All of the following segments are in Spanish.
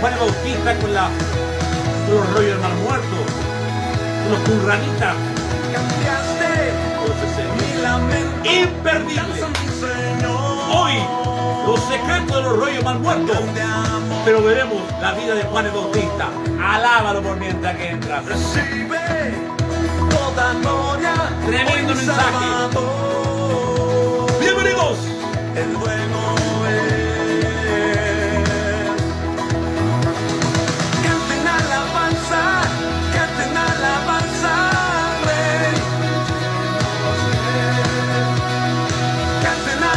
Juan el Bautista con los rollos del Mar Muerto, con los curranitas. Imperdible. Hoy, los secretos de los rollos del Mar Muerto. Pero veremos la vida de Juan el Bautista. Alábalo por mientras que entras. Tremendo mensaje. Bienvenidos. El bueno es. Canten alabanza, Rey. Canten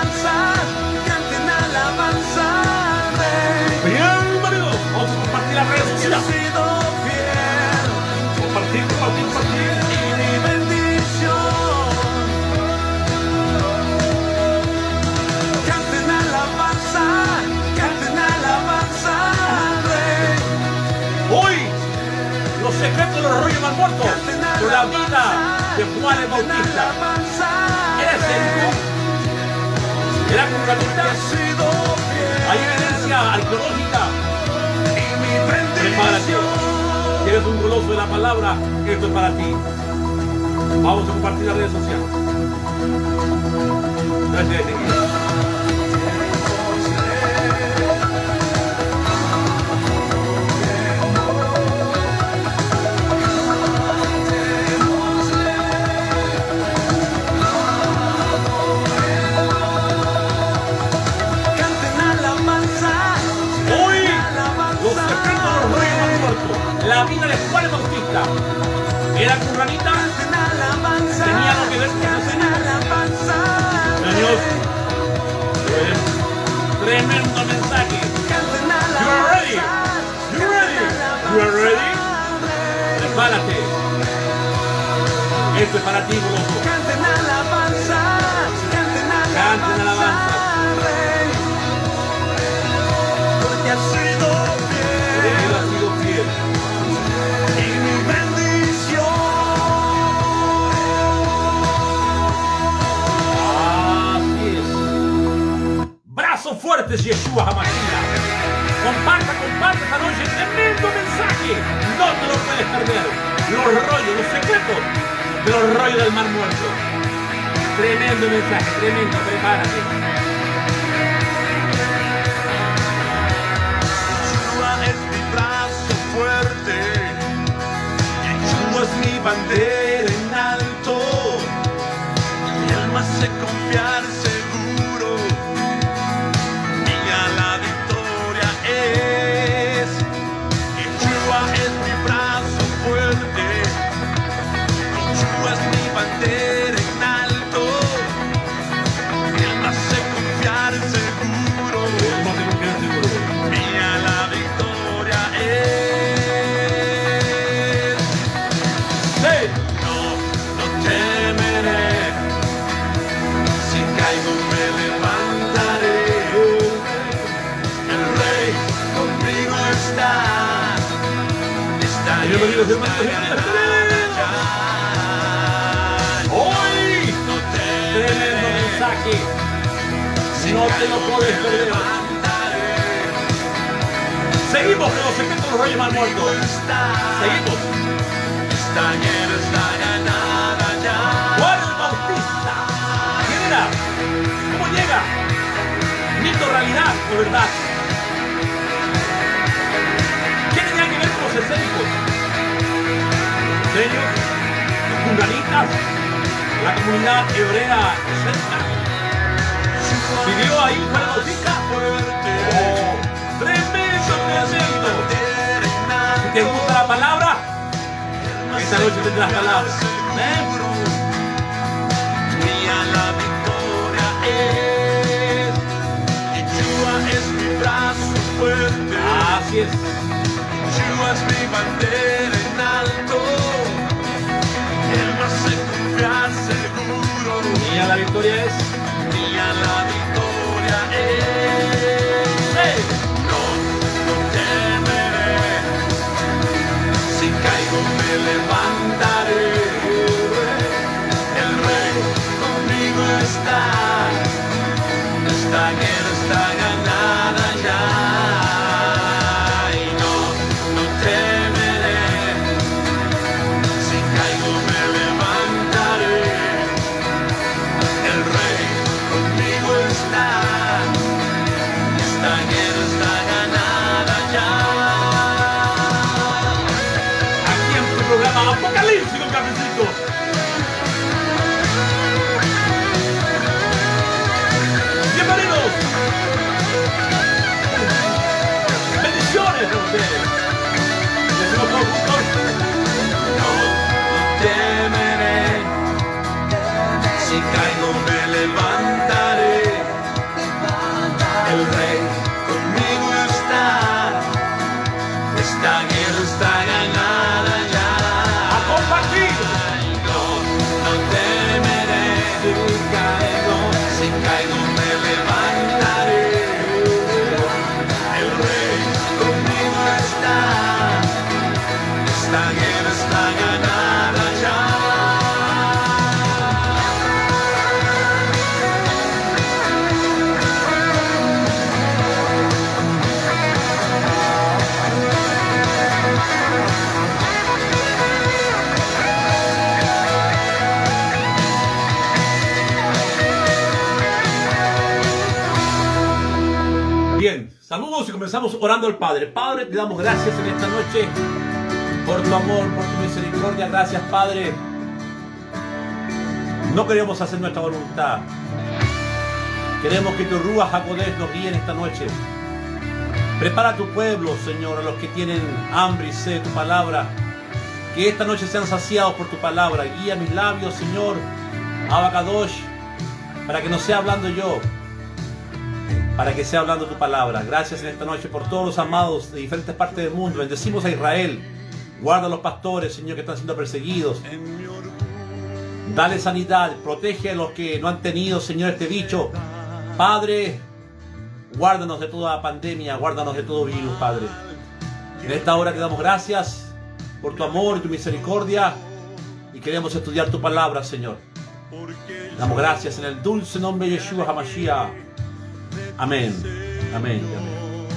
alabanza, Rey. Bienvenidos. Vamos a compartir las redes sociales. He sido fiel. Compartir. Y mi bendición. Canten alabanza, Rey. Hoy, los secretos de los rollos Mar Muerto. Con la vida de Juan el Bautista. ¿Eres el tú? ¿Era curranita? Hay evidencia arqueológica. Prepárate. Si eres un goloso de la palabra, esto es para ti. Vamos a compartir las redes sociales. Gracias, la vida de Juan el Bautista. ¿Era curranita? ¿Tenía algo que ver con eso? Señor, tremendo mensaje. You are ready. You are ready. Prepárate. Esto es para ti, goloso. Canten alabanza. Porque has sido fiel. Él ha sido fiel. Y mi bendición. Así es. Brazos fuertes, Yeshua HaMashiach. Comparte esta noche tremendo mensaje. No te lo puedes perder. Los rollos, los secretos de los rollos del Mar Muerto. Tremendo mensaje, tremendo. Prepárate. Yeshua es mi brazo fuerte. Yeshua es mi bandera en alto. Mi alma hace confiar seguro. Mía la victoria es. Yeshua es mi brazo fuerte. Yeshua es mi bandera en alto. Mi alma hace confiar seguro. Mía la victoria es. ¡Sí! No temeré. Si caigo me levantaré. El Rey conmigo está. Bienvenidos, Hoy no tremendo mensaje. No te lo puedes perder. Seguimos con los secretos de los rollos Mar Muerto. Seguimos. Esta guerra está ganada ya. Juan el Bautista. ¿Quién era? ¿Cómo llega? Mito, realidad o verdad. ¿Qué tenía que ver con los escénicos? Ellos, los curranitas, la comunidad hebrea celta. ¿Vivió ahí Juan el Bautista? ¡Oh! ¡Tremendo! Si te gusta la palabra, esta noche tendrás palabra. Mía la victoria es. Yeshua es mi brazo fuerte. Así es. Yeshua es mi bandera en alto. Él me hace confiar seguro. Mía la victoria es. Mía la victoria es. No temeré. Si caigo me levantaré. El Rey conmigo está. Esta guerra está ganada ya. Apocalipsis con cafecito. Bienvenidos. Bendiciones a ustedes. Decimos todos juntos. No temeré, si caigo me levantaré, el rey conmigo está, esta guerra está ganada ya. A compartir. No temeré, si caigo me levantaré, el rey conmigo está, esta guerra está ganada ya. Bien, saludos y comenzamos orando al Padre. Padre, te damos gracias en esta noche por tu amor, por tu misericordia. Gracias, Padre. No queremos hacer nuestra voluntad. Queremos que tu Ruach HaKodesh nos guíe en esta noche. Prepara a tu pueblo, Señor, a los que tienen hambre y sed de tu palabra. Que esta noche sean saciados por tu palabra. Guía mis labios, Señor, Abacadosh, para que no sea hablando yo, para que sea hablando tu palabra. Gracias en esta noche por todos los amados de diferentes partes del mundo. Bendecimos a Israel. Guarda a los pastores, Señor, que están siendo perseguidos. Dale sanidad. Protege a los que no han tenido, Señor, este bicho. Padre, guárdanos de toda pandemia. Guárdanos de todo virus, Padre. En esta hora te damos gracias por tu amor y tu misericordia. Y queremos estudiar tu palabra, Señor. Damos gracias en el dulce nombre de Yeshua HaMashiach. Amén, amén, amén.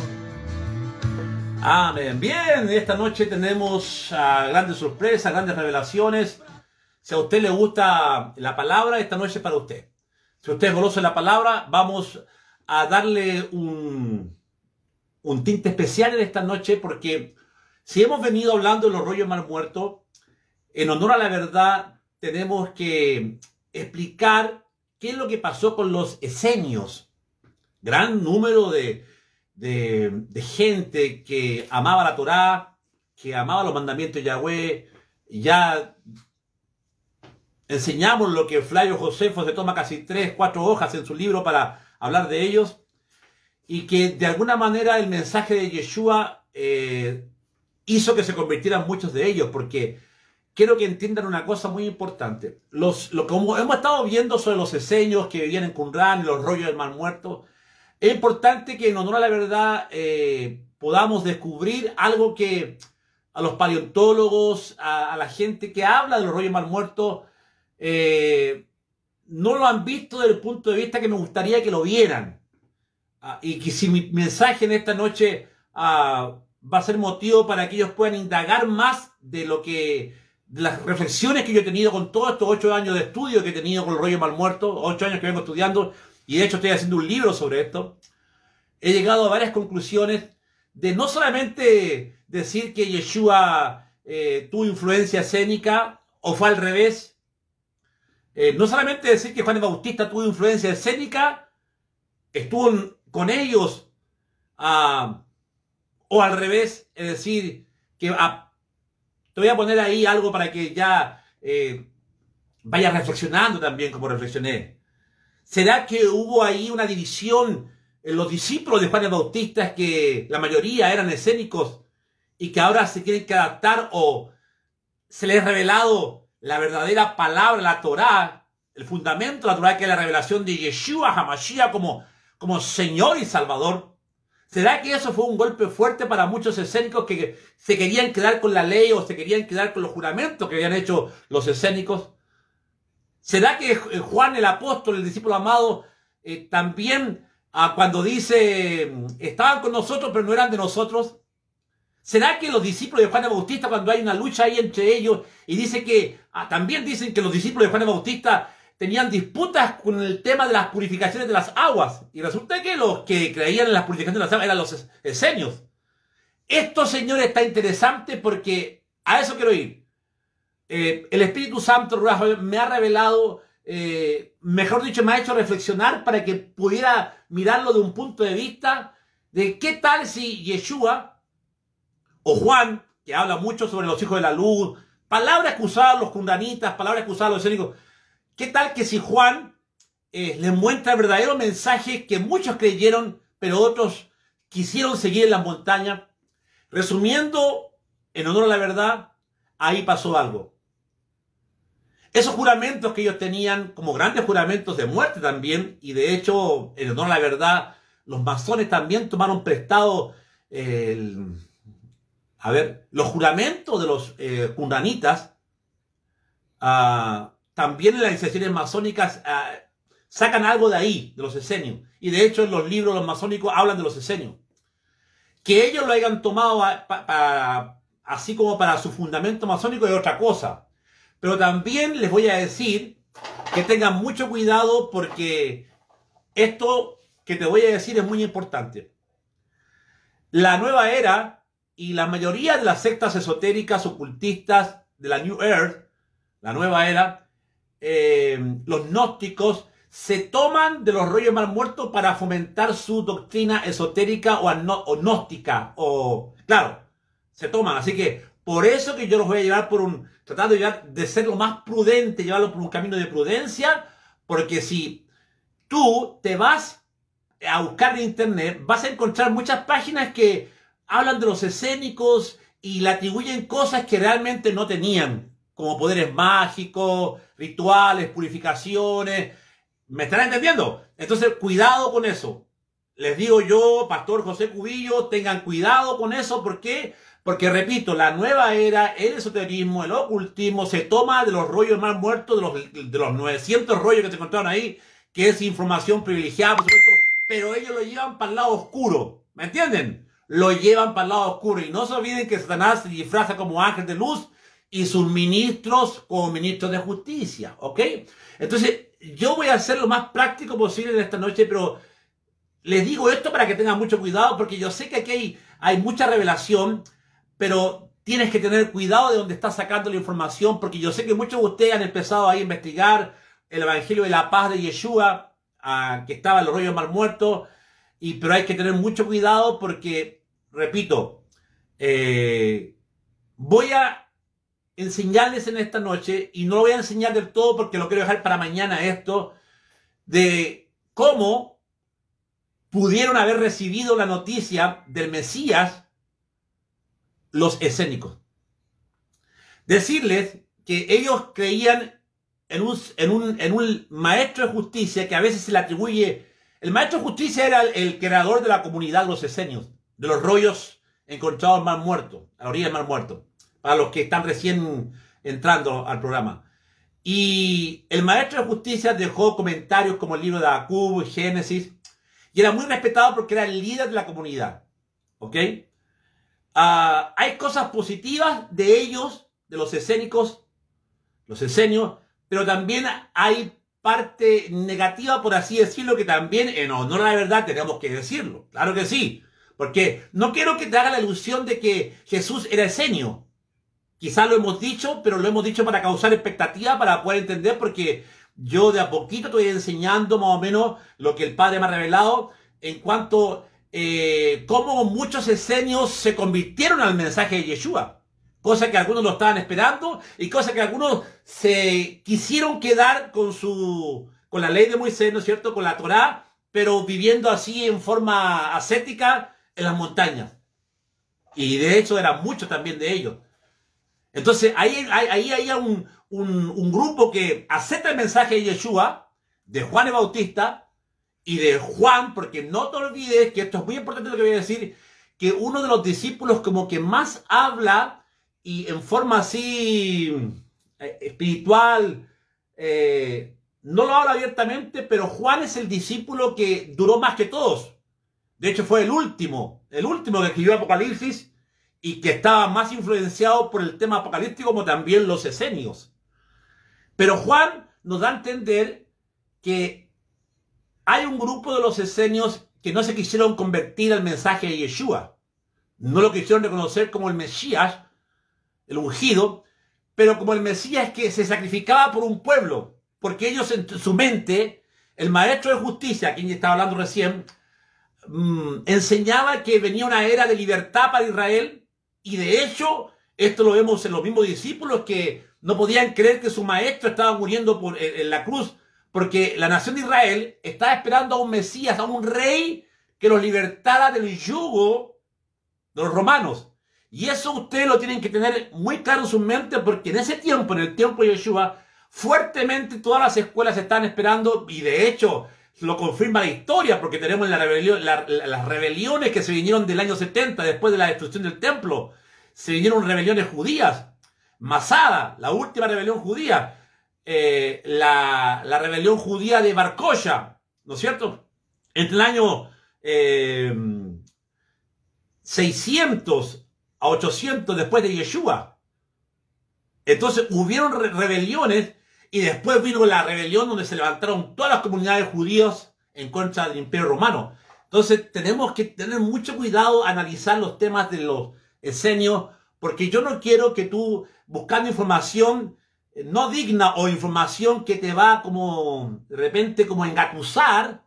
Amén. Bien, esta noche tenemos grandes sorpresas, grandes revelaciones. Si a usted le gusta la palabra, esta noche es para usted. Si usted es goloso de la palabra, vamos a darle un tinte especial en esta noche, porque si hemos venido hablando de los rollos mal muertos, en honor a la verdad, tenemos que explicar qué es lo que pasó con los esenios. Gran número de gente que amaba la Torá, que amaba los mandamientos de Yahweh. Ya enseñamos lo que Flavio Josefo se toma casi 3-4 hojas en su libro para hablar de ellos. Y que de alguna manera el mensaje de Yeshua hizo que se convirtieran muchos de ellos. Porque quiero que entiendan una cosa muy importante. Como hemos estado viendo sobre los esenios que vivían en Qumran, los rollos del mal muerto, es importante que en honor a la verdad podamos descubrir algo que a los paleontólogos, a la gente que habla de los rollos mal muertos, no lo han visto desde el punto de vista que me gustaría que lo vieran. Y que si mi mensaje en esta noche va a ser motivo para que ellos puedan indagar más de las reflexiones que yo he tenido con todos estos 8 años de estudio que he tenido con el rollo mal muerto, 8 años que vengo estudiando. Y de hecho estoy haciendo un libro sobre esto. He llegado a varias conclusiones de no solamente decir que Yeshua tuvo influencia escénica o fue al revés. No solamente decir que Juan el Bautista tuvo influencia escénica, estuvo con ellos, o al revés, es decir, que te voy a poner ahí algo para que ya vayas reflexionando también como reflexioné. ¿Será que hubo ahí una división en los discípulos de Juan el Bautista, que la mayoría eran escénicos y que ahora se tienen que adaptar, o se les ha revelado la verdadera palabra, la Torá, el fundamento de la Torá, que es la revelación de Yeshua HaMashiach como Señor y Salvador? ¿Será que eso fue un golpe fuerte para muchos escénicos que se querían quedar con la ley o se querían quedar con los juramentos que habían hecho los escénicos? ¿Será que Juan el apóstol, el discípulo amado, también cuando dice estaban con nosotros pero no eran de nosotros? ¿Será que los discípulos de Juan el Bautista, cuando hay una lucha ahí entre ellos y dice que también dicen que los discípulos de Juan el Bautista tenían disputas con el tema de las purificaciones de las aguas? Y resulta que los que creían en las purificaciones de las aguas eran los esenios. Esto, señores, está interesante porque a eso quiero ir. el Espíritu Santo me ha revelado, mejor dicho, me ha hecho reflexionar para que pudiera mirarlo de un punto de vista de qué tal si Yeshua o Juan, que habla mucho sobre los hijos de la luz, palabras que usaban los cundanitas, palabras que usaban los escénicos, qué tal que si Juan les muestra el verdadero mensaje que muchos creyeron, pero otros quisieron seguir en las montañas. Resumiendo, en honor a la verdad, ahí pasó algo. Esos juramentos que ellos tenían, como grandes juramentos de muerte también, y de hecho, en honor a la verdad, los masones también tomaron prestado los juramentos de los qumranitas. También en las iniciaciones masónicas sacan algo de ahí, de los esenios. Y de hecho, en los libros los masónicos hablan de los esenios. Que ellos lo hayan tomado así como para su fundamento masónico es otra cosa. Pero también les voy a decir que tengan mucho cuidado porque esto que te voy a decir es muy importante. La nueva era y la mayoría de las sectas esotéricas ocultistas de la New Earth, la nueva era, los gnósticos, se toman de los rollos de mar muerto para fomentar su doctrina esotérica o gnóstica. Claro, se toman. Así que por eso que yo los voy a llevar tratando de ser lo más prudente, llevarlo por un camino de prudencia, porque si tú te vas a buscar en internet, vas a encontrar muchas páginas que hablan de los escénicos y le atribuyen cosas que realmente no tenían, como poderes mágicos, rituales, purificaciones. ¿Me están entendiendo? Entonces, cuidado con eso. Les digo yo, Pastor José Cubillo, tengan cuidado con eso. ¿Por qué? Porque, repito, la nueva era, el esoterismo, el ocultismo, se toma de los rollos de mar muerto, de los 900 rollos que se encontraron ahí, que es información privilegiada, por supuesto, pero ellos lo llevan para el lado oscuro. ¿Me entienden? Lo llevan para el lado oscuro. Y no se olviden que Satanás se disfraza como ángel de luz y sus ministros como ministros de justicia. ¿Ok? Entonces, yo voy a hacer lo más práctico posible en esta noche, pero les digo esto para que tengan mucho cuidado, porque yo sé que aquí hay mucha revelación, pero tienes que tener cuidado de dónde estás sacando la información, porque yo sé que muchos de ustedes han empezado ahí a investigar el Evangelio de la Paz de Yeshua, que estaba en los rollos de mar muerto, pero hay que tener mucho cuidado porque, repito, voy a enseñarles en esta noche, y no lo voy a enseñar del todo porque lo quiero dejar para mañana esto, de cómo pudieron haber recibido la noticia del Mesías los escénicos. Decirles que ellos creían en un maestro de justicia que a veces se le atribuye. El maestro de justicia era el creador de la comunidad de los esenios, de los rollos encontrados en Mar Muerto, a la orilla del Mar Muerto, para los que están recién entrando al programa. Y el maestro de justicia dejó comentarios como el libro de Habacuc, Génesis, y era muy respetado porque era el líder de la comunidad. ¿Ok? Hay cosas positivas de ellos, de los escénicos, los esenios, pero también hay parte negativa, por así decirlo, que también, en honor a la verdad, tenemos que decirlo. Claro que sí. Porque no quiero que te haga la ilusión de que Jesús era esenio. Quizás lo hemos dicho, pero lo hemos dicho para causar expectativa, para poder entender, porque yo de a poquito estoy enseñando más o menos lo que el Padre me ha revelado en cuanto cómo muchos esenios se convirtieron al mensaje de Yeshua. Cosa que algunos lo estaban esperando y cosa que algunos se quisieron quedar con la ley de Moisés, ¿no es cierto? Con la Torá, pero viviendo así en forma ascética en las montañas. Y de hecho eran muchos también de ellos. Entonces ahí hay un grupo que acepta el mensaje de Yeshua, de Juan el Bautista y de Juan, porque no te olvides que esto es muy importante lo que voy a decir, que uno de los discípulos como que más habla y en forma así espiritual, no lo habla abiertamente, pero Juan es el discípulo que duró más que todos. De hecho fue el último que escribió Apocalipsis, y que estaba más influenciado por el tema apocalíptico como también los esenios. Pero Juan nos da a entender que hay un grupo de los esenios que no se quisieron convertir al mensaje de Yeshua. No lo quisieron reconocer como el Mesías, el ungido, pero como el Mesías que se sacrificaba por un pueblo, porque ellos en su mente, el maestro de justicia, quien estaba hablando recién, enseñaba que venía una era de libertad para Israel, y de hecho, esto lo vemos en los mismos discípulos que no podían creer que su maestro estaba muriendo en la cruz, porque la nación de Israel estaba esperando a un Mesías, a un rey que los libertara del yugo de los romanos. Y eso ustedes lo tienen que tener muy claro en su mente, porque en ese tiempo, en el tiempo de Yeshua, fuertemente todas las escuelas están esperando, y de hecho lo confirma la historia, porque tenemos las rebeliones que se vinieron del año 70, después de la destrucción del templo. Se vinieron rebeliones judías. Masada, la última rebelión judía. La rebelión judía de Bar Kokhba, ¿no es cierto? Entre el año 600 a 800 después de Yeshua. Entonces hubieron rebeliones, y después vino la rebelión donde se levantaron todas las comunidades judías en contra del Imperio Romano. Entonces tenemos que tener mucho cuidado, analizar los temas de los esenios, porque yo no quiero que tú, buscando información no digna o información que te va como, de repente, como engatusar,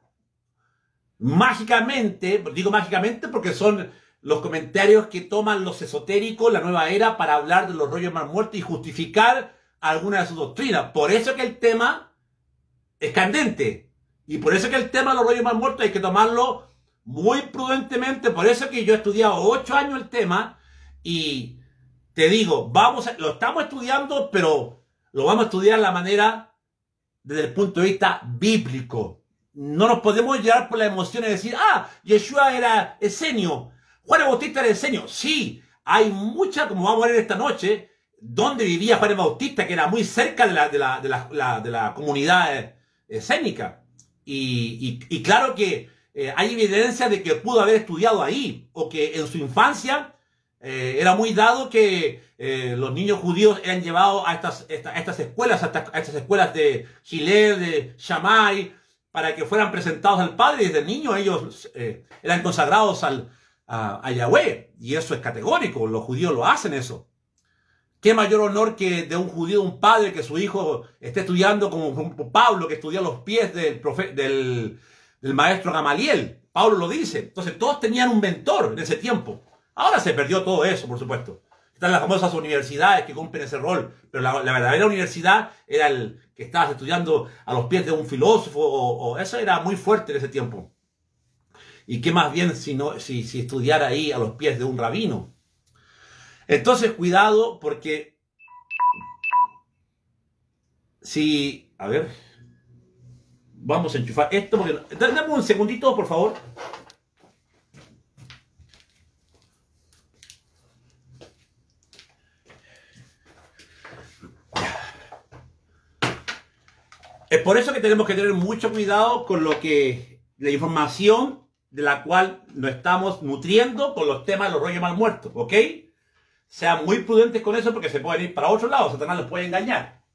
mágicamente, digo mágicamente porque son los comentarios que toman los esotéricos, la nueva era, para hablar de los rollos mal muertos y justificar alguna de sus doctrinas. Por eso que el tema es candente. Y por eso que el tema de los rollos mal muertos hay que tomarlo muy prudentemente. Por eso que yo he estudiado 8 años el tema, y te digo, lo estamos estudiando, pero lo vamos a estudiar de la manera, desde el punto de vista bíblico. No nos podemos llevar por la emoción y decir, Yeshua era esenio, Juan el Bautista era esenio. Sí, hay mucha, como vamos a ver esta noche, donde vivía Juan el Bautista, que era muy cerca de la comunidad escénica. Y claro que hay evidencia de que pudo haber estudiado ahí, o que en su infancia era muy dado que los niños judíos eran llevados a estas escuelas, a estas escuelas de Hillel, de Shammai, para que fueran presentados al Padre. Y desde niños ellos eran consagrados a Yahweh, y eso es categórico, los judíos lo hacen eso. ¿Qué mayor honor que de un judío, un padre, que su hijo esté estudiando como Pablo, que estudió a los pies del maestro Gamaliel? Pablo lo dice. Entonces todos tenían un mentor en ese tiempo. Ahora se perdió todo eso, por supuesto. Están las famosas universidades que cumplen ese rol, pero la verdadera universidad era el que estabas estudiando a los pies de un filósofo, eso era muy fuerte en ese tiempo. Y qué más bien si estudiar ahí a los pies de un rabino. Entonces, cuidado, porque a ver, vamos a enchufar esto, porque dame un segundito, por favor. Es por eso que tenemos que tener mucho cuidado con la información de la cual nos estamos nutriendo con los temas de los rollos mal muertos, ¿ok? Sean muy prudentes con eso, porque se pueden ir para otro lado, Satanás los puede engañar.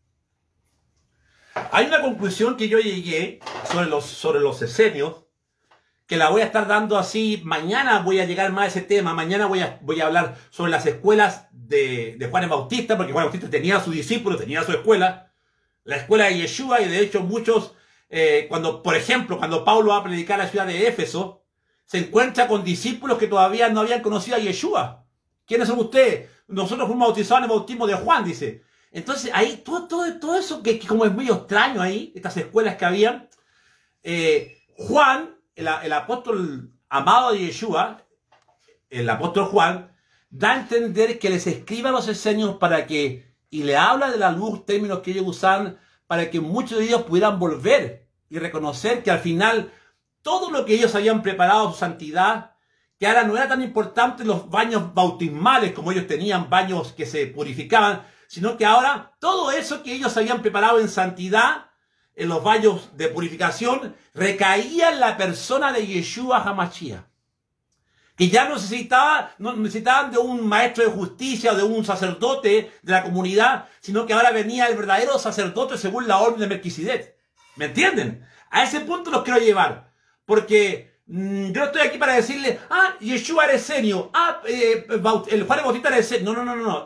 Hay una conclusión que yo llegué sobre los esenios, que la voy a estar dando así. Mañana voy a llegar más a ese tema. Mañana voy a hablar sobre las escuelas de Juan el Bautista, porque Juan el Bautista tenía a sus discípulos, tenía su escuela, la escuela de Yeshua, y de hecho muchos, por ejemplo, cuando Pablo va a predicar a la ciudad de Éfeso, se encuentra con discípulos que todavía no habían conocido a Yeshua. ¿Quiénes son ustedes? Nosotros fuimos bautizados en el bautismo de Juan, dice. Entonces, ahí todo eso que como es medio extraño ahí, estas escuelas que habían. Juan, el apóstol amado de Yeshua, el apóstol Juan, da a entender que les escriba a los esenios y le habla de la luz, términos que ellos usan, para que muchos de ellos pudieran volver y reconocer que al final todo lo que ellos habían preparado, su santidad, que ahora no era tan importante los baños bautismales, como ellos tenían baños que se purificaban, sino que ahora todo eso que ellos habían preparado en santidad, en los baños de purificación, recaía en la persona de Yeshua HaMashiach. Que ya no necesitaban de un maestro de justicia o de un sacerdote de la comunidad, sino que ahora venía el verdadero sacerdote según la orden de Melquisedec. ¿Me entienden? A ese punto los quiero llevar, porque yo estoy aquí para decirle, Yeshua era esenio, el Juan el Bautista era esenio. No.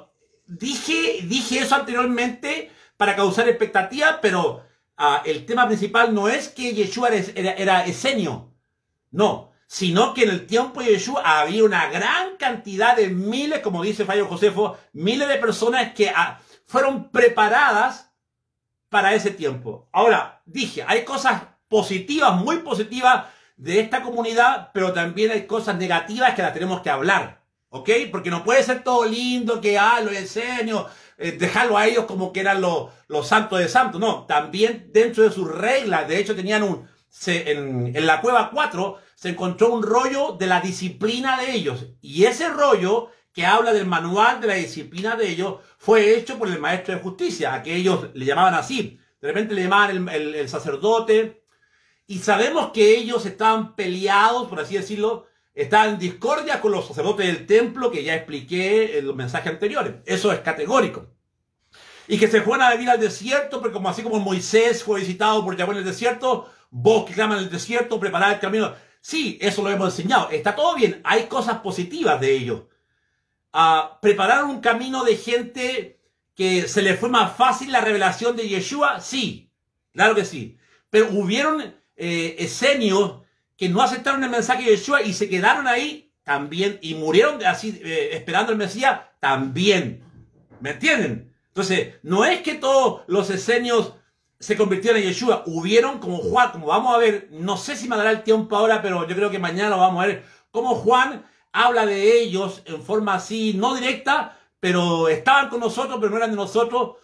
dije eso anteriormente para causar expectativa, pero el tema principal no es que Yeshua era esenio, no, sino que en el tiempo de Yeshua había una gran cantidad de miles, como dice Fabio Josefo, miles de personas que fueron preparadas para ese tiempo. Ahora, dije, hay cosas positivas, muy positivas de esta comunidad, pero también hay cosas negativas que las tenemos que hablar, ¿ok? Porque no puede ser todo lindo, que los esenios, dejarlo a ellos como que eran los santos de santos. No, también dentro de sus reglas, de hecho tenían en la cueva 4 se encontró un rollo de la disciplina de ellos, y ese rollo que habla del manual de la disciplina de ellos fue hecho por el maestro de justicia, a que ellos le llamaban así. De repente le llamaban el sacerdote, y sabemos que ellos estaban peleados, por así decirlo, estaban en discordia con los sacerdotes del templo, que ya expliqué en los mensajes anteriores. Eso es categórico. Y que se fueron a vivir al desierto, porque así como Moisés fue visitado por Yahweh en el desierto, vos que claman en el desierto, preparad el camino. Sí, eso lo hemos enseñado. Está todo bien. Hay cosas positivas de ello. ¿Prepararon un camino de gente que se le fue más fácil la revelación de Yeshua? Sí, claro que sí. Pero hubieron esenios que no aceptaron el mensaje de Yeshua y se quedaron ahí también, y murieron así esperando el Mesías también. ¿Me entienden? Entonces, no es que todos los esenios se convirtieron en Yeshua. Hubieron, como Juan, como vamos a ver, no sé si me dará el tiempo ahora, pero yo creo que mañana lo vamos a ver, como Juan habla de ellos en forma así, no directa, pero estaban con nosotros, pero no eran de nosotros,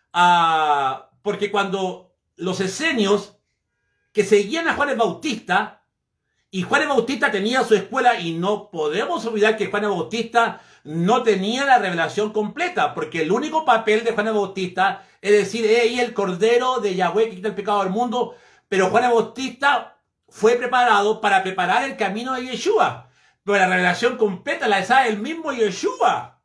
porque cuando los esenios que seguían a Juan el Bautista, y Juan el Bautista tenía su escuela, y no podemos olvidar que Juan el Bautista no tenía la revelación completa, porque el único papel de Juan el Bautista es decir, ahí el Cordero de Yahweh que quita el pecado del mundo, pero Juan el Bautista fue preparado para preparar el camino de Yeshua, pero la revelación completa la sabe el mismo Yeshua.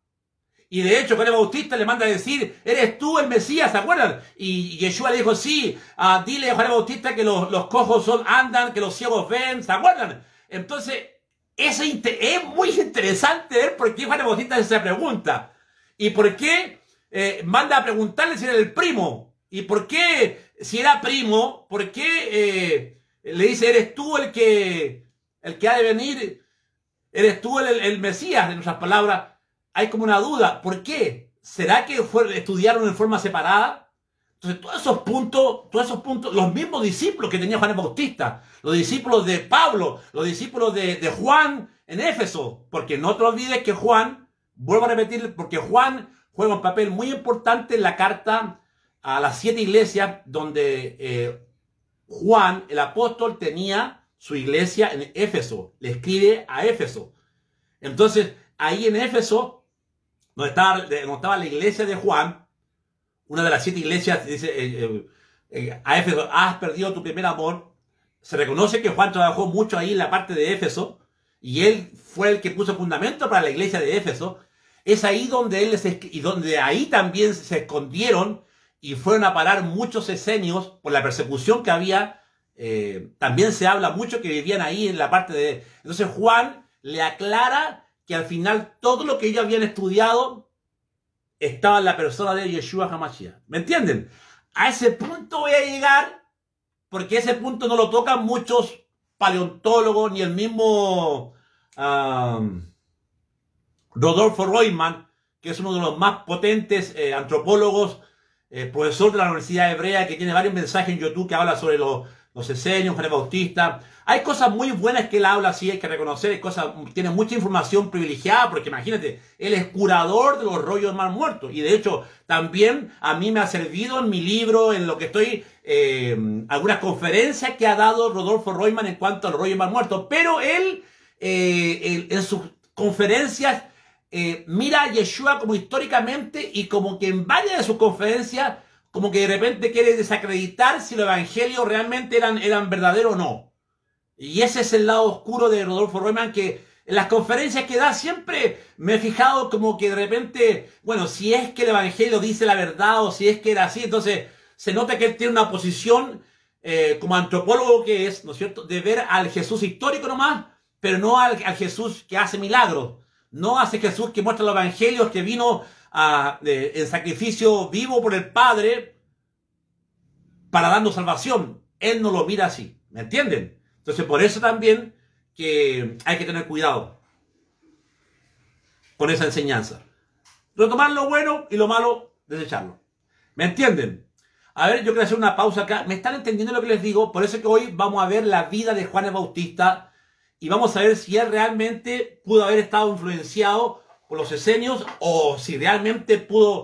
Y de hecho Juan el Bautista le manda a decir, eres tú el Mesías, ¿se acuerdan? Y Yeshua le dijo, sí, dile a Juan el Bautista que los cojos andan, que los ciegos ven, ¿se acuerdan? Entonces, es muy interesante ver por qué Juan el Bautista hace esa pregunta. Y por qué manda a preguntarle si era el primo. Y por qué, si era primo, por qué le dice, eres tú el que ha de venir, eres tú el Mesías, en otras palabras. Hay como una duda. ¿Por qué? ¿Será que estudiaron en forma separada? Entonces, todos esos puntos, los mismos discípulos que tenía Juan el Bautista, los discípulos de Pablo, los discípulos de Juan en Éfeso, porque no te olvides que Juan, vuelvo a repetir, porque Juan juega un papel muy importante en la carta a las 7 iglesias, donde Juan, el apóstol, tenía su iglesia en Éfeso, le escribe a Éfeso. Entonces, ahí en Éfeso, donde estaba la iglesia de Juan, una de las 7 iglesias, dice a Éfeso, has perdido tu primer amor. Se reconoce que Juan trabajó mucho ahí en la parte de Éfeso, y él fue el que puso fundamento para la iglesia de Éfeso. Es ahí donde donde ahí también se escondieron y fueron a parar muchos esenios por la persecución que había. También se habla mucho que vivían ahí en la parte de... Entonces Juan le aclara que al final todo lo que ellos habían estudiado estaba en la persona de Yeshua HaMashiach. ¿Me entienden? A ese punto voy a llegar, porque ese punto no lo tocan muchos paleontólogos, ni el mismo Rodolfo Royman, que es uno de los más potentes antropólogos, profesor de la Universidad Hebrea, que tiene varios mensajes en YouTube que habla sobre los esenios, Juan el Bautista. Hay cosas muy buenas que él habla, sí, hay que reconocer, tiene mucha información privilegiada, porque imagínate, él es curador de los rollos del Mar Muerto, y de hecho también a mí me ha servido en mi libro, en lo que estoy, algunas conferencias que ha dado Rodolfo Royman en cuanto al rollo del Mar Muerto, pero él en sus conferencias mira a Yeshua como históricamente, y como que en varias de sus conferencias como que de repente quiere desacreditar si los evangelios realmente eran verdaderos o no. Y ese es el lado oscuro de Rodolfo Royman, que en las conferencias que da siempre me he fijado como que de repente, bueno, si es que el evangelio dice la verdad o si es que era así, entonces se nota que él tiene una posición como antropólogo que es, ¿no es cierto?, de ver al Jesús histórico nomás, pero no al Jesús que hace milagros, no hace Jesús que muestra los evangelios, que vino en sacrificio vivo por el Padre para darnos salvación. Él no lo mira así, ¿me entienden? Entonces por eso también que hay que tener cuidado con esa enseñanza. Retomar lo bueno y lo malo, desecharlo. ¿Me entienden? A ver, yo quiero hacer una pausa acá. ¿Me están entendiendo lo que les digo? Por eso es que hoy vamos a ver la vida de Juan el Bautista y vamos a ver si él realmente pudo haber estado influenciado por los esenios o si realmente pudo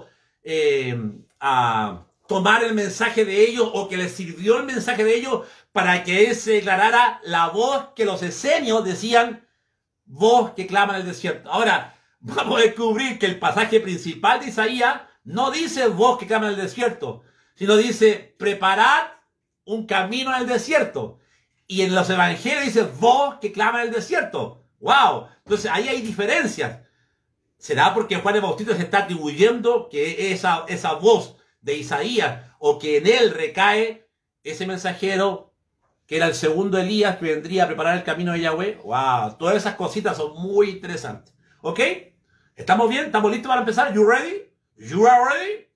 tomar el mensaje de ellos o que le sirvió el mensaje de ellos para que él se declarara la voz que los esenios decían, voz que clama en el desierto. Ahora, vamos a descubrir que el pasaje principal de Isaías no dice voz que clama en el desierto, sino dice preparad un camino en el desierto. Y en los evangelios dice voz que clama en el desierto. ¡Wow! Entonces ahí hay diferencias. ¿Será porque Juan el Bautista se está atribuyendo que esa voz de Isaías o que en él recae ese mensajero que era el segundo Elías que vendría a preparar el camino de Yahweh? ¡Wow! Todas esas cositas son muy interesantes. ¿Ok? ¿Estamos bien? ¿Estamos listos para empezar? ¿You ready? ¿You are ready?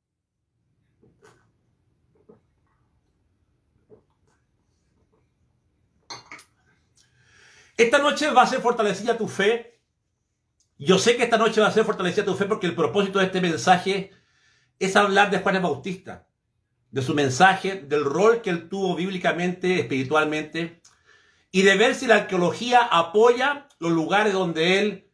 Esta noche va a ser fortalecida tu fe. Yo sé que esta noche va a ser fortalecida tu fe porque el propósito de este mensaje es hablar de Juan el Bautista, de su mensaje, del rol que él tuvo bíblicamente, espiritualmente, y de ver si la arqueología apoya los lugares donde él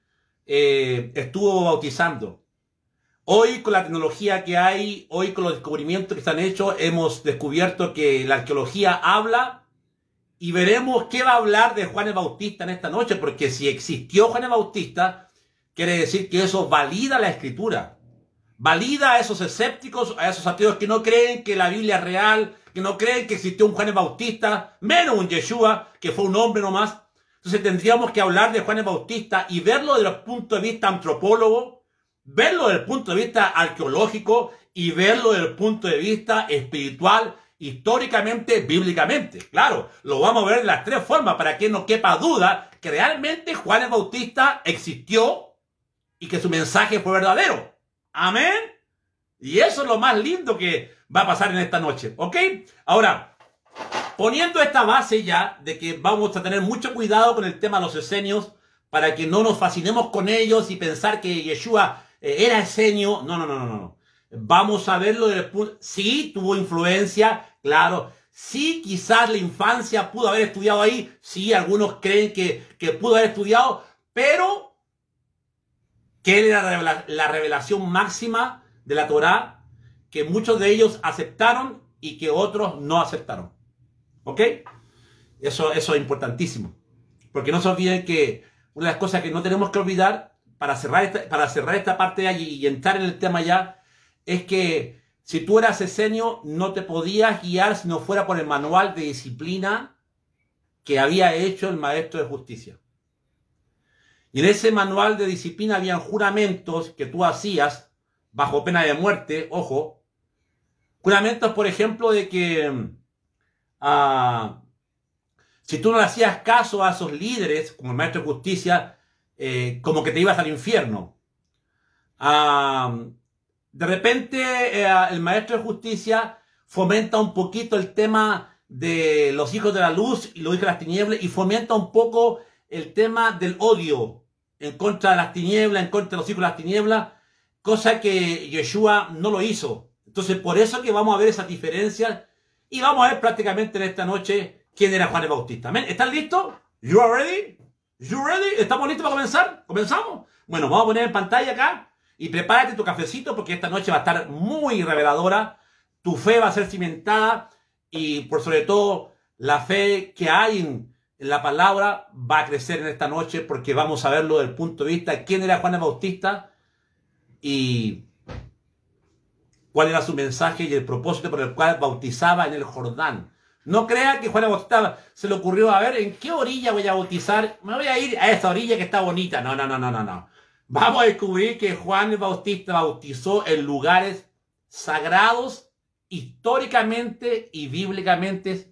estuvo bautizando. Hoy con la tecnología que hay, hoy con los descubrimientos que se han hecho, hemos descubierto que la arqueología habla y veremos qué va a hablar de Juan el Bautista en esta noche, porque si existió Juan el Bautista, quiere decir que eso valida la Escritura. Valida a esos escépticos, a esos ateos que no creen que la Biblia es real, que no creen que existió un Juan el Bautista, menos un Yeshua, que fue un hombre nomás. Entonces tendríamos que hablar de Juan el Bautista y verlo desde el punto de vista antropólogo, verlo desde el punto de vista arqueológico y verlo desde el punto de vista espiritual, históricamente, bíblicamente. Claro, lo vamos a ver de las tres formas para que no quepa duda que realmente Juan el Bautista existió y que su mensaje fue verdadero. Amén. Y eso es lo más lindo que va a pasar en esta noche. ¿Ok? Ahora, poniendo esta base ya de que vamos a tener mucho cuidado con el tema de los esenios para que no nos fascinemos con ellos y pensar que Yeshua era esenio. No. Vamos a verlo desde el punto. Sí, tuvo influencia, claro. Sí, quizás la infancia pudo haber estudiado ahí. Sí, algunos creen que pudo haber estudiado, pero que él era la revelación máxima de la Torá, que muchos de ellos aceptaron y que otros no aceptaron. ¿Ok? Eso es importantísimo. Porque no se olviden que una de las cosas que no tenemos que olvidar para cerrar esta parte de allí y entrar en el tema ya, es que si tú eras esenio, no te podías guiar si no fuera por el manual de disciplina que había hecho el maestro de justicia. Y en ese manual de disciplina habían juramentos que tú hacías bajo pena de muerte, ojo. Juramentos, por ejemplo, de que si tú no le hacías caso a esos líderes, como el maestro de justicia, como que te ibas al infierno. De repente, el maestro de justicia fomenta un poquito el tema de los hijos de la luz y los hijos de las tinieblas y fomenta un poco el tema del odio en contra de las tinieblas, en contra de los hijos de las tinieblas, cosa que Yeshua no lo hizo. Entonces, por eso que vamos a ver esas diferencias y vamos a ver prácticamente en esta noche quién era Juan el Bautista. ¿Amén? ¿Están listos? You are ready? You ready? ¿Estamos listos para comenzar? ¿Comenzamos? Bueno, vamos a poner en pantalla acá y prepárate tu cafecito porque esta noche va a estar muy reveladora. Tu fe va a ser cimentada y por sobre todo la fe que hay en la palabra va a crecer en esta noche porque vamos a verlo desde el punto de vista de quién era Juan el Bautista y cuál era su mensaje y el propósito por el cual bautizaba en el Jordán. No crea que Juan el Bautista se le ocurrió, a ver, ¿en qué orilla voy a bautizar? Me voy a ir a esta orilla que está bonita. No. Vamos a descubrir que Juan el Bautista bautizó en lugares sagrados, históricamente y bíblicamente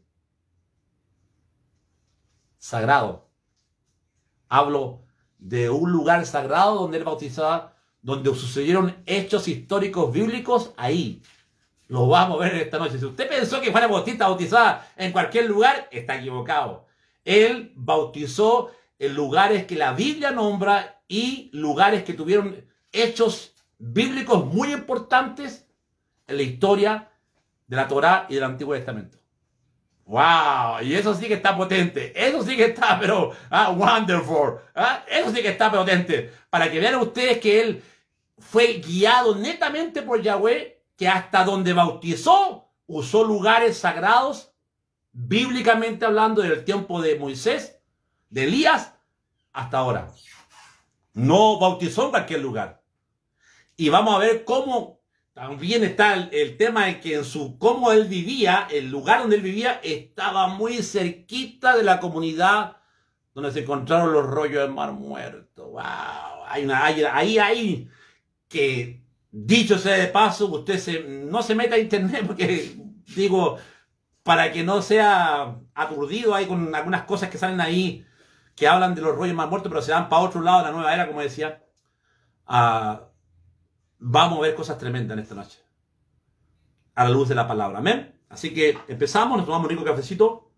sagrado. Hablo de un lugar sagrado donde él bautizaba, donde sucedieron hechos históricos bíblicos, ahí. Lo vamos a ver esta noche. Si usted pensó que Juan el Bautista bautizaba en cualquier lugar, está equivocado. Él bautizó en lugares que la Biblia nombra y lugares que tuvieron hechos bíblicos muy importantes en la historia de la Torá y del Antiguo Testamento. ¡Wow! Y eso sí que está potente. Eso sí que está, pero wonderful. Eso sí que está potente. Para que vean ustedes que él fue guiado netamente por Yahweh, que hasta donde bautizó, usó lugares sagrados, bíblicamente hablando, del tiempo de Moisés, de Elías, hasta ahora. No bautizó en cualquier lugar. Y vamos a ver cómo también está el tema de que cómo él vivía, el lugar donde él vivía, estaba muy cerquita de la comunidad donde se encontraron los rollos del Mar Muerto. ¡Wow! Ahí que... Dicho sea de paso, usted no se meta a internet porque, digo, para que no sea aturdido ahí con algunas cosas que salen ahí que hablan de los rollos más muertos, pero se van para otro lado de la nueva era, como decía. Vamos a ver cosas tremendas en esta noche, a la luz de la palabra. Amén. Así que empezamos, nos tomamos un rico cafecito.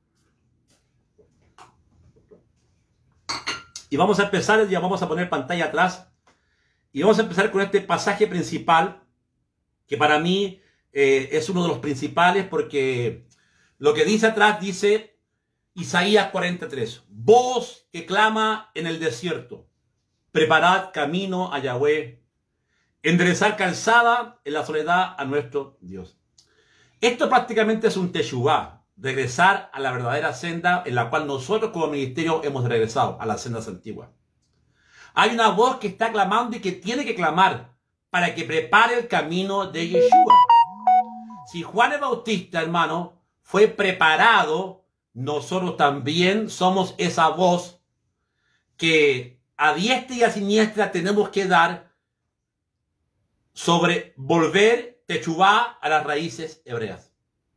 Y vamos a empezar, ya vamos a poner pantalla atrás. Y vamos a empezar con este pasaje principal, que para mí es uno de los principales, porque lo que dice atrás dice Isaías 43. Voz que clama en el desierto, preparad camino a Yahweh, enderezar calzada en la soledad a nuestro Dios. Esto prácticamente es un teshuvá, regresar a la verdadera senda en la cual nosotros como ministerio hemos regresado, a las sendas antiguas. Hay una voz que está clamando y que tiene que clamar para que prepare el camino de Yeshua. Si Juan el Bautista, hermano, fue preparado, nosotros también somos esa voz que a diestra y a siniestra tenemos que dar sobre volver Techubá a las raíces hebreas.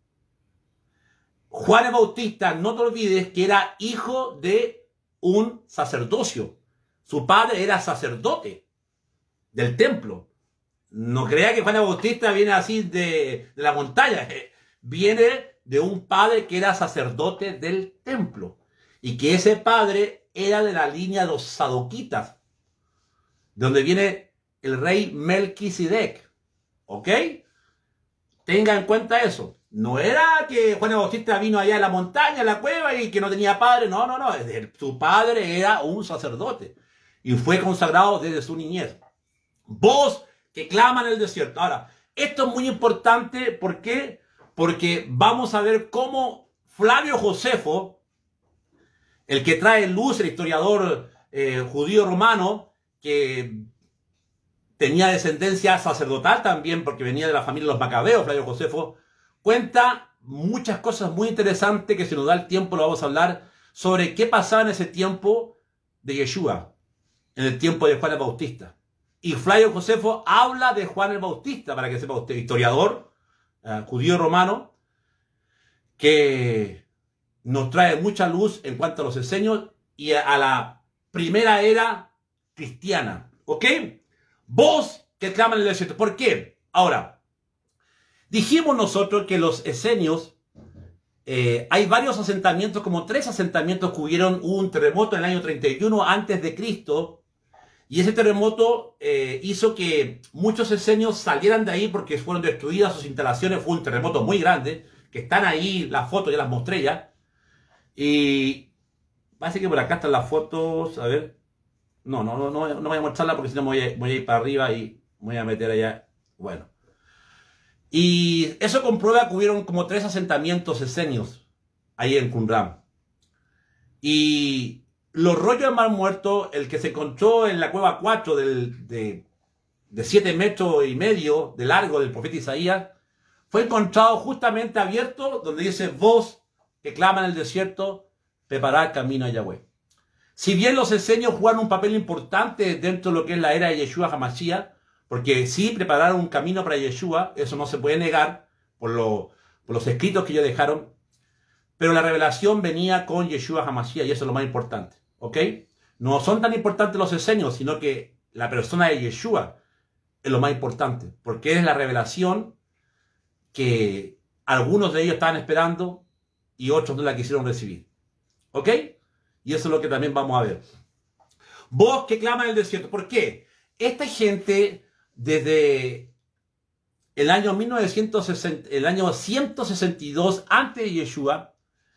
Juan el Bautista, no te olvides que era hijo de un sacerdocio. Su padre era sacerdote del templo. No crea que Juan el Bautista viene así de la montaña. Viene de un padre que era sacerdote del templo. Y que ese padre era de la línea de los sadoquitas, de donde viene el rey Melquisedec. ¿Ok? Tenga en cuenta eso. No era que Juan el Bautista vino allá en la montaña, en la cueva, y que no tenía padre. No. Su padre era un sacerdote. Y fue consagrado desde su niñez. Voz que clama en el desierto. Ahora, esto es muy importante. ¿Por qué? Porque vamos a ver cómo Flavio Josefo, el que trae luz, el historiador judío romano, que tenía descendencia sacerdotal también, porque venía de la familia de los macabeos, Flavio Josefo, cuenta muchas cosas muy interesantes que si nos da el tiempo lo vamos a hablar sobre qué pasaba en ese tiempo de Yeshua. En el tiempo de Juan el Bautista. Y Flavio Josefo habla de Juan el Bautista, para que sepa usted, historiador, judío romano, que nos trae mucha luz en cuanto a los enseños y a la primera era cristiana. ¿Ok? Voz que clama en el desierto. ¿Por qué? Ahora, dijimos nosotros que los esenios, hay varios asentamientos, como 3 asentamientos que hubo un terremoto en el año 31 antes de Cristo. Y ese terremoto hizo que muchos esenios salieran de ahí porque fueron destruidas sus instalaciones. Fue un terremoto muy grande, que están ahí las fotos, ya las mostré ya. Y parece que por acá están las fotos, a ver. No voy a mostrarla porque si no voy a ir para arriba y me voy a meter allá. Bueno. Y eso comprueba que hubieron como 3 asentamientos esenios ahí en Qumran. Y los rollos del Mar Muerto, el que se encontró en la cueva 4 de 7,5 metros de largo del profeta Isaías, fue encontrado justamente abierto, donde dice voz que clama en el desierto, preparar camino a Yahweh. Si bien los esenios jugaron un papel importante dentro de lo que es la era de Yeshua HaMashiach, porque sí prepararon un camino para Yeshua, eso no se puede negar por los escritos que ellos dejaron, pero la revelación venía con Yeshua HaMashiach y eso es lo más importante. ¿Ok? No son tan importantes los esenios, sino que la persona de Yeshua es lo más importante, porque es la revelación que algunos de ellos estaban esperando y otros no la quisieron recibir. ¿Ok? Y eso es lo que también vamos a ver. Voz que clama en el desierto. ¿Por qué? Esta gente, desde el año 1960, el año 162 antes de Yeshua,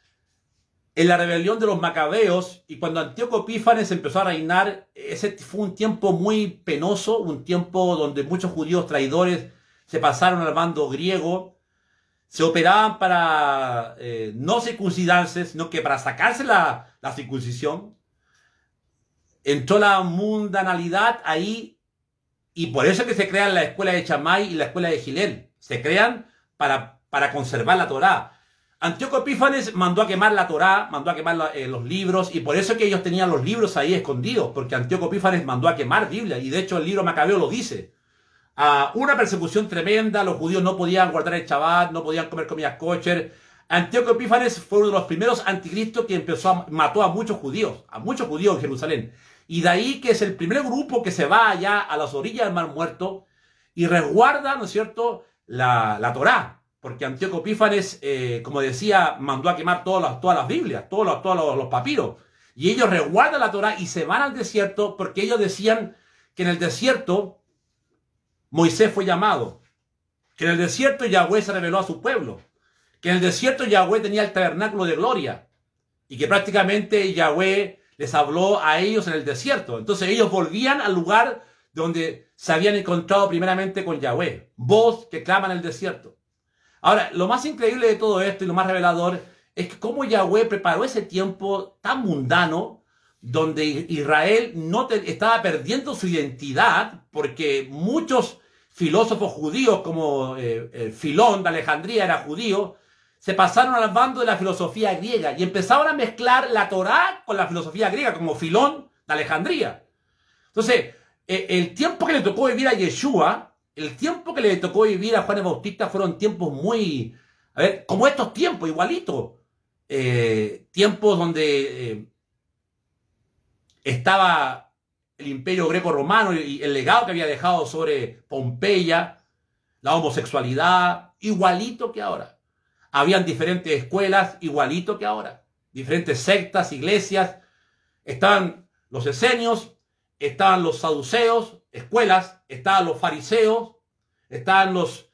en la rebelión de los macabeos, y cuando Antíoco Epífanes empezó a reinar, ese fue un tiempo muy penoso, un tiempo donde muchos judíos traidores se pasaron al bando griego, se operaban para no circuncidarse, sino que para sacarse la circuncisión. Entró la mundanalidad ahí, y por eso es que se crean la escuela de Shammai y la escuela de Hillel. Se crean para conservar la Torá. Antíoco Epífanes mandó a quemar la Torá, mandó a quemar los libros, y por eso es que ellos tenían los libros ahí escondidos, porque Antíoco Epífanes mandó a quemar Biblia, y de hecho el libro Macabeo lo dice. Una persecución tremenda, los judíos no podían guardar el Shabbat, no podían comer comidas kosher. Antíoco Epífanes fue uno de los primeros anticristos que mató a muchos judíos en Jerusalén. Y de ahí que es el primer grupo que se va allá a las orillas del Mar Muerto y resguarda, ¿no es cierto?, la Torá. Porque Antíoco Epífanes, como decía, mandó a quemar todas las Biblias, todos los papiros. Y ellos resguardan la Torá y se van al desierto porque ellos decían que en el desierto Moisés fue llamado, que en el desierto Yahweh se reveló a su pueblo, que en el desierto Yahweh tenía el tabernáculo de gloria y que prácticamente Yahweh les habló a ellos en el desierto. Entonces ellos volvían al lugar donde se habían encontrado primeramente con Yahweh, voz que clama en el desierto. Ahora, lo más increíble de todo esto y lo más revelador es que cómo Yahweh preparó ese tiempo tan mundano donde Israel estaba perdiendo su identidad, porque muchos filósofos judíos como Filón de Alejandría era judío, se pasaron al bando de la filosofía griega y empezaron a mezclar la Torá con la filosofía griega, como Filón de Alejandría. Entonces, el tiempo que le tocó vivir a Yeshua, el tiempo que le tocó vivir a Juan el Bautista fueron tiempos muy, como estos tiempos, igualitos. Tiempos donde estaba el imperio greco-romano y el legado que había dejado sobre Pompeya, la homosexualidad, igualito que ahora. Habían diferentes escuelas, igualito que ahora. Diferentes sectas, iglesias. Estaban los esenios, estaban los saduceos, escuelas, estaban los fariseos, estaban los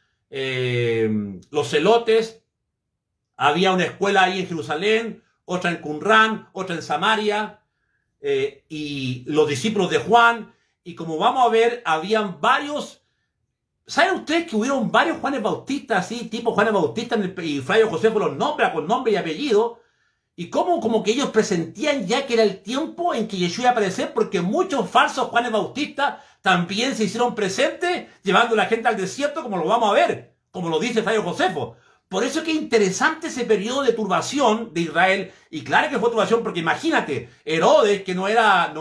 celotes. Había una escuela ahí en Jerusalén, otra en Qumran, otra en Samaria, y los discípulos de Juan. Y como vamos a ver, habían varios. ¿Saben ustedes que hubieron varios Juanes Bautistas, así, tipo Juanes Bautistas, y Fray Josefo los nombra con nombre y apellido? Y como que ellos presentían ya que era el tiempo en que Yeshua iba a aparecer, porque muchos falsos Juanes Bautistas también se hicieron presentes, llevando a la gente al desierto, como lo vamos a ver, como lo dice Fray Josefo. Por eso es que es interesante ese periodo de turbación de Israel, y claro que fue turbación, porque imagínate, Herodes, que no era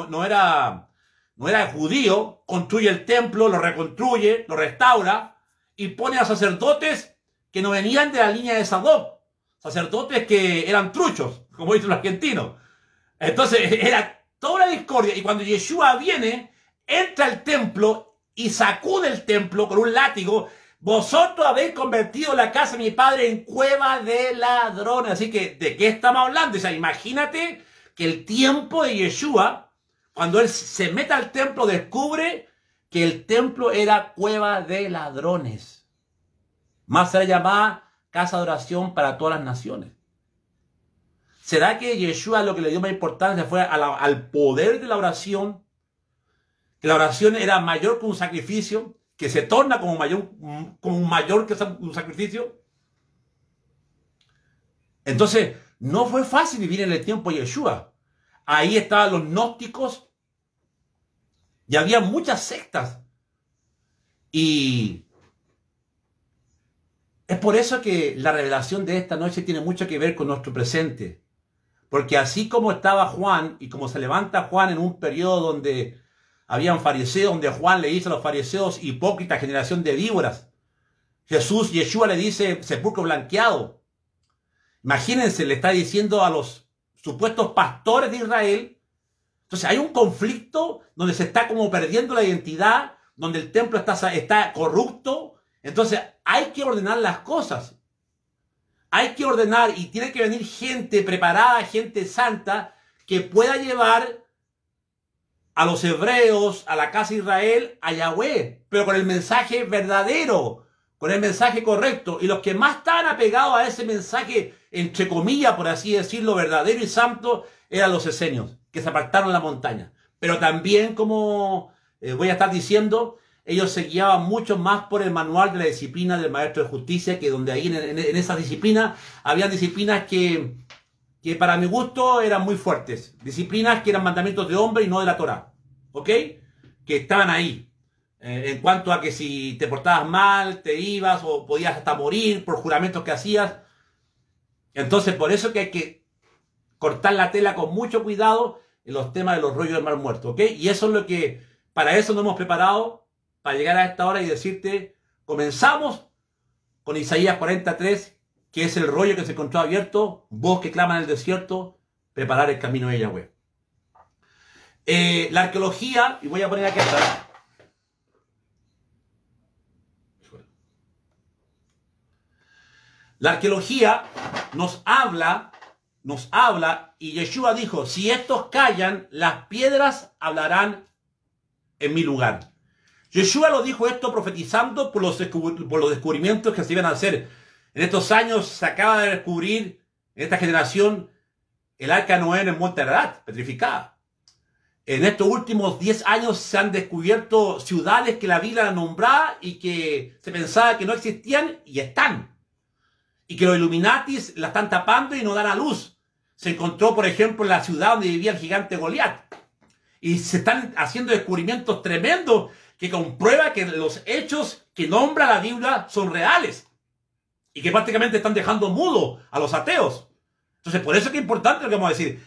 judío, construye el templo, lo reconstruye, lo restaura y pone a sacerdotes que no venían de la línea de Sadoc, sacerdotes que eran truchos, como dicen los argentinos. Entonces era toda una discordia, y cuando Yeshua viene, entra al templo y sacude el templo con un látigo. Vosotros habéis convertido la casa de mi padre en cueva de ladrones. Así que, ¿de qué estamos hablando? O sea, imagínate que el tiempo de Yeshua, cuando él se mete al templo, descubre que el templo era cueva de ladrones. Más será llamada casa de oración para todas las naciones. ¿Será que Yeshua lo que le dio más importancia fue al poder de la oración? Que la oración era mayor que un sacrificio, que se torna como mayor que un sacrificio. Entonces, no fue fácil vivir en el tiempo de Yeshua. Ahí estaban los gnósticos y había muchas sectas. Y es por eso que la revelación de esta noche tiene mucho que ver con nuestro presente. Porque así como estaba Juan y como se levanta Juan en un periodo donde habían fariseos, donde Juan le dice a los fariseos, hipócrita, generación de víboras. Yeshua le dice, sepulcro blanqueado. Imagínense, le está diciendo a los supuestos pastores de Israel. Entonces hay un conflicto donde se está como perdiendo la identidad, donde el templo está corrupto. Entonces hay que ordenar las cosas. Hay que ordenar y tiene que venir gente preparada, gente santa, que pueda llevar a los hebreos, a la casa de Israel, a Yahweh, pero con el mensaje verdadero, con el mensaje correcto. Y los que más estaban apegados a ese mensaje, entre comillas, por así decirlo, verdadero y santo, eran los esenios, que se apartaron en la montaña. Pero también, como voy a estar diciendo, ellos se guiaban mucho más por el manual de la disciplina del maestro de justicia, que donde ahí en esa disciplina, había disciplinas que para mi gusto eran muy fuertes. Disciplinas que eran mandamientos de hombre y no de la Torá. ¿Ok? Que estaban ahí. En cuanto a que si te portabas mal, te ibas o podías hasta morir por juramentos que hacías. Entonces, por eso que hay que cortar la tela con mucho cuidado en los temas de los rollos del mar muerto. ¿Ok? Y eso es lo que, para eso nos hemos preparado, para llegar a esta hora y decirte, comenzamos con Isaías 43, que es el rollo que se encontró abierto, voz que clama en el desierto, preparar el camino de Yahweh. La arqueología, y voy a poner aquí atrás, la arqueología nos habla, y Yeshua dijo, si estos callan, las piedras hablarán en mi lugar. Yeshua lo dijo esto profetizando por los descubrimientos que se iban a hacer. En estos años se acaba de descubrir, en esta generación, el arca de Noé en el monte Ararat, petrificada. En estos últimos 10 años se han descubierto ciudades que la Biblia nombraba y que se pensaba que no existían y están. Y que los Illuminatis la están tapando y no dan a luz. Se encontró, por ejemplo, en la ciudad donde vivía el gigante Goliat. Y se están haciendo descubrimientos tremendos que comprueba que los hechos que nombra la Biblia son reales. Y que prácticamente están dejando mudo a los ateos. Entonces, por eso es que es importante lo que vamos a decir.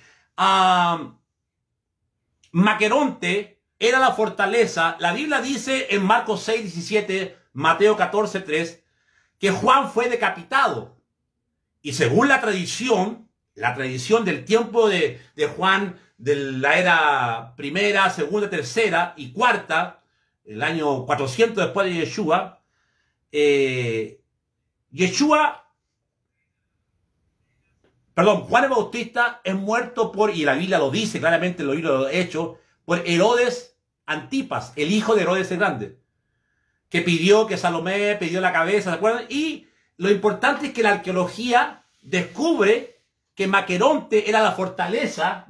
Maqueronte era la fortaleza. La Biblia dice en Marcos 6:17, Mateo 14:3, que Juan fue decapitado. Y según la tradición del tiempo de Juan, de la era primera, segunda, tercera y cuarta, el año 400 después de Yeshua, Juan el Bautista es muerto y la Biblia lo dice claramente en los libros de los Hechos, por Herodes Antipas, el hijo de Herodes el Grande, que pidió que Salomé pidió la cabeza, ¿se acuerdan? Y lo importante es que la arqueología descubre que Maqueronte era la fortaleza,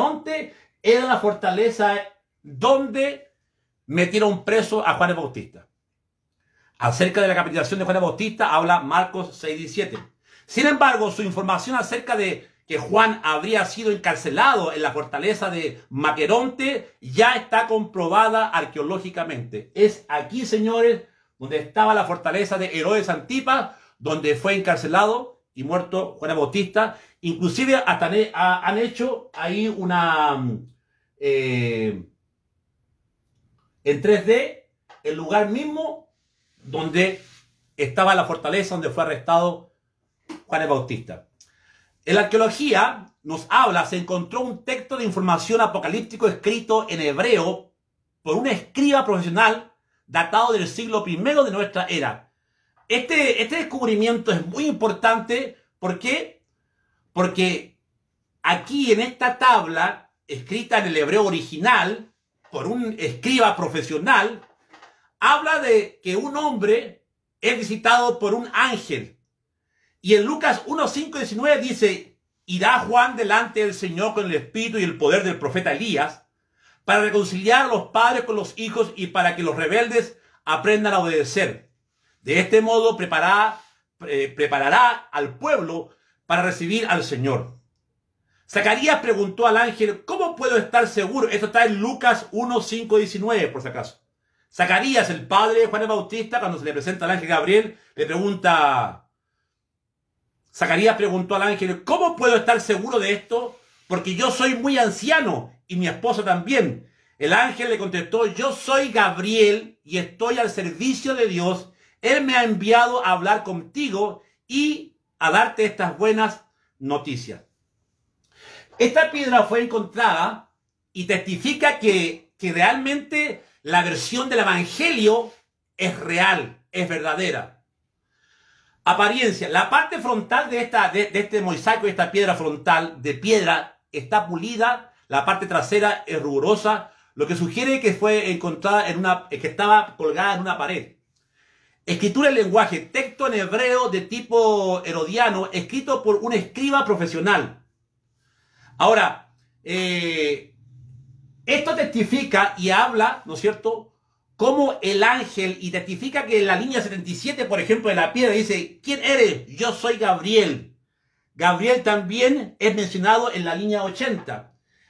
donde metieron preso a Juan el Bautista. Acerca de la decapitación de Juan el Bautista habla Marcos 6:17. Sin embargo, su información acerca de que Juan habría sido encarcelado en la fortaleza de Maqueronte ya está comprobada arqueológicamente. Es aquí, señores, donde estaba la fortaleza de Herodes Antipas, donde fue encarcelado y muerto Juan el Bautista. Inclusive hasta han hecho ahí una en 3D el lugar mismo donde estaba la fortaleza donde fue arrestado Juan el Bautista. En la arqueología nos habla, se encontró un texto de información apocalíptico escrito en hebreo por un escriba profesional datado del siglo I de nuestra era. Este descubrimiento es muy importante. ¿Por qué? Porque aquí en esta tabla, escrita en el hebreo original, por un escriba profesional, habla de que un hombre es visitado por un ángel. Y en Lucas 1:5-19 dice, irá Juan delante del Señor con el espíritu y el poder del profeta Elías, para reconciliar a los padres con los hijos y para que los rebeldes aprendan a obedecer. De este modo preparará al pueblo para recibir al Señor. Zacarías preguntó al ángel, ¿cómo puedo estar seguro? Esto está en Lucas 1:5-19, por si acaso. Zacarías, el padre de Juan el Bautista, cuando se le presenta al ángel Gabriel, le pregunta, Zacarías preguntó al ángel, ¿cómo puedo estar seguro de esto? Porque yo soy muy anciano y mi esposa también. El ángel le contestó, yo soy Gabriel y estoy al servicio de Dios. Él me ha enviado a hablar contigo y a darte estas buenas noticias. Esta piedra fue encontrada y testifica que realmente la versión del Evangelio es real, es verdadera. Apariencia. La parte frontal de este mosaico, de esta piedra frontal de piedra, está pulida. La parte trasera es rigurosa, lo que sugiere que fue encontrada que estaba colgada en una pared. Escritura en lenguaje, texto en hebreo de tipo herodiano, escrito por un escriba profesional. Ahora, esto testifica y habla, ¿no es cierto?, como el ángel, y testifica que en la línea 77, por ejemplo, de la piedra, dice, ¿quién eres? Yo soy Gabriel. Gabriel también es mencionado en la línea 80.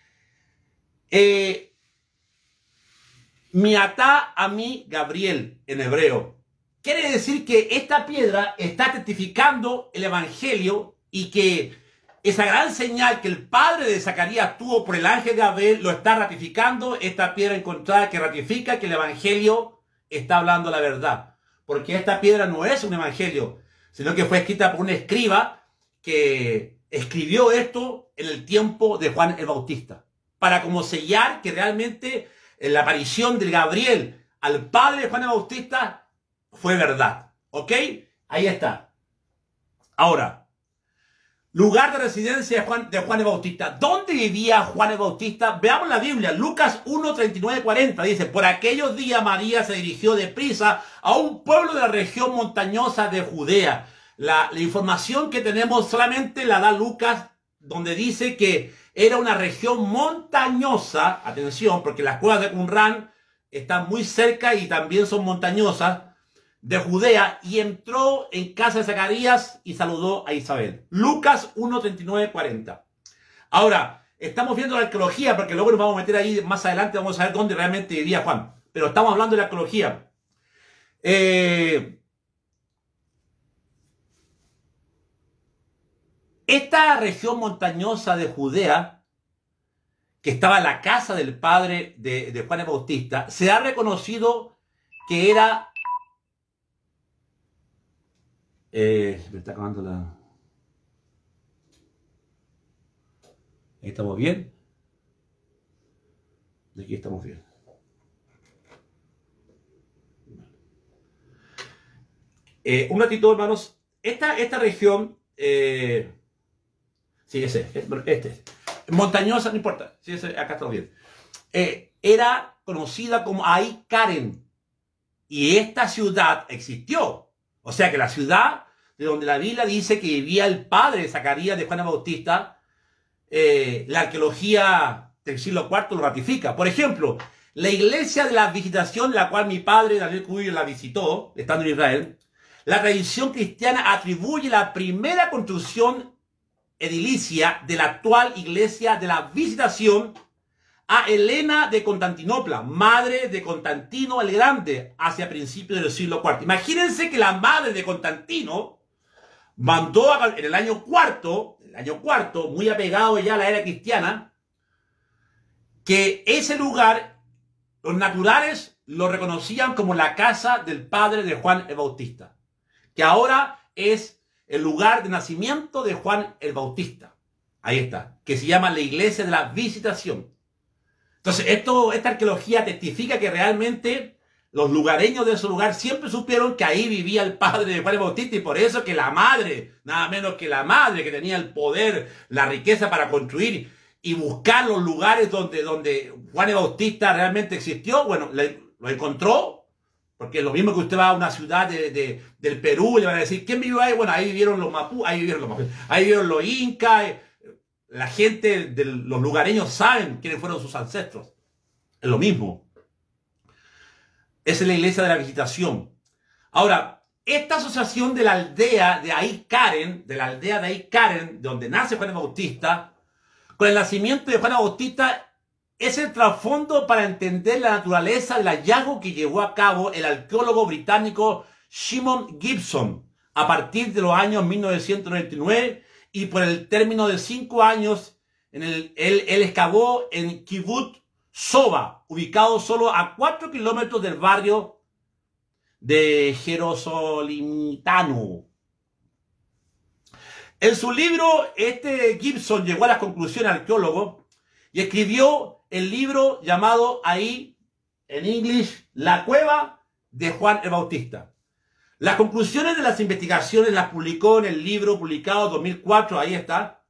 Miatá a mí Gabriel, en hebreo. Quiere decir que esta piedra está testificando el Evangelio y que esa gran señal que el padre de Zacarías tuvo por el ángel Gabriel lo está ratificando. Esta piedra encontrada que ratifica que el Evangelio está hablando la verdad. Porque esta piedra no es un Evangelio, sino que fue escrita por un escriba que escribió esto en el tiempo de Juan el Bautista, para como sellar que realmente la aparición de Gabriel al padre de Juan el Bautista fue verdad. ¿Ok? Ahí está. Ahora, lugar de residencia de Juan el Bautista. ¿Dónde vivía Juan el Bautista? Veamos la Biblia. Lucas 1, 39, 40. Dice, por aquellos días María se dirigió deprisa a un pueblo de la región montañosa de Judea. La información que tenemos solamente la da Lucas, donde dice que era una región montañosa. Atención, porque las cuevas de Qumran están muy cerca y también son montañosas, de Judea, y entró en casa de Zacarías y saludó a Isabel. Lucas 1, 39, 40. Ahora, estamos viendo la arqueología, porque luego nos vamos a meter ahí más adelante, vamos a ver dónde realmente vivía Juan. Pero estamos hablando de la arqueología. Esta región montañosa de Judea, que estaba en la casa del padre de Juan el Bautista, se ha reconocido que era... me está acabando la... Ahí estamos bien. De aquí estamos bien. Un ratito, hermanos. Esta región... sí, este. Montañosa, no importa. Sí, acá estamos bien. Era conocida como Ai Karen. Y esta ciudad existió. O sea que la ciudad de donde la Biblia dice que vivía el padre de Zacarías, de Juan el Bautista, la arqueología del siglo IV lo ratifica. Por ejemplo, la iglesia de la visitación, la cual mi padre Daniel Cubillo la visitó, estando en Israel, la tradición cristiana atribuye la primera construcción edilicia de la actual iglesia de la visitación a Helena de Constantinopla, madre de Constantino el Grande, hacia principios del siglo IV. Imagínense que la madre de Constantino mandó en el año cuarto, muy apegado ya a la era cristiana, que ese lugar, los naturales lo reconocían como la casa del padre de Juan el Bautista, que ahora es el lugar de nacimiento de Juan el Bautista. Ahí está, que se llama la iglesia de la visitación. Entonces, esta arqueología testifica que realmente los lugareños de ese lugar siempre supieron que ahí vivía el padre de Juan el Bautista, y por eso que la madre, nada menos que la madre que tenía el poder, la riqueza para construir y buscar los lugares donde Juan el Bautista realmente existió, bueno, lo encontró, porque es lo mismo que usted va a una ciudad del Perú y le van a decir, ¿quién vivió ahí? Bueno, ahí vivieron los mapú, ahí vivieron los incas. La gente de los lugareños saben quiénes fueron sus ancestros. Es lo mismo. Esa es la iglesia de la visitación. Ahora, esta asociación de la aldea de Ai Karen, donde nace Juan el Bautista, con el nacimiento de Juan el Bautista, es el trasfondo para entender la naturaleza del hallazgo que llevó a cabo el arqueólogo británico Simon Gibson a partir de los años 1999, y por el término de 5 años, él excavó en Kibbutz Soba, ubicado solo a 4 kilómetros del barrio de Jerosolimtano. En su libro, Gibson llegó a las conclusiones arqueólogo y escribió el libro llamado Ai en inglés, la cueva de Juan el Bautista. Las conclusiones de las investigaciones las publicó en el libro publicado en 2004, ahí está,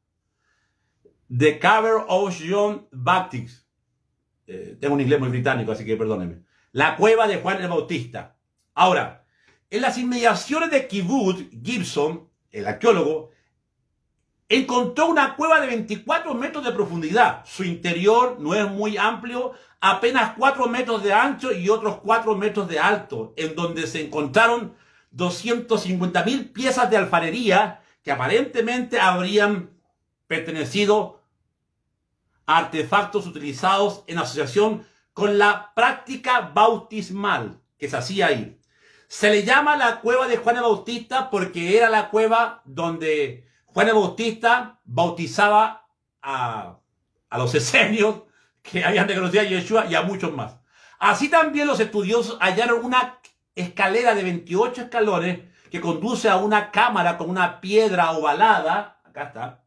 The Cave of John Baptist. Tengo un inglés muy británico, así que perdónenme. La cueva de Juan el Bautista. Ahora, en las inmediaciones de Kibbutz, Gibson, el arqueólogo, encontró una cueva de 24 metros de profundidad. Su interior no es muy amplio, apenas 4 metros de ancho y otros 4 metros de alto, en donde se encontraron 250.000 piezas de alfarería que aparentemente habrían pertenecido a artefactos utilizados en asociación con la práctica bautismal que se hacía ahí. Se le llama la cueva de Juan el Bautista porque era la cueva donde Juan el Bautista bautizaba a los esenios que habían reconocido a Yeshua y a muchos más. Así también los estudiosos hallaron una escalera de 28 escalones que conduce a una cámara con una piedra ovalada. Acá está.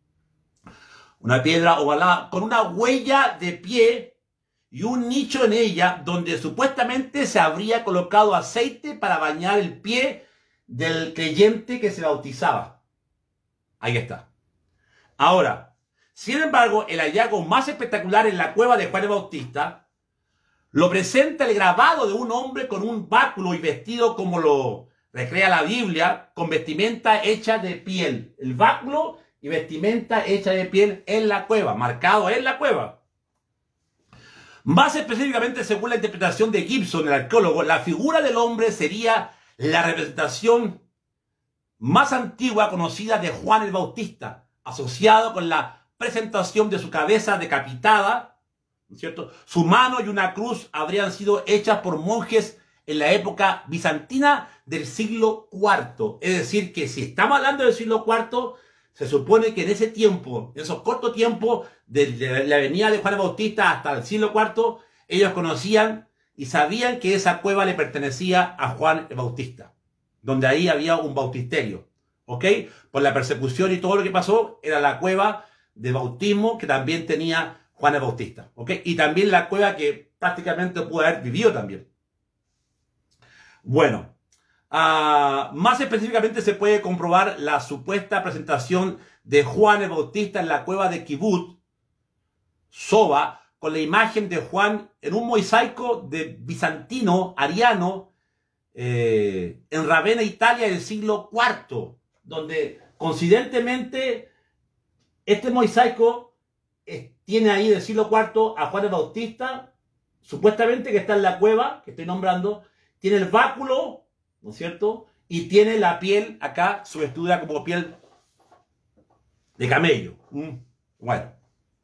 Una piedra ovalada con una huella de pie y un nicho en ella donde supuestamente se habría colocado aceite para bañar el pie del creyente que se bautizaba. Ahí está. Ahora, sin embargo, el hallazgo más espectacular en la cueva de Juan el Bautista lo presenta el grabado de un hombre con un báculo y vestido como lo recrea la Biblia, con vestimenta hecha de piel. El báculo y vestimenta hecha de piel en la cueva, marcado en la cueva. Más específicamente, según la interpretación de Gibson, el arqueólogo, la figura del hombre sería la representación más antigua conocida de Juan el Bautista, asociado con la presentación de su cabeza decapitada, ¿no es cierto? Su mano y una cruz habrían sido hechas por monjes en la época bizantina del siglo IV. Es decir, que si estamos hablando del siglo IV, se supone que en ese tiempo, en esos cortos tiempos, desde la venida de Juan el Bautista hasta el siglo IV, ellos conocían y sabían que esa cueva le pertenecía a Juan el Bautista, donde ahí había un bautisterio, ¿ok? Por la persecución y todo lo que pasó, era la cueva de bautismo que también tenía Juan el Bautista, ¿ok? Y también la cueva que prácticamente pudo haber vivido también. Bueno, más específicamente se puede comprobar la supuesta presentación de Juan el Bautista en la cueva de Kibbutz, Soba, con la imagen de Juan en un mosaico de bizantino, ariano, en Ravenna, Italia, del siglo IV, donde coincidentemente este mosaico tiene ahí del siglo IV a Juan el Bautista, supuestamente que está en la cueva, que estoy nombrando, tiene el báculo, ¿no es cierto? Y tiene la piel acá, su vestidura como piel de camello. Bueno.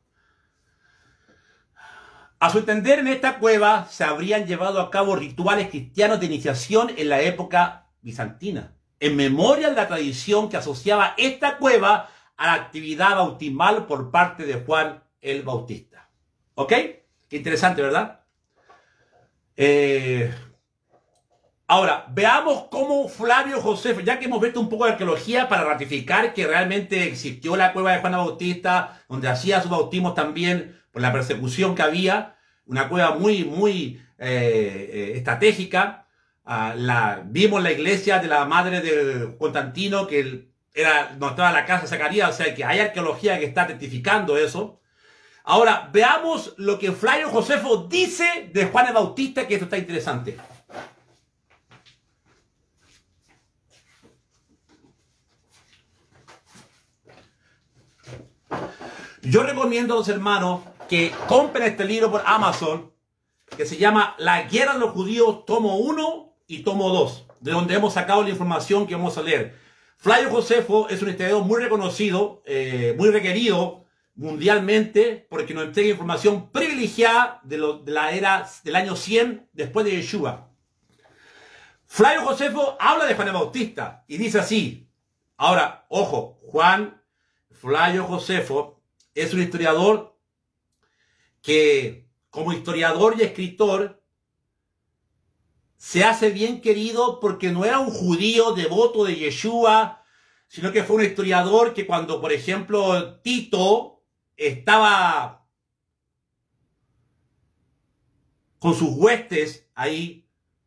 A su entender, en esta cueva se habrían llevado a cabo rituales cristianos de iniciación en la época bizantina, en memoria de la tradición que asociaba esta cueva a la actividad bautismal por parte de Juan el Bautista. ¿Ok? Qué interesante, ¿verdad? Ahora, veamos cómo Flavio Josefo, ya que hemos visto un poco de arqueología para ratificar que realmente existió la cueva de Juan el Bautista, donde hacía sus bautismos también por la persecución que había, una cueva muy estratégica. Vimos la iglesia de la madre de Constantino, que donde estaba la casa de Zacarías, o sea que hay arqueología que está testificando eso. Ahora, veamos lo que Flavio Josefo dice de Juan el Bautista, que esto está interesante. Yo recomiendo a los hermanos que compren este libro por Amazon, que se llama La Guerra de los Judíos, tomo 1 y tomo 2, de donde hemos sacado la información que vamos a leer. Flavio Josefo es un historiador muy reconocido, muy requerido mundialmente, porque nos entrega información privilegiada de la era del año 100 después de Yeshua. Flavio Josefo habla de Juan el Bautista y dice así. Ahora, ojo, Flavio Josefo es un historiador que, como historiador y escritor, se hace bien querido porque no era un judío devoto de Yeshua, sino que fue un historiador que cuando, por ejemplo, Tito estaba con sus huestes ahí,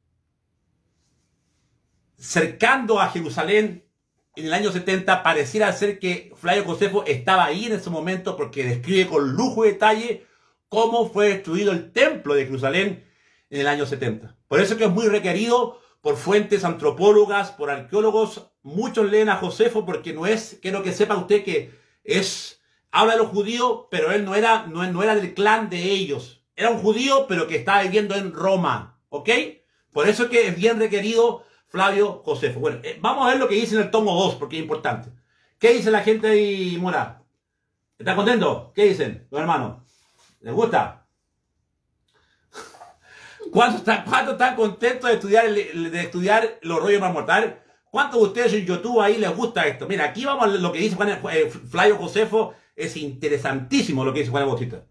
cercando a Jerusalén en el año 70, pareciera ser que Flavio Josefo estaba ahí en ese momento, porque describe con lujo y detalle cómo fue destruido el templo de Jerusalén en el año 70. Por eso que es muy requerido por fuentes antropólogas, por arqueólogos. Muchos leen a Josefo porque no es, quiero que sepa usted que habla de los judíos, pero él no era del clan de ellos. Era un judío, pero que estaba viviendo en Roma, ¿ok? Por eso que es bien requerido Flavio Josefo. Bueno, vamos a ver lo que dice en el tomo 2, porque es importante. ¿Qué dice la gente de Mora? ¿Están contentos? ¿Qué dicen los hermanos? ¿Les gusta? ¿Cuántos están contentos de estudiar los rollos más mortales? ¿Cuántos de ustedes en YouTube ahí les gusta esto? Mira, aquí vamos a lo que dice Flavio Josefo. Es interesantísimo lo que dice Juan el Bautista.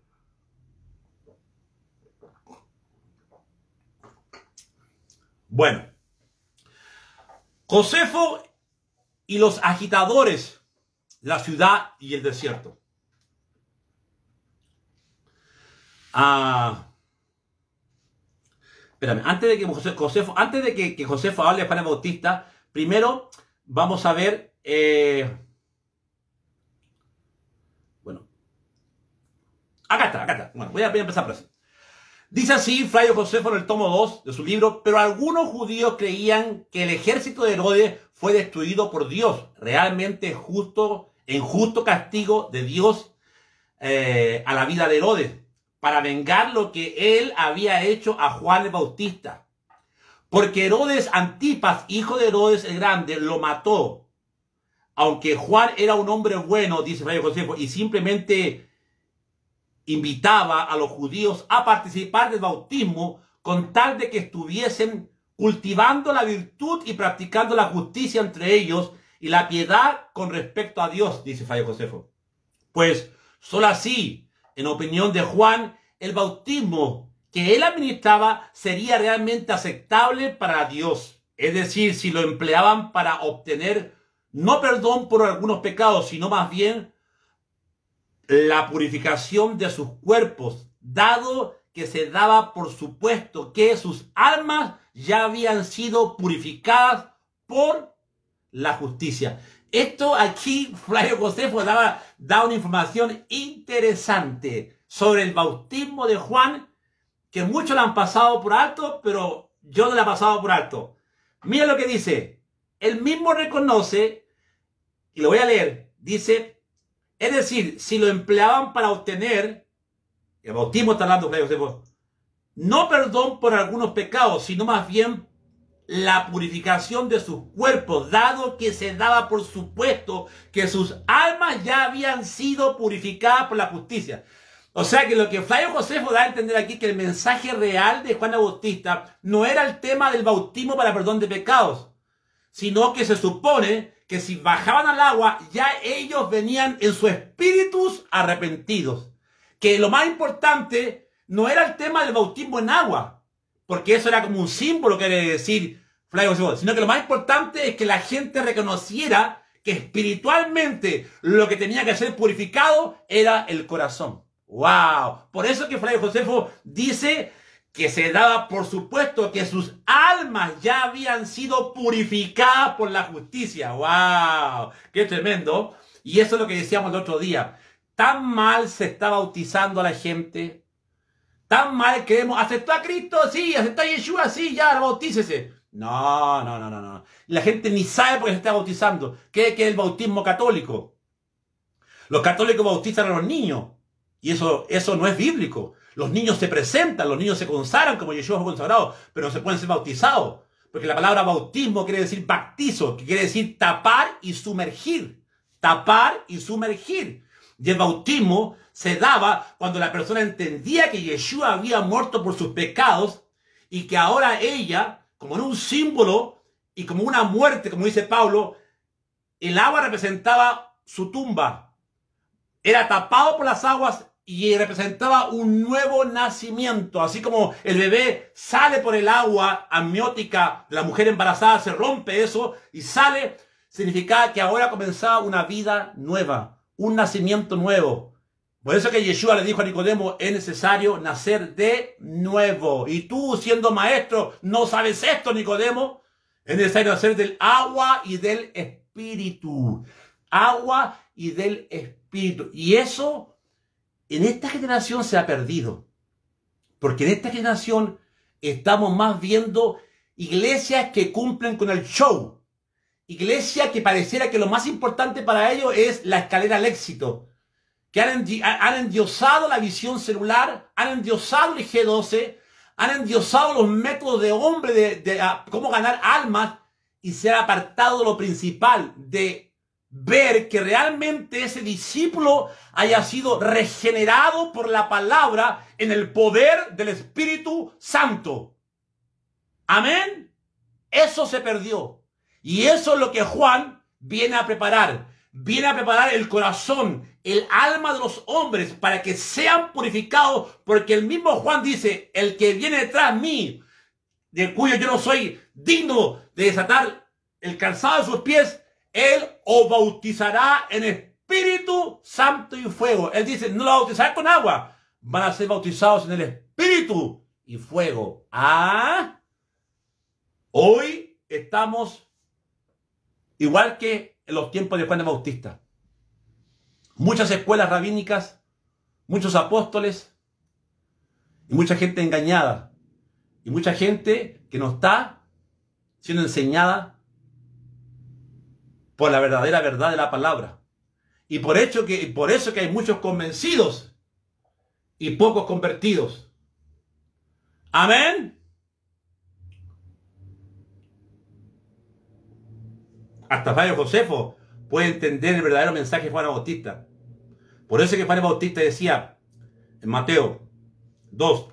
Bueno, Josefo y los agitadores de la ciudad y el desierto. Espérame, antes de que Josefo hable de Juan el Bautista, primero vamos a ver, bueno, acá está. Bueno, voy a empezar por así. Dice así Flavio Josefo en el tomo 2 de su libro: pero algunos judíos creían que el ejército de Herodes fue destruido por Dios, realmente en justo castigo de Dios a la vida de Herodes, para vengar lo que él había hecho a Juan el Bautista. Porque Herodes Antipas, hijo de Herodes el Grande, lo mató. Aunque Juan era un hombre bueno, dice Flavio Josefo, y simplemente invitaba a los judíos a participar del bautismo con tal de que estuviesen cultivando la virtud y practicando la justicia entre ellos y la piedad con respecto a Dios, dice Flavio Josefo. Pues solo así, en opinión de Juan, el bautismo que él administraba sería realmente aceptable para Dios. Es decir, si lo empleaban para obtener no perdón por algunos pecados, sino más bien la purificación de sus cuerpos, dado que se daba por supuesto que sus almas ya habían sido purificadas por la justicia. Esto aquí Flavio Josefo da una información interesante sobre el bautismo de Juan, que muchos la han pasado por alto, pero yo no la he pasado por alto. Mira lo que dice. Él mismo reconoce, y lo voy a leer, dice: es decir, si lo empleaban para obtener, el bautismo está hablando Flavio Josefo, no perdón por algunos pecados, sino más bien la purificación de sus cuerpos, dado que se daba por supuesto que sus almas ya habían sido purificadas por la justicia. O sea que lo que Flavio Josefo da a entender aquí, que el mensaje real de Juan el Bautista no era el tema del bautismo para perdón de pecados, sino que se supone que si bajaban al agua, ya ellos venían en sus espíritus arrepentidos. Que lo más importante no era el tema del bautismo en agua, porque eso era como un símbolo, quiere decir Flavio Josefo, sino que lo más importante es que la gente reconociera que espiritualmente lo que tenía que ser purificado era el corazón. ¡Wow! Por eso que Flavio Josefo dice que se daba por supuesto que sus almas ya habían sido purificadas por la justicia. ¡Wow! ¡Qué tremendo! Y eso es lo que decíamos el otro día. Tan mal se está bautizando a la gente. Tan mal queremos, ¿aceptó a Cristo? Sí. ¿Aceptó a Yeshua? Sí, ya, bautícese. No. La gente ni sabe por qué se está bautizando. ¿Qué es el bautismo católico? Los católicos bautizan a los niños. Y eso no es bíblico. Los niños se presentan, los niños se consagran como Yeshua fue consagrado, pero no se pueden ser bautizados. Porque la palabra bautismo quiere decir baptizo, que quiere decir tapar y sumergir. Tapar y sumergir. Y el bautismo se daba cuando la persona entendía que Yeshua había muerto por sus pecados y que ahora ella, como en un símbolo y como una muerte, como dice Pablo, el agua representaba su tumba. Era tapado por las aguas y representaba un nuevo nacimiento. Así como el bebé sale por el agua amniótica de la mujer embarazada, se rompe eso y sale, significaba que ahora comenzaba una vida nueva, un nacimiento nuevo. Por eso que Yeshua le dijo a Nicodemo, es necesario nacer de nuevo. Y tú, siendo maestro, no sabes esto, Nicodemo. Es necesario nacer del agua y del espíritu. Agua y del espíritu. Y eso, en esta generación se ha perdido. Porque en esta generación estamos más viendo iglesias que cumplen con el show. Iglesias que pareciera que lo más importante para ellos es la escalera al éxito. Que han endiosado la visión celular, han endiosado el G12, han endiosado los métodos de hombre de cómo ganar almas y se han apartado de lo principal, de ver que realmente ese discípulo haya sido regenerado por la palabra en el poder del Espíritu Santo. Amén. Eso se perdió. Y eso es lo que Juan viene a preparar. Viene a preparar el corazón, el alma de los hombres para que sean purificados, porque el mismo Juan dice, el que viene detrás de mí, de cuyo yo no soy digno de desatar el calzado de sus pies, él os bautizará en Espíritu Santo y fuego. Él dice, no lo bautizará con agua, van a ser bautizados en el Espíritu y fuego. Hoy estamos igual que en los tiempos de Juan el Bautista. Muchas escuelas rabínicas, muchos apóstoles y mucha gente engañada. Y mucha gente que no está siendo enseñada por la verdadera verdad de la palabra. Y por eso que hay muchos convencidos y pocos convertidos. Amén. Hasta Fabio Josefo puede entender el verdadero mensaje de Juan el Bautista. Por eso que Juan el Bautista decía en Mateo 2,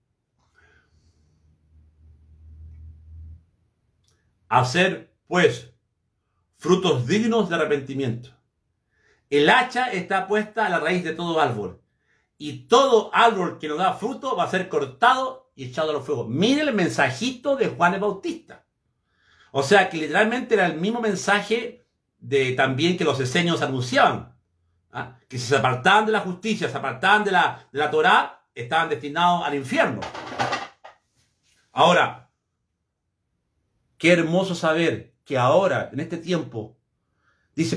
hacer pues frutos dignos de arrepentimiento. El hacha está puesta a la raíz de todo árbol, y todo árbol que no da fruto va a ser cortado y echado al fuego. Mire el mensajito de Juan el Bautista. O sea que literalmente era el mismo mensaje de también que los esenios anunciaban. Que si se apartaban de la justicia, se apartaban de la Torá, estaban destinados al infierno. Ahora, qué hermoso saber que ahora, en este tiempo, dice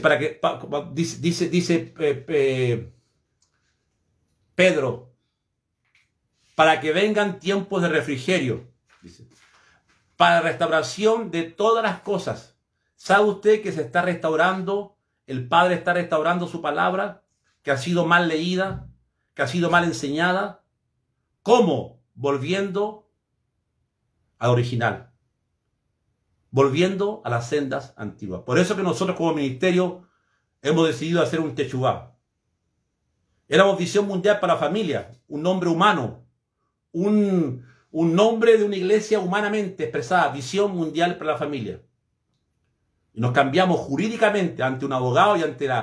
Pedro, para que vengan tiempos de refrigerio, dice, para restauración de todas las cosas. ¿Sabe usted que se está restaurando? El Padre está restaurando su palabra, que ha sido mal leída, que ha sido mal enseñada. ¿Cómo? Volviendo al original. Volviendo a las sendas antiguas. Por eso que nosotros como ministerio hemos decidido hacer un techubá. Éramos Visión Mundial para la Familia, un nombre humano, un nombre de una iglesia humanamente expresada, Visión Mundial para la Familia. Y nos cambiamos jurídicamente ante un abogado y ante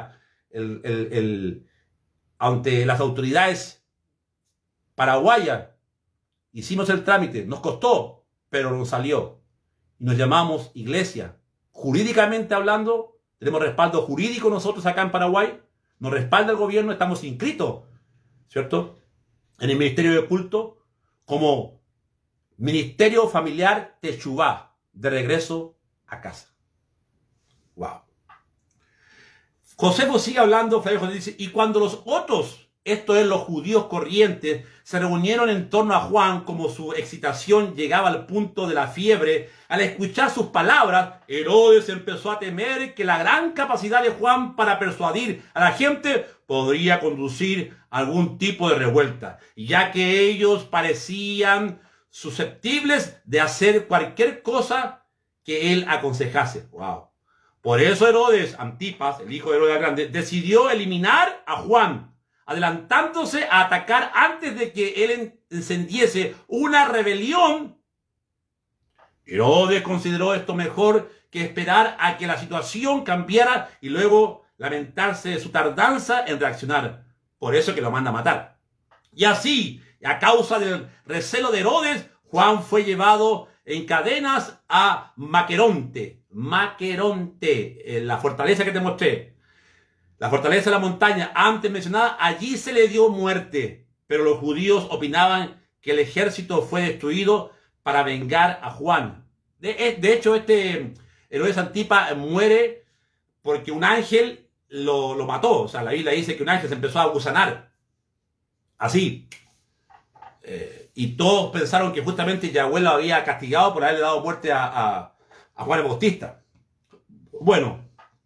ante las autoridades paraguayas. Hicimos el trámite, nos costó, pero nos salió. Y nos llamamos iglesia. Jurídicamente hablando, tenemos respaldo jurídico nosotros acá en Paraguay. Nos respalda el gobierno, estamos inscritos, ¿cierto?, en el Ministerio de Culto como Ministerio Familiar Techubá, de regreso a casa. Wow. Josefo sigue hablando, Flavio José dice, y cuando los otros, esto es los judíos corrientes, se reunieron en torno a Juan, como su excitación llegaba al punto de la fiebre, al escuchar sus palabras, Herodes empezó a temer que la gran capacidad de Juan para persuadir a la gente podría conducir a algún tipo de revuelta, ya que ellos parecían susceptibles de hacer cualquier cosa que él aconsejase. Wow. Por eso Herodes Antipas, el hijo de Herodes el Grande, decidió eliminar a Juan, adelantándose a atacar antes de que él encendiese una rebelión. Herodes consideró esto mejor que esperar a que la situación cambiara y luego lamentarse de su tardanza en reaccionar. Por eso que lo manda a matar. Y así, a causa del recelo de Herodes, Juan fue llevado en cadenas a Maqueronte, la fortaleza que te mostré. La fortaleza de la montaña, antes mencionada, allí se le dio muerte, pero los judíos opinaban que el ejército fue destruido para vengar a Juan. De hecho, este Herodes Antipa muere porque un ángel lo mató. O sea, la Biblia dice que un ángel se empezó a gusanar. Así. Y todos pensaron que justamente Yahweh lo había castigado por haberle dado muerte a Juan el Bautista. Bueno,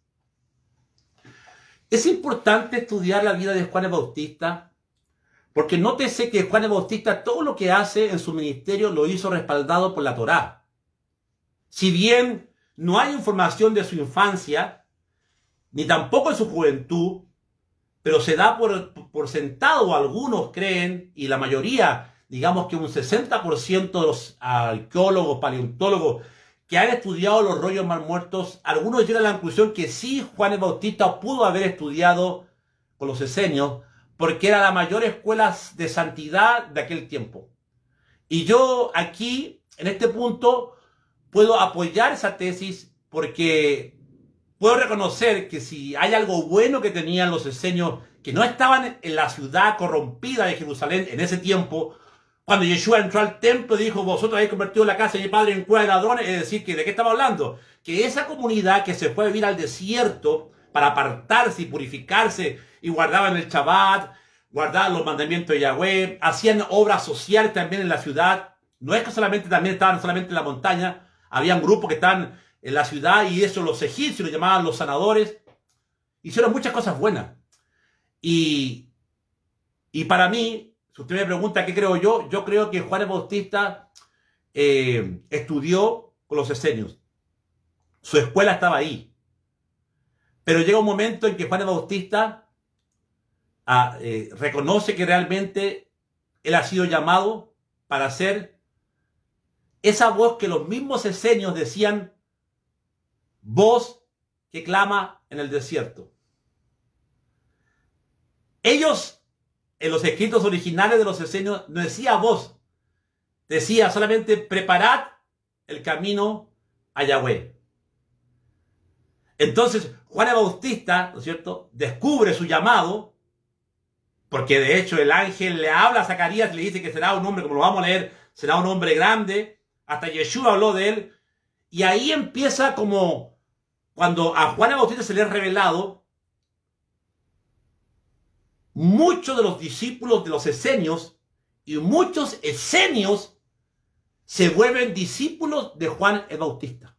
es importante estudiar la vida de Juan el Bautista, porque nótese que Juan el Bautista todo lo que hace en su ministerio lo hizo respaldado por la Torá. Si bien no hay información de su infancia, ni tampoco de su juventud, pero se da por sentado, o algunos creen, y la mayoría, digamos que un 60% de los arqueólogos, paleontólogos que han estudiado los rollos mal muertos, algunos llegan a la conclusión que sí, Juan el Bautista pudo haber estudiado con los esenios, porque era la mayor escuela de santidad de aquel tiempo. Y yo aquí, en este punto, puedo apoyar esa tesis porque puedo reconocer que si hay algo bueno que tenían los esenios, que no estaban en la ciudad corrompida de Jerusalén en ese tiempo, cuando Yeshua entró al templo y dijo, vosotros habéis convertido la casa de mi padre en cueva de ladrones, es decir, que ¿de qué estamos hablando? Que esa comunidad que se fue a vivir al desierto para apartarse y purificarse y guardaban el Shabbat, guardaban los mandamientos de Yahweh, hacían obras sociales también en la ciudad. No es que solamente también estaban solamente en la montaña, había un grupo que estaban en la ciudad y eso los egipcios los llamaban los sanadores. Hicieron muchas cosas buenas. Y para mí, si usted me pregunta qué creo yo creo que Juan el Bautista estudió con los esenios. Su escuela estaba ahí. Pero llega un momento en que Juan el Bautista reconoce que realmente él ha sido llamado para ser esa voz que los mismos esenios decían, voz que clama en el desierto. Ellos, en los escritos originales de los esenios, no decía voz, decía solamente preparad el camino a Yahweh. Entonces, Juan el Bautista, ¿no es cierto?, descubre su llamado, porque de hecho el ángel le habla a Zacarías y le dice que será un hombre, como lo vamos a leer, será un hombre grande, hasta Yeshua habló de él, y ahí empieza como cuando a Juan el Bautista se le ha revelado, muchos de los discípulos de los esenios y muchos esenios se vuelven discípulos de Juan el Bautista.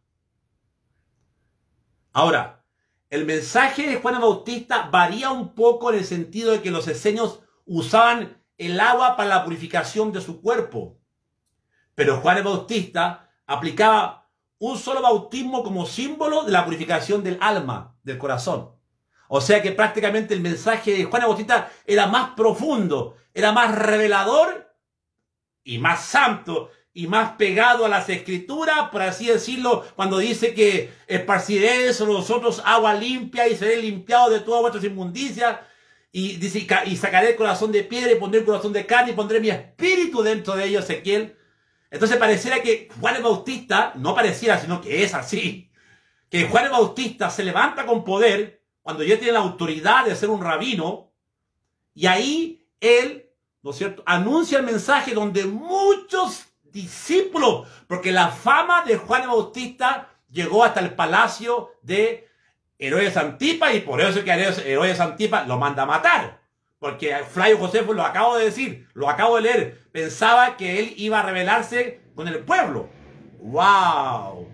Ahora, el mensaje de Juan el Bautista varía un poco en el sentido de que los esenios usaban el agua para la purificación de su cuerpo, pero Juan el Bautista aplicaba un solo bautismo como símbolo de la purificación del alma, del corazón. O sea que prácticamente el mensaje de Juan el Bautista era más profundo, era más revelador y más santo y más pegado a las escrituras, por así decirlo, cuando dice que esparciré sobre vosotros agua limpia y seré limpiado de todas vuestras inmundicias, y dice, y sacaré el corazón de piedra y pondré el corazón de carne y pondré mi espíritu dentro de ellos, Ezequiel. Entonces pareciera que Juan el Bautista, no pareciera, sino que es así, que Juan el Bautista se levanta con poder cuando ya tiene la autoridad de ser un rabino, y ahí él, ¿no es cierto?, anuncia el mensaje donde muchos discípulos, porque la fama de Juan el Bautista llegó hasta el palacio de Herodes Antipa, y por eso es que Herodes Antipa lo manda a matar, porque Flavio Josefo, lo acabo de decir, lo acabo de leer, pensaba que él iba a rebelarse con el pueblo. ¡Wow!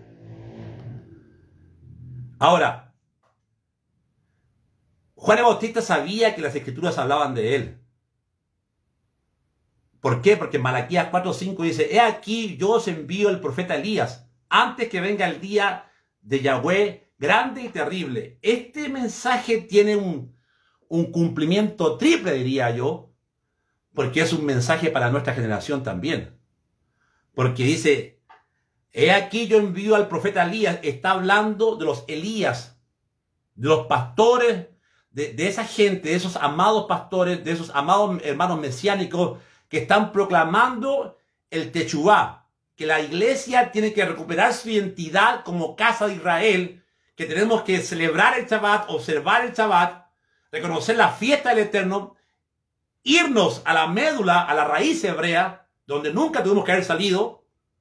Ahora, Juan el Bautista sabía que las escrituras hablaban de él. ¿Por qué? Porque en Malaquías 4:5 dice, he aquí yo os envío el profeta Elías, antes que venga el día de Yahweh grande y terrible. Este mensaje tiene un cumplimiento triple, diría yo, porque es un mensaje para nuestra generación también. Porque dice, he aquí yo envío al profeta Elías, está hablando de los Elías, de los pastores, de esa gente, de esos amados pastores, de esos amados hermanos mesiánicos que están proclamando el Techubá, que la iglesia tiene que recuperar su identidad como casa de Israel, que tenemos que celebrar el Shabbat, observar el Shabbat, reconocer la fiesta del Eterno, irnos a la médula, a la raíz hebrea, donde nunca tuvimos que haber salido.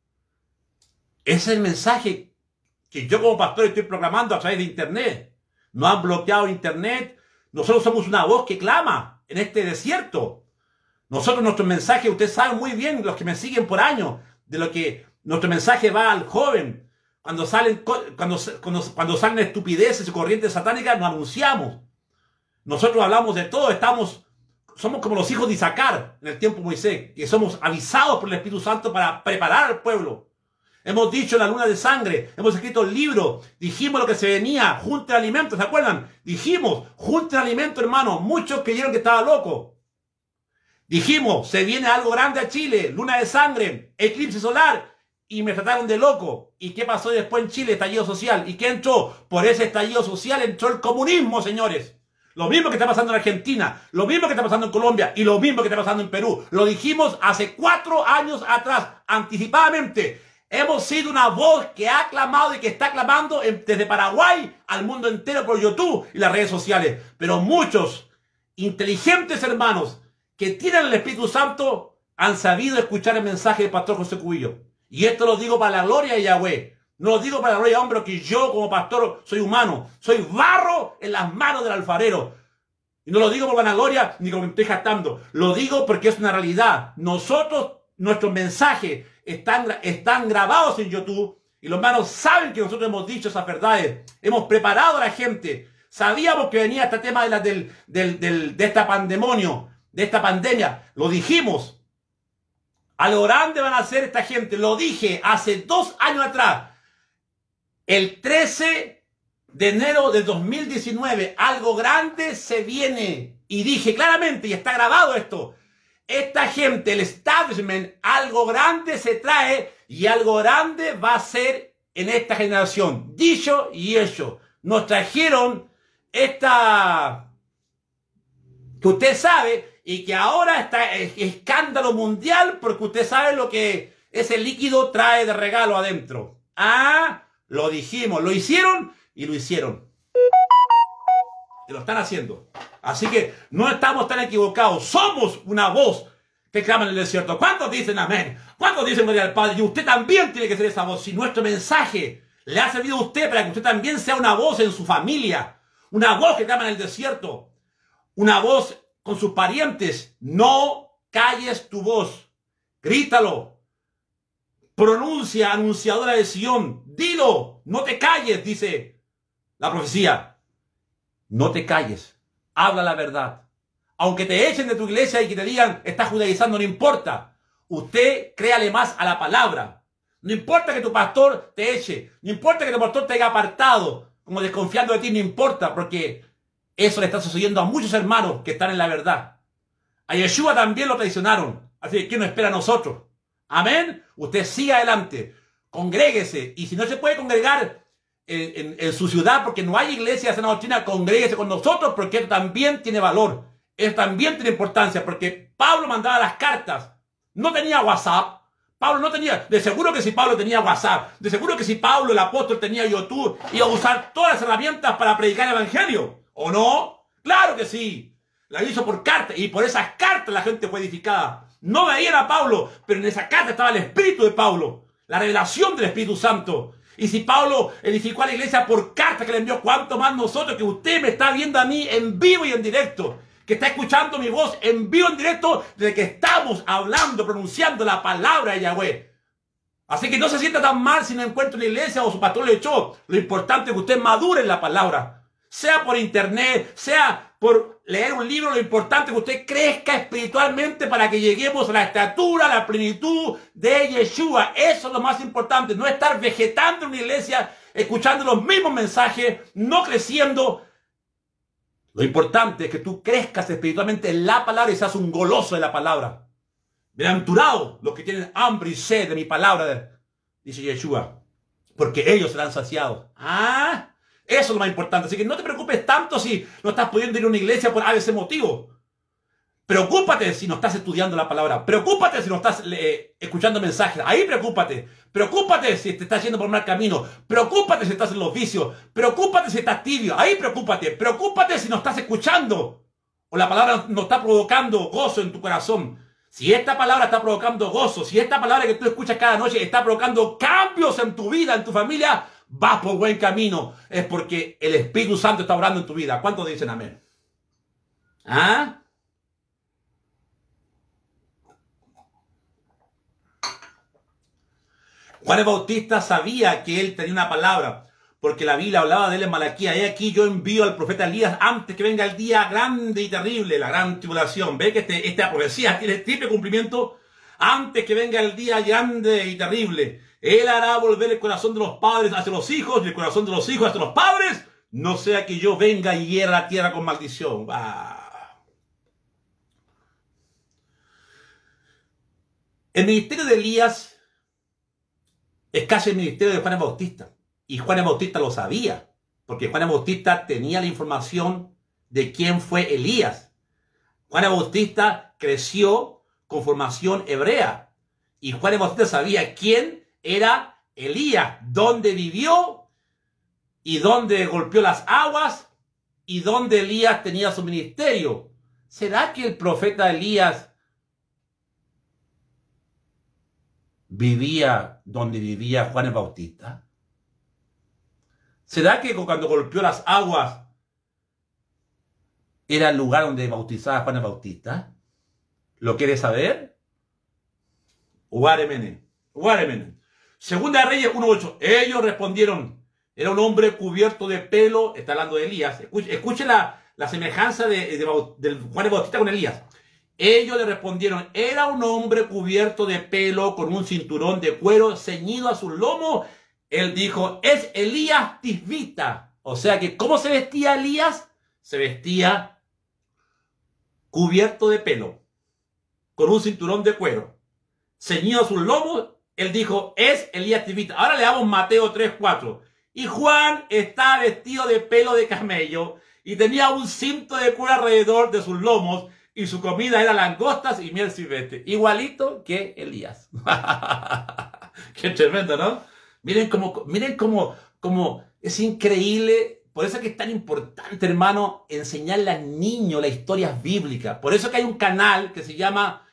Ese es el mensaje que yo como pastor estoy proclamando a través de internet. No han bloqueado internet. Nosotros somos una voz que clama en este desierto. Nosotros, nuestro mensaje, ustedes saben muy bien, los que me siguen por años, de lo que nuestro mensaje va al joven. Cuando salen estupideces y corrientes satánicas, nos anunciamos. Nosotros hablamos de todo, somos como los hijos de Isaacar en el tiempo de Moisés, que somos avisados por el Espíritu Santo para preparar al pueblo. Hemos dicho la luna de sangre, hemos escrito el libro, dijimos lo que se venía, junten alimento, ¿se acuerdan? Dijimos, junten alimento, hermano. Muchos creyeron que estaba loco. Dijimos, se viene algo grande a Chile, luna de sangre, eclipse solar, y me trataron de loco. ¿Y qué pasó después en Chile? Estallido social. ¿Y qué entró? Por ese estallido social entró el comunismo, señores. Lo mismo que está pasando en Argentina, lo mismo que está pasando en Colombia y lo mismo que está pasando en Perú. Lo dijimos hace 4 años atrás, anticipadamente. Hemos sido una voz que ha clamado y que está clamando desde Paraguay al mundo entero por YouTube y las redes sociales. Pero muchos inteligentes hermanos que tienen el Espíritu Santo han sabido escuchar el mensaje del pastor José Cubillo. Y esto lo digo para la gloria de Yahweh. No lo digo para la gloria de hombre, que yo como pastor soy humano. Soy barro en las manos del alfarero. Y no lo digo por vanagloria ni como me estoy jactando. Lo digo porque es una realidad. Nuestros mensajes están grabados en YouTube. Y los hermanos saben que nosotros hemos dicho esas verdades. Hemos preparado a la gente. Sabíamos que venía este tema de esta pandemonio, de esta pandemia. Lo dijimos. A lo grande van a ser esta gente. Lo dije hace 2 años atrás. El 13 de enero de 2019. Algo grande se viene. Y dije claramente, y está grabado esto. Esta gente, el establishment, algo grande se trae. Y algo grande va a ser en esta generación. Dicho y hecho. Nos trajeron esta... que usted sabe... Y que ahora está escándalo mundial porque usted sabe lo que ese líquido trae de regalo adentro. Ah, lo dijimos, lo hicieron y lo hicieron. Y lo están haciendo. Así que no estamos tan equivocados. Somos una voz que clama en el desierto. ¿Cuántos dicen amén? ¿Cuántos dicen gloria al Padre? Y usted también tiene que ser esa voz. Si nuestro mensaje le ha servido a usted para que usted también sea una voz en su familia. Una voz que clama en el desierto. Una voz con sus parientes. No calles tu voz. Grítalo. Pronuncia, anunciadora de Sion. Dilo. No te calles, dice la profecía. No te calles. Habla la verdad. Aunque te echen de tu iglesia y que te digan, estás judaizando, no importa. Usted créale más a la palabra. No importa que tu pastor te eche. No importa que tu pastor te haya apartado, como desconfiando de ti, no importa, porque eso le está sucediendo a muchos hermanos que están en la verdad. A Yeshua también lo traicionaron. Así que, ¿quién nos espera a nosotros? Amén. Usted siga adelante. Congréguese. Y si no se puede congregar en su ciudad porque no hay iglesia de sana doctrina, congréguese con nosotros porque esto también tiene valor. Esto también tiene importancia porque Pablo mandaba las cartas. No tenía WhatsApp. Pablo no tenía. De seguro que si Pablo tenía WhatsApp. De seguro que si Pablo, el apóstol, tenía YouTube, iba a usar todas las herramientas para predicar el evangelio. ¿O no? Claro que sí. La hizo por cartas y por esas cartas la gente fue edificada. No veían a Pablo, pero en esa carta estaba el Espíritu de Pablo. La revelación del Espíritu Santo. Y si Pablo edificó a la iglesia por carta que le envió, ¿cuánto más nosotros que usted me está viendo a mí en vivo y en directo? Que está escuchando mi voz en vivo y en directo desde que estamos hablando, pronunciando la palabra de Yahweh. Así que no se sienta tan mal si no encuentra una iglesia o su pastor le echó. Lo importante es que usted madure en la palabra. Sea por internet, sea por leer un libro, lo importante es que usted crezca espiritualmente para que lleguemos a la estatura, a la plenitud de Yeshua. Eso es lo más importante, no estar vegetando en una iglesia, escuchando los mismos mensajes, no creciendo. Lo importante es que tú crezcas espiritualmente en la palabra y seas un goloso de la palabra. Bienaventurados los que tienen hambre y sed de mi palabra, dice Yeshua, porque ellos serán saciados. ¿Ah? Eso es lo más importante. Así que no te preocupes tanto si no estás pudiendo ir a una iglesia por ese motivo. Preocúpate si no estás estudiando la palabra. Preocúpate si no estás escuchando mensajes. Ahí preocúpate. Preocúpate si te estás yendo por mal camino. Preocúpate si estás en los vicios. Preocúpate si estás tibio. Ahí preocúpate. Preocúpate si no estás escuchando. O la palabra no está provocando gozo en tu corazón. Si esta palabra está provocando gozo, si esta palabra que tú escuchas cada noche está provocando cambios en tu vida, en tu familia, vas por buen camino. Es porque el Espíritu Santo está obrando en tu vida. ¿Cuántos dicen amén? ¿Ah? Juan el Bautista sabía que él tenía una palabra, porque la Biblia hablaba de él en Malaquías. He aquí yo envío al profeta Elías antes que venga el día grande y terrible, la gran tribulación. ¿Ve que esta profecía tiene triple cumplimiento? Antes que venga el día grande y terrible, él hará volver el corazón de los padres hacia los hijos y el corazón de los hijos hacia los padres, no sea que yo venga y hiera la tierra con maldición. El ministerio de Elías es casi el ministerio de Juan el Bautista. Y Juan el Bautista lo sabía, porque Juan el Bautista tenía la información de quién fue Elías. Juan el Bautista creció con formación hebrea. Y Juan el Bautista sabía quién era Elías, dónde vivió y dónde golpeó las aguas y dónde Elías tenía su ministerio. ¿Será que el profeta Elías vivía donde vivía Juan el Bautista? ¿Será que cuando golpeó las aguas era el lugar donde bautizaba Juan el Bautista? ¿Lo quiere saber? Uáremene. Segunda de Reyes 1:8. Ellos respondieron, era un hombre cubierto de pelo, está hablando de Elías. Escuche la semejanza de Juan el Bautista con Elías. Ellos le respondieron, era un hombre cubierto de pelo con un cinturón de cuero ceñido a sus lomos. Él dijo, es Elías Tisbita. O sea que, ¿cómo se vestía Elías? Se vestía cubierto de pelo, con un cinturón de cuero, ceñido a sus lomos. Él dijo, es Elías Tisbita. Ahora le damos Mateo 3:4. Y Juan está vestido de pelo de camello y tenía un cinto de cuero alrededor de sus lomos. Y su comida era langostas y miel silvestre. Igualito que Elías. Qué tremendo, ¿no? Miren cómo es increíble. Por eso es que es tan importante, hermano, enseñarle al niño las historias bíblicas. Por eso que hay un canal que se llama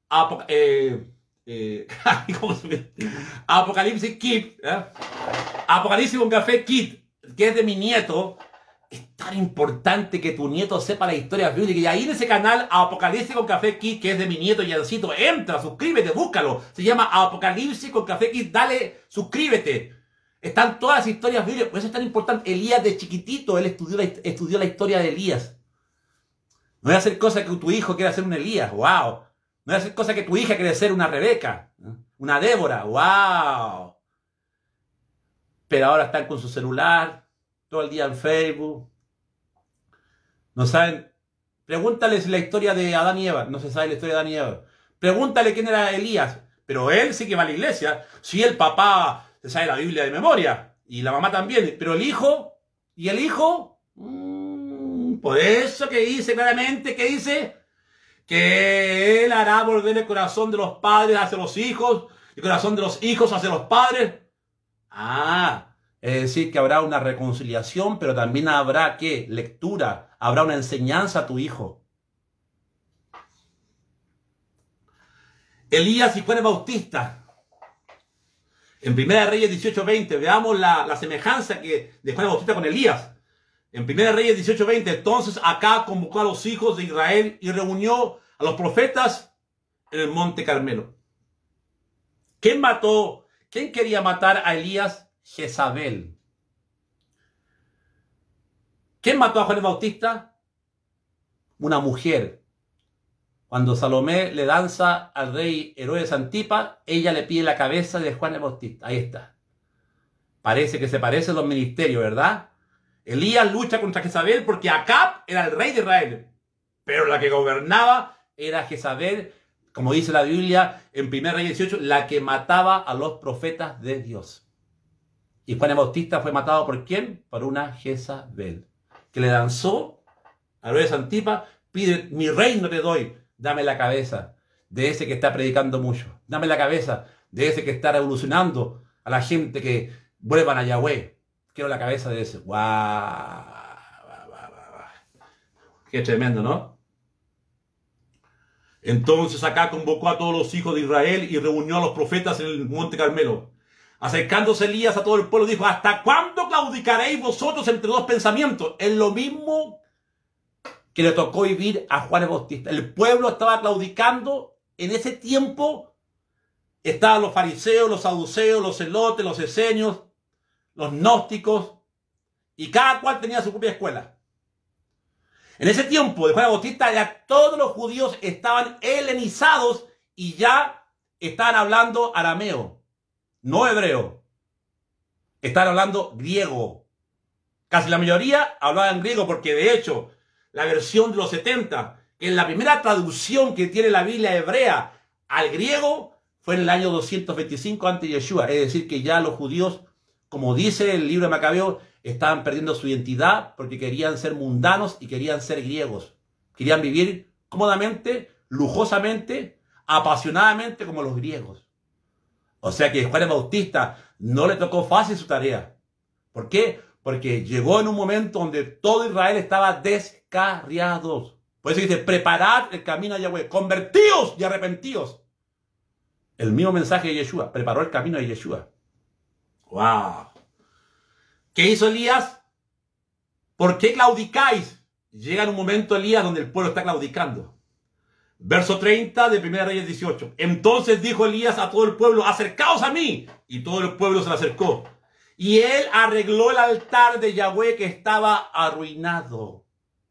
Apocalipsis Kid. Apocalipsis con Café Kid, que es de mi nieto. Es tan importante que tu nieto sepa las historias bíblicas. Y ahí en ese canal, Apocalipsis con Café Kid, que es de mi nieto Yancito, entra, suscríbete, búscalo. Se llama Apocalipsis con Café Kid. Dale, suscríbete. Están todas las historias bíblicas. Por eso es tan importante. Elías de chiquitito, él estudió la historia de Elías. No voy a hacer cosas que tu hijo quiera ser un Elías. ¡Wow! No voy a hacer cosas que tu hija quiere ser una Rebeca. Una Débora. ¡Wow! Pero ahora están con su celular todo el día en Facebook. No saben. Pregúntale si la historia de Adán y Eva. No se sabe la historia de Adán y Eva. Pregúntale quién era Elías. Pero él sí que va a la iglesia. Si el papá se sabe la Biblia de memoria. Y la mamá también. Pero el hijo. ¿Y el hijo? Por eso que dice claramente. ¿Qué dice? Que él hará volver el corazón de los padres hacia los hijos. Y el corazón de los hijos hacia los padres. Es decir, que habrá una reconciliación, pero también habrá, ¿qué? Lectura, habrá una enseñanza a tu hijo. Elías y Juan el Bautista. En 1 Reyes 18:20, veamos la semejanza de Juan el Bautista con Elías. En 1 Reyes 18:20, entonces Acab convocó a los hijos de Israel y reunió a los profetas en el monte Carmelo. ¿Quién quería matar a Elías? Jezabel. ¿Quién mató a Juan el Bautista? Una mujer. Cuando Salomé le danza al rey Herodes Antipas, ella le pide la cabeza de Juan el Bautista. Ahí está. Parece que se parecen los ministerios, ¿verdad? Elías lucha contra Jezabel porque Acab era el rey de Israel. Pero la que gobernaba era Jezabel, como dice la Biblia en 1 Reyes 18, la que mataba a los profetas de Dios. Y Juan el Bautista fue matado ¿por quién? Por una Jezabel, que le danzó a Herodes Antipas, pide, mi reino te doy, Dame la cabeza de ese que está predicando mucho. Dame la cabeza de ese que está revolucionando a la gente que vuelvan a Yahweh. Quiero la cabeza de ese. ¡Guau! Qué tremendo, ¿no? Entonces acá convocó a todos los hijos de Israel y reunió a los profetas en el monte Carmelo. Acercándose Elías a todo el pueblo, dijo: ¿hasta cuándo claudicaréis vosotros entre dos pensamientos? Es lo mismo que le tocó vivir a Juan el Bautista. El pueblo estaba claudicando. En ese tiempo estaban los fariseos, los saduceos, los celotes, los esenios, los gnósticos, y cada cual tenía su propia escuela. En ese tiempo de Juan el Bautista ya todos los judíos estaban helenizados y ya estaban hablando arameo, no hebreo. Estaban hablando griego. Casi la mayoría hablaban griego, porque de hecho la versión de los 70, que es la primera traducción que tiene la Biblia hebrea al griego, fue en el año 225 a.C. Es decir, que ya los judíos, como dice el libro de Macabeo, estaban perdiendo su identidad porque querían ser mundanos y querían ser griegos. Querían vivir cómodamente, lujosamente, apasionadamente como los griegos. O sea que a Juan el Bautista no le tocó fácil su tarea. ¿Por qué? Porque llegó en un momento donde todo Israel estaba descarriados. Por eso dice: preparad el camino a Yahweh, convertíos y arrepentíos. El mismo mensaje de Yeshua, preparó el camino de Yeshua. ¡Wow! ¿Qué hizo Elías? ¿Por qué claudicáis? Llega en un momento Elías donde el pueblo está claudicando. Verso 30 de 1 Reyes 18. Entonces dijo Elías a todo el pueblo: acercaos a mí. Y todo el pueblo se le acercó. Y él arregló el altar de Yahweh que estaba arruinado.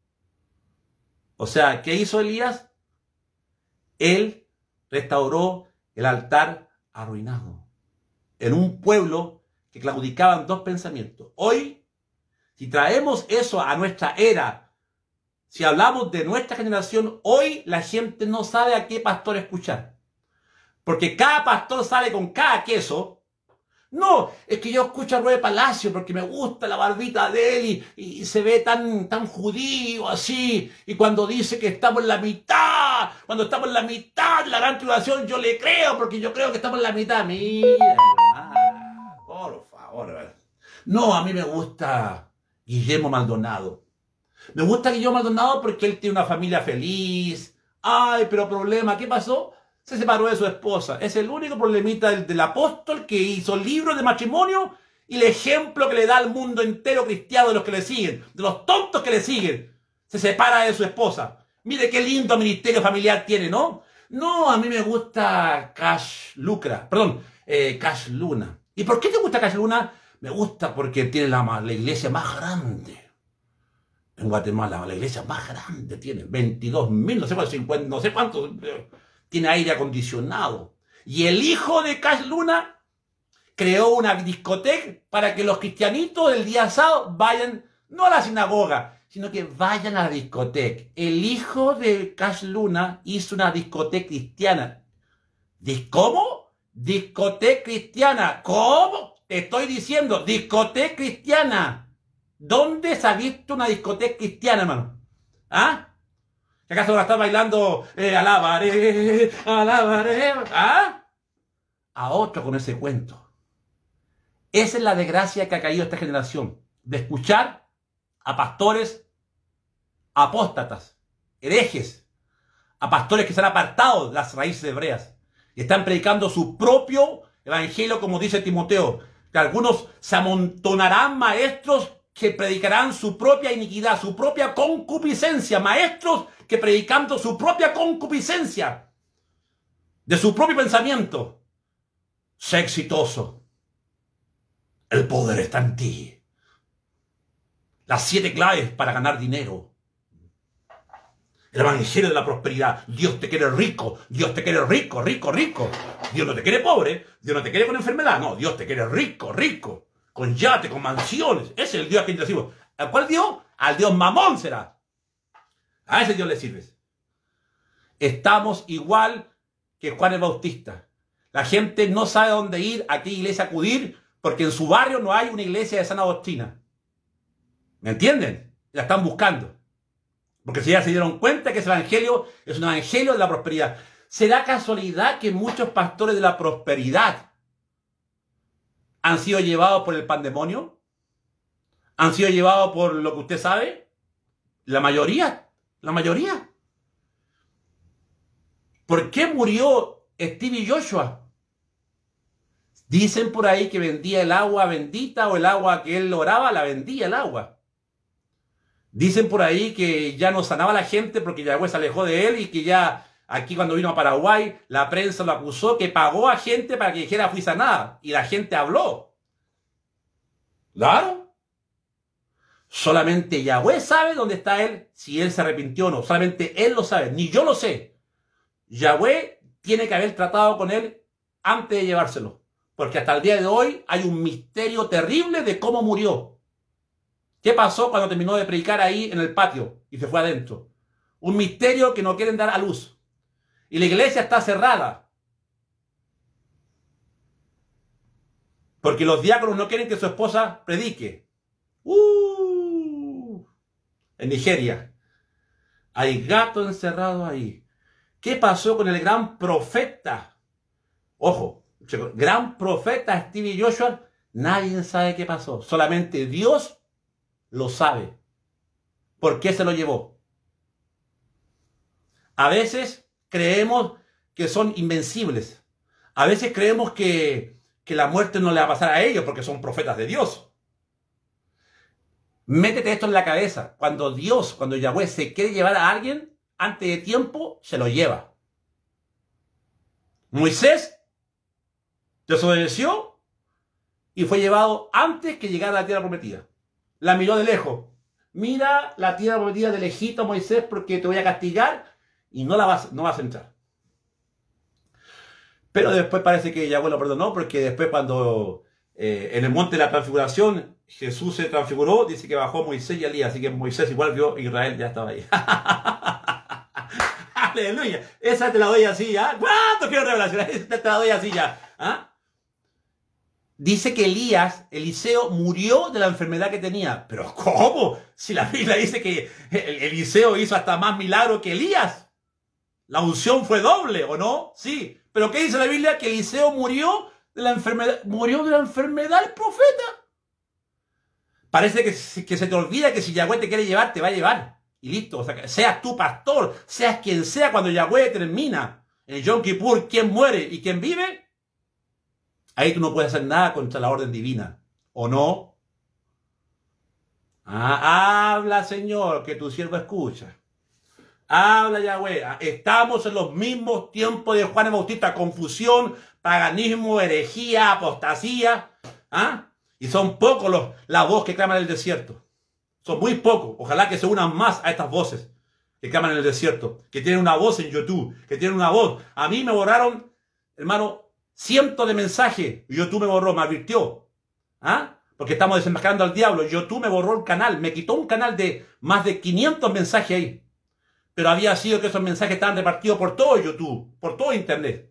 O sea, ¿qué hizo Elías? Él restauró el altar arruinado. En un pueblo que claudicaban dos pensamientos. Hoy, si traemos eso a nuestra era, si hablamos de nuestra generación, hoy la gente no sabe a qué pastor escuchar. Porque cada pastor sale con cada queso. No, es que yo escucho a Rubén Palacio porque me gusta la barbita de él y se ve tan judío así. Y cuando dice que estamos en la mitad, cuando estamos en la mitad de la gran tribulación, yo le creo porque yo creo que estamos en la mitad. Mira, hermano, por favor. No, a mí me gusta Guillermo Maldonado. Me gusta Guillermo Maldonado porque él tiene una familia feliz. Ay, pero problema, ¿qué pasó? Se separó de su esposa. Es el único problemita del apóstol que hizo libros de matrimonio y el ejemplo que le da al mundo entero cristiano de los que le siguen, de los tontos que le siguen. Se separa de su esposa. Mire qué lindo ministerio familiar tiene, ¿no? No, a mí me gusta Cash Luna. ¿Y por qué te gusta Cash Luna? Me gusta porque tiene la iglesia más grande en Guatemala. La iglesia más grande tiene 22.000, no sé cuántos, 50, no sé cuántos. Tiene aire acondicionado. Y el hijo de Cash Luna creó una discoteca para que los cristianitos el día sábado vayan, no a la sinagoga, sino que vayan a la discoteca. El hijo de Cash Luna hizo una discoteca cristiana. ¿Cómo? Discoteca cristiana. ¿Cómo? Te estoy diciendo, discoteca cristiana. ¿Dónde se ha visto una discoteca cristiana, hermano? ¿Ah? ¿Acaso van a estar bailando alabaré, alabaré? ¿Ah? A otro con ese cuento. Esa es la desgracia que ha caído esta generación. De escuchar a pastores apóstatas, herejes, a pastores que se han apartado de las raíces hebreas y están predicando su propio evangelio, como dice Timoteo, que algunos se amontonarán maestros que predicarán su propia iniquidad, su propia concupiscencia, maestros que predicando su propia concupiscencia, de su propio pensamiento. Sé exitoso. El poder está en ti. Las 7 claves para ganar dinero. El evangelio de la prosperidad. Dios te quiere rico. Dios te quiere rico, rico, rico. Dios no te quiere pobre. Dios no te quiere con enfermedad. No, Dios te quiere rico, rico. Con yate, con mansiones. Ese es el Dios a quien te sirvo. ¿A cuál Dios? Al Dios Mamón será. A ese Dios le sirves. Estamos igual que Juan el Bautista. La gente no sabe dónde ir, a qué iglesia acudir, porque en su barrio no hay una iglesia de sana doctrina. ¿Me entienden? La están buscando. Porque si ya se dieron cuenta que ese evangelio es un evangelio de la prosperidad. ¿Será casualidad que muchos pastores de la prosperidad han sido llevados por el pandemonio? ¿Han sido llevados por lo que usted sabe? La mayoría. La mayoría. ¿Por qué murió Stevie Joshua? Dicen por ahí que vendía el agua bendita o el agua que él oraba, la vendía el agua. Dicen por ahí que ya no sanaba a la gente porque Yahweh se alejó de él y que ya aquí cuando vino a Paraguay la prensa lo acusó que pagó a gente para que dijera fui sanada. Y la gente habló. Claro. Solamente Yahweh sabe dónde está él, si él se arrepintió o no. Solamente él lo sabe, ni yo lo sé. Yahweh tiene que haber tratado con él antes de llevárselo. Porque hasta el día de hoy hay un misterio terrible de cómo murió. ¿Qué pasó cuando terminó de predicar ahí en el patio y se fue adentro? Un misterio que no quieren dar a luz. Y la iglesia está cerrada. Porque los diáconos no quieren que su esposa predique. En Nigeria. Hay gatos encerrados ahí. ¿Qué pasó con el gran profeta? Ojo. Gran profeta Stevie Joshua, nadie sabe qué pasó. Solamente Dios lo sabe. ¿Por qué se lo llevó? A veces creemos que son invencibles. A veces creemos que la muerte no le va a pasar a ellos porque son profetas de Dios. Métete esto en la cabeza. Cuando Yahweh se quiere llevar a alguien, antes de tiempo, se lo lleva. Moisés desobedeció y fue llevado antes que llegara a la tierra prometida. La miró de lejos. Mira la tierra prometida de lejito, Moisés, porque te voy a castigar y no vas a entrar. Pero después parece que Yahweh lo perdonó, porque después cuando en el monte de la transfiguración Jesús se transfiguró, dice que bajó Moisés y Elías, así que Moisés igual vio Israel, ya estaba ahí. Aleluya. Esa te la doy así ya. ¿Cuánto quiero revelación? Esa te la doy así ya. ¿Ah? Dice que Eliseo murió de la enfermedad que tenía. ¿Pero cómo? Si la Biblia dice que Eliseo hizo hasta más milagro que Elías. La unción fue doble, ¿o no? Sí. ¿Pero qué dice la Biblia? Que Eliseo murió de la enfermedad. ¿Murió de la enfermedad el profeta? Parece que se te olvida que si Yahweh te quiere llevar, te va a llevar. Y listo. O sea, que seas tu pastor, seas quien sea, cuando Yahweh termina en Yom Kippur, quién muere y quién vive, ahí tú no puedes hacer nada contra la orden divina. ¿O no? Habla, Señor, que tu siervo escucha. Habla, Yahweh. Estamos en los mismos tiempos de Juan el Bautista. Confusión, paganismo, herejía, apostasía. Y son pocos las voces que claman en el desierto. Son muy pocos. Ojalá que se unan más a estas voces que claman en el desierto. Que tienen una voz en YouTube. Que tienen una voz. A mí me borraron, hermano, cientos de mensajes. YouTube me borró, me advirtió. Porque estamos desenmascarando al diablo. YouTube me borró el canal. Me quitó un canal de más de 500 mensajes ahí. Pero había sido que esos mensajes estaban repartidos por todo YouTube. Por todo Internet.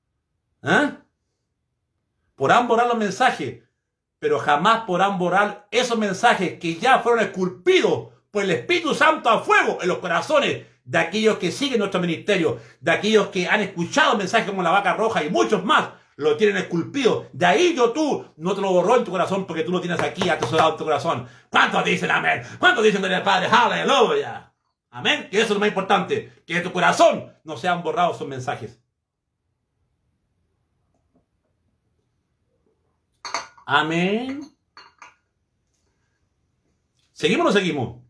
Podrán borrar los mensajes. Pero jamás podrán borrar esos mensajes que ya fueron esculpidos por el Espíritu Santo a fuego en los corazones de aquellos que siguen nuestro ministerio, de aquellos que han escuchado mensajes como la vaca roja y muchos más, lo tienen esculpido. De ahí YouTube no te lo borró en tu corazón porque tú lo tienes aquí atesorado en tu corazón. ¿Cuántos dicen amén? ¿Cuántos dicen gloria al Padre? ¡Aleluya! Amén. Que eso es lo más importante, que de tu corazón no sean borrados esos mensajes. Amén. ¿Seguimos o no seguimos?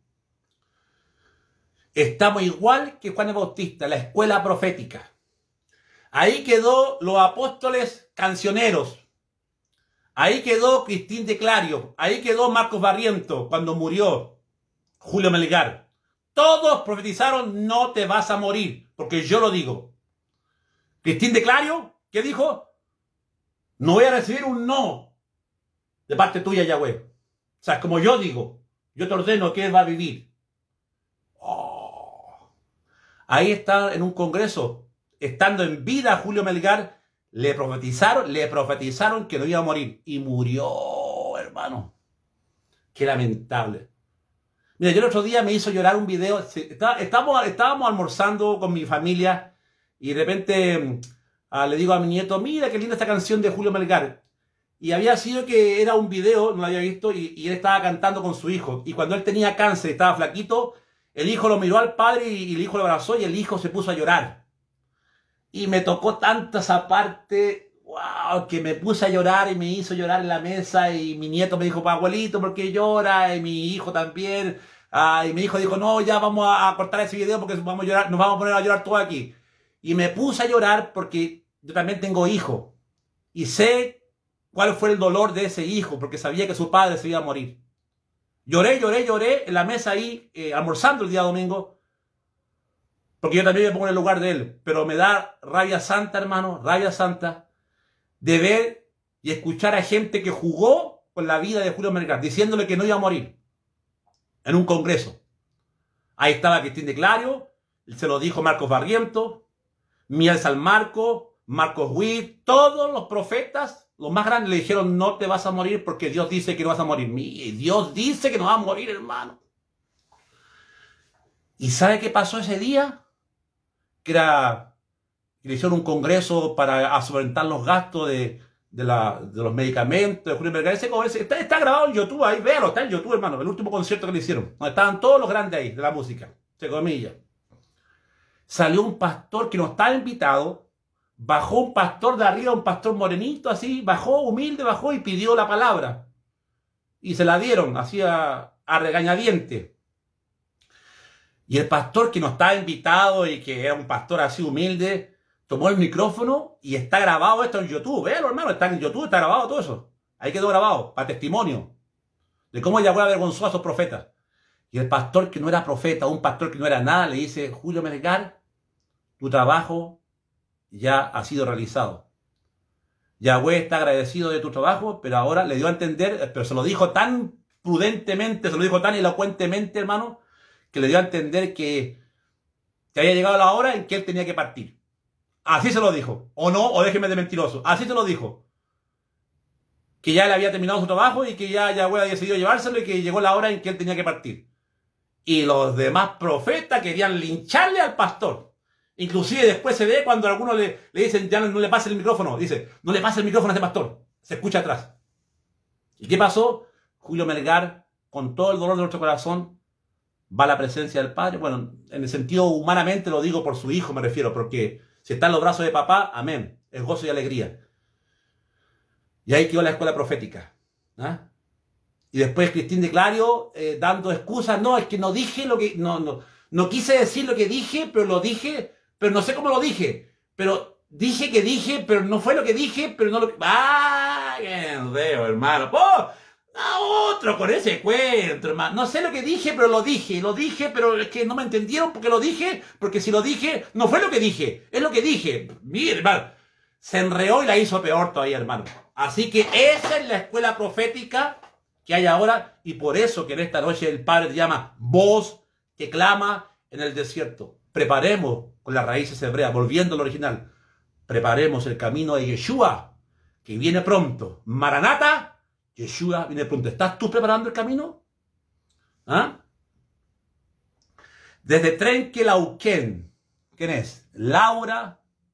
Estamos igual que Juan el Bautista, la escuela profética. Ahí quedó los apóstoles cancioneros. Ahí quedó Cristín de Clario. Ahí quedó Marcos Barriento cuando murió Julio Melgar. Todos profetizaron: no te vas a morir, porque yo lo digo. Cristín de Clario, ¿qué dijo? No voy a recibir un no de parte tuya, Yahweh. O sea, como yo digo, yo te ordeno que él va a vivir. Ahí está en un congreso, estando en vida Julio Melgar, le profetizaron que no iba a morir. Y murió, hermano. Qué lamentable. Mira, yo el otro día me hizo llorar un video. Estábamos almorzando con mi familia y de repente le digo a mi nieto, mira qué linda esta canción de Julio Melgar. Y había sido que era un video, no lo había visto, y él estaba cantando con su hijo. Y cuando él tenía cáncer, estaba flaquito, el hijo lo miró al padre y el hijo lo abrazó y el hijo se puso a llorar. Y me tocó tanto esa parte, wow, que me puse a llorar y me hizo llorar en la mesa. Y mi nieto me dijo, abuelito, ¿por qué llora? Y mi hijo también. Y mi hijo dijo, no, ya vamos a cortar ese video porque vamos a llorar, nos vamos a poner a llorar todos aquí. Y me puse a llorar porque yo también tengo hijo. Y sé cuál fue el dolor de ese hijo, porque sabía que su padre se iba a morir. Lloré en la mesa ahí, almorzando el día domingo, porque yo también me pongo en el lugar de él. Pero me da rabia santa, hermano, rabia santa, de ver y escuchar a gente que jugó con la vida de Julio Melgar, diciéndole que no iba a morir, en un congreso. Ahí estaba Cristín de Clario, se lo dijo Marcos Barrientos, Miel Salmarco, Marcos Witt, todos los profetas, los más grandes, le dijeron, no te vas a morir porque Dios dice que no vas a morir. Dios dice que no vas a morir, hermano. ¿Y sabe qué pasó ese día? Que le hicieron un congreso para solventar los gastos de los medicamentos de Julio Melgar. Está grabado en YouTube, ahí, véalo, está en YouTube, hermano, el último concierto que le hicieron, donde estaban todos los grandes ahí, de la música, entre comillas. Salió un pastor que no estaba invitado. Bajó un pastor de arriba, un pastor morenito, así, bajó, humilde, bajó y pidió la palabra. Y se la dieron, así a regañadiente. Y el pastor que no estaba invitado y que era un pastor así humilde, tomó el micrófono y está grabado esto en YouTube. Véalo, hermano, está en YouTube, está grabado todo eso. Ahí quedó grabado, para testimonio, de cómo Yahweh avergonzó a esos profetas. Y el pastor que no era profeta, un pastor que no era nada, le dice, Julio Melgar, tu trabajo ya ha sido realizado. Yahweh está agradecido de tu trabajo, pero ahora le dio a entender, pero se lo dijo tan prudentemente, se lo dijo tan elocuentemente, hermano, que le dio a entender que había llegado la hora en que él tenía que partir. Así se lo dijo. O no, o déjeme de mentiroso. Así se lo dijo. Que ya él había terminado su trabajo y que ya Yahweh había decidido llevárselo y que llegó la hora en que él tenía que partir. Y los demás profetas querían lincharle al pastor. Inclusive después se ve cuando algunos le dicen, ya no le pase el micrófono. Dice, no le pase el micrófono a este pastor. Se escucha atrás. ¿Y qué pasó? Julio Melgar, con todo el dolor de nuestro corazón, va a la presencia del Padre. Bueno, en el sentido humanamente lo digo por su hijo, me refiero, porque si está en los brazos de papá, amén. Es gozo y alegría. Y ahí quedó la escuela profética. ¿Ah? Y después Cristín de Clario dando excusas. No, es que no dije lo que... No quise decir lo que dije, pero lo dije... Pero no sé cómo lo dije. Pero dije que dije, pero no fue lo que dije, pero no lo que... ¡Ah! ¡Qué enredo, hermano! ¡Oh! Otro con ese cuento, hermano. No sé lo que dije, pero lo dije. Lo dije, pero es que no me entendieron porque lo dije. Porque si lo dije, no fue lo que dije. Es lo que dije. Mire, hermano. Se enreó y la hizo peor todavía, hermano. Así que esa es la escuela profética que hay ahora. Y por eso que en esta noche el Padre te llama voz que clama en el desierto. Preparemos con las raíces hebreas, volviendo al original. Preparemos el camino de Yeshua, que viene pronto. Maranata, Yeshua viene pronto. ¿Estás tú preparando el camino? ¿Ah? Desde Trenquelauquén, ¿quién es? Laura.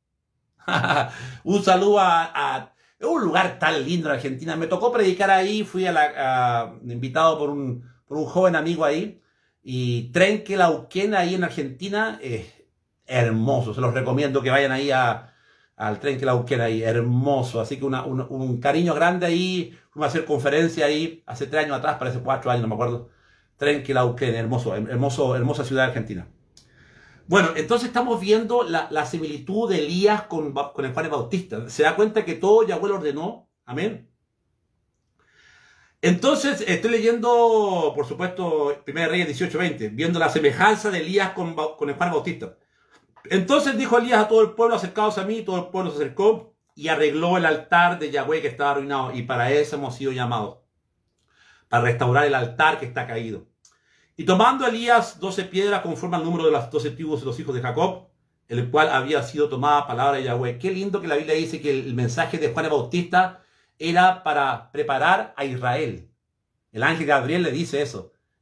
Un saludo a un lugar tan lindo en Argentina. Me tocó predicar ahí, fui invitado por un joven amigo ahí. Y Trenquelauquén ahí en Argentina es hermoso. Se los recomiendo que vayan ahí al Trenquelauquén ahí, hermoso. Así que un cariño grande ahí. Fuimos a hacer conferencia ahí hace 3 años atrás, parece 4 años, no me acuerdo. Trenquelauquén, hermosa ciudad de Argentina. Bueno, entonces estamos viendo la similitud de Elías con el Juan el Bautista. Se da cuenta que todo Yahweh lo ordenó. Amén. Entonces, estoy leyendo, por supuesto, 1 Reyes 18:20, viendo la semejanza de Elías con el Juan Bautista. Entonces dijo Elías a todo el pueblo, acercaos a mí, todo el pueblo se acercó y arregló el altar de Yahweh que estaba arruinado. Y para eso hemos sido llamados, para restaurar el altar que está caído. Y tomando Elías 12 piedras conforme al número de las 12 tribus de los hijos de Jacob, el cual había sido tomada palabra de Yahweh. Qué lindo que la Biblia dice que el mensaje de Juan el Bautista era para preparar a Israel. El ángel Gabriel le dice eso.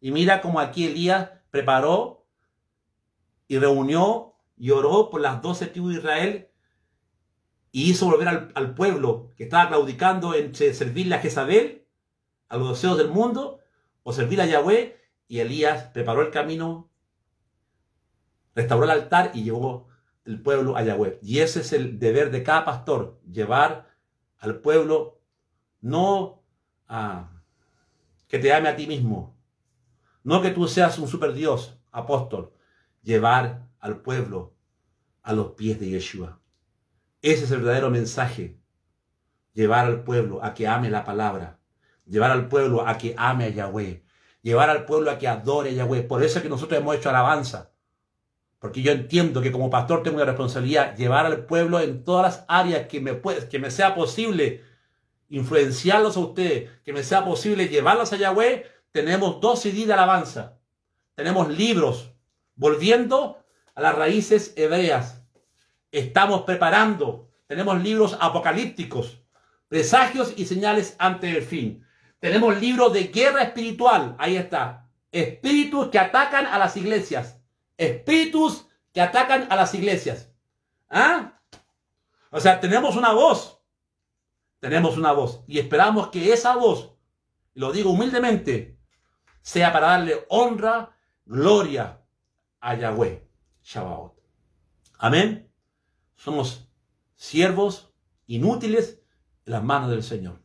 Y mira cómo aquí Elías preparó y reunió y oró por las 12 tribus de Israel y hizo volver al pueblo que estaba claudicando entre servirle a Jezabel, a los deseos del mundo, o servir a Yahweh. Y Elías preparó el camino, restauró el altar y llevó el pueblo a Yahweh. Y ese es el deber de cada pastor, llevar al pueblo, no a que te ame a ti mismo, no que tú seas un super Dios, apóstol, llevar al pueblo a los pies de Yeshua. Ese es el verdadero mensaje, llevar al pueblo a que ame la palabra, llevar al pueblo a que ame a Yahweh, llevar al pueblo a que adore a Yahweh. Por eso es que nosotros hemos hecho alabanza, porque yo entiendo que como pastor tengo una responsabilidad, llevar al pueblo en todas las áreas que me sea posible, influenciarlos a ustedes, que me sea posible llevarlos a Yahweh. Tenemos 2 CD de alabanza, tenemos libros, volviendo a las raíces hebreas. Estamos preparando, tenemos libros apocalípticos, presagios y señales antes del fin. Tenemos libros de guerra espiritual, ahí está. Espíritus que atacan a las iglesias. Espíritus que atacan a las iglesias. ¿Ah? O sea, tenemos una voz. Tenemos una voz. Y esperamos que esa voz, lo digo humildemente, sea para darle honra, gloria a Yahweh. Shabbat. Amén. Somos siervos inútiles en las manos del Señor.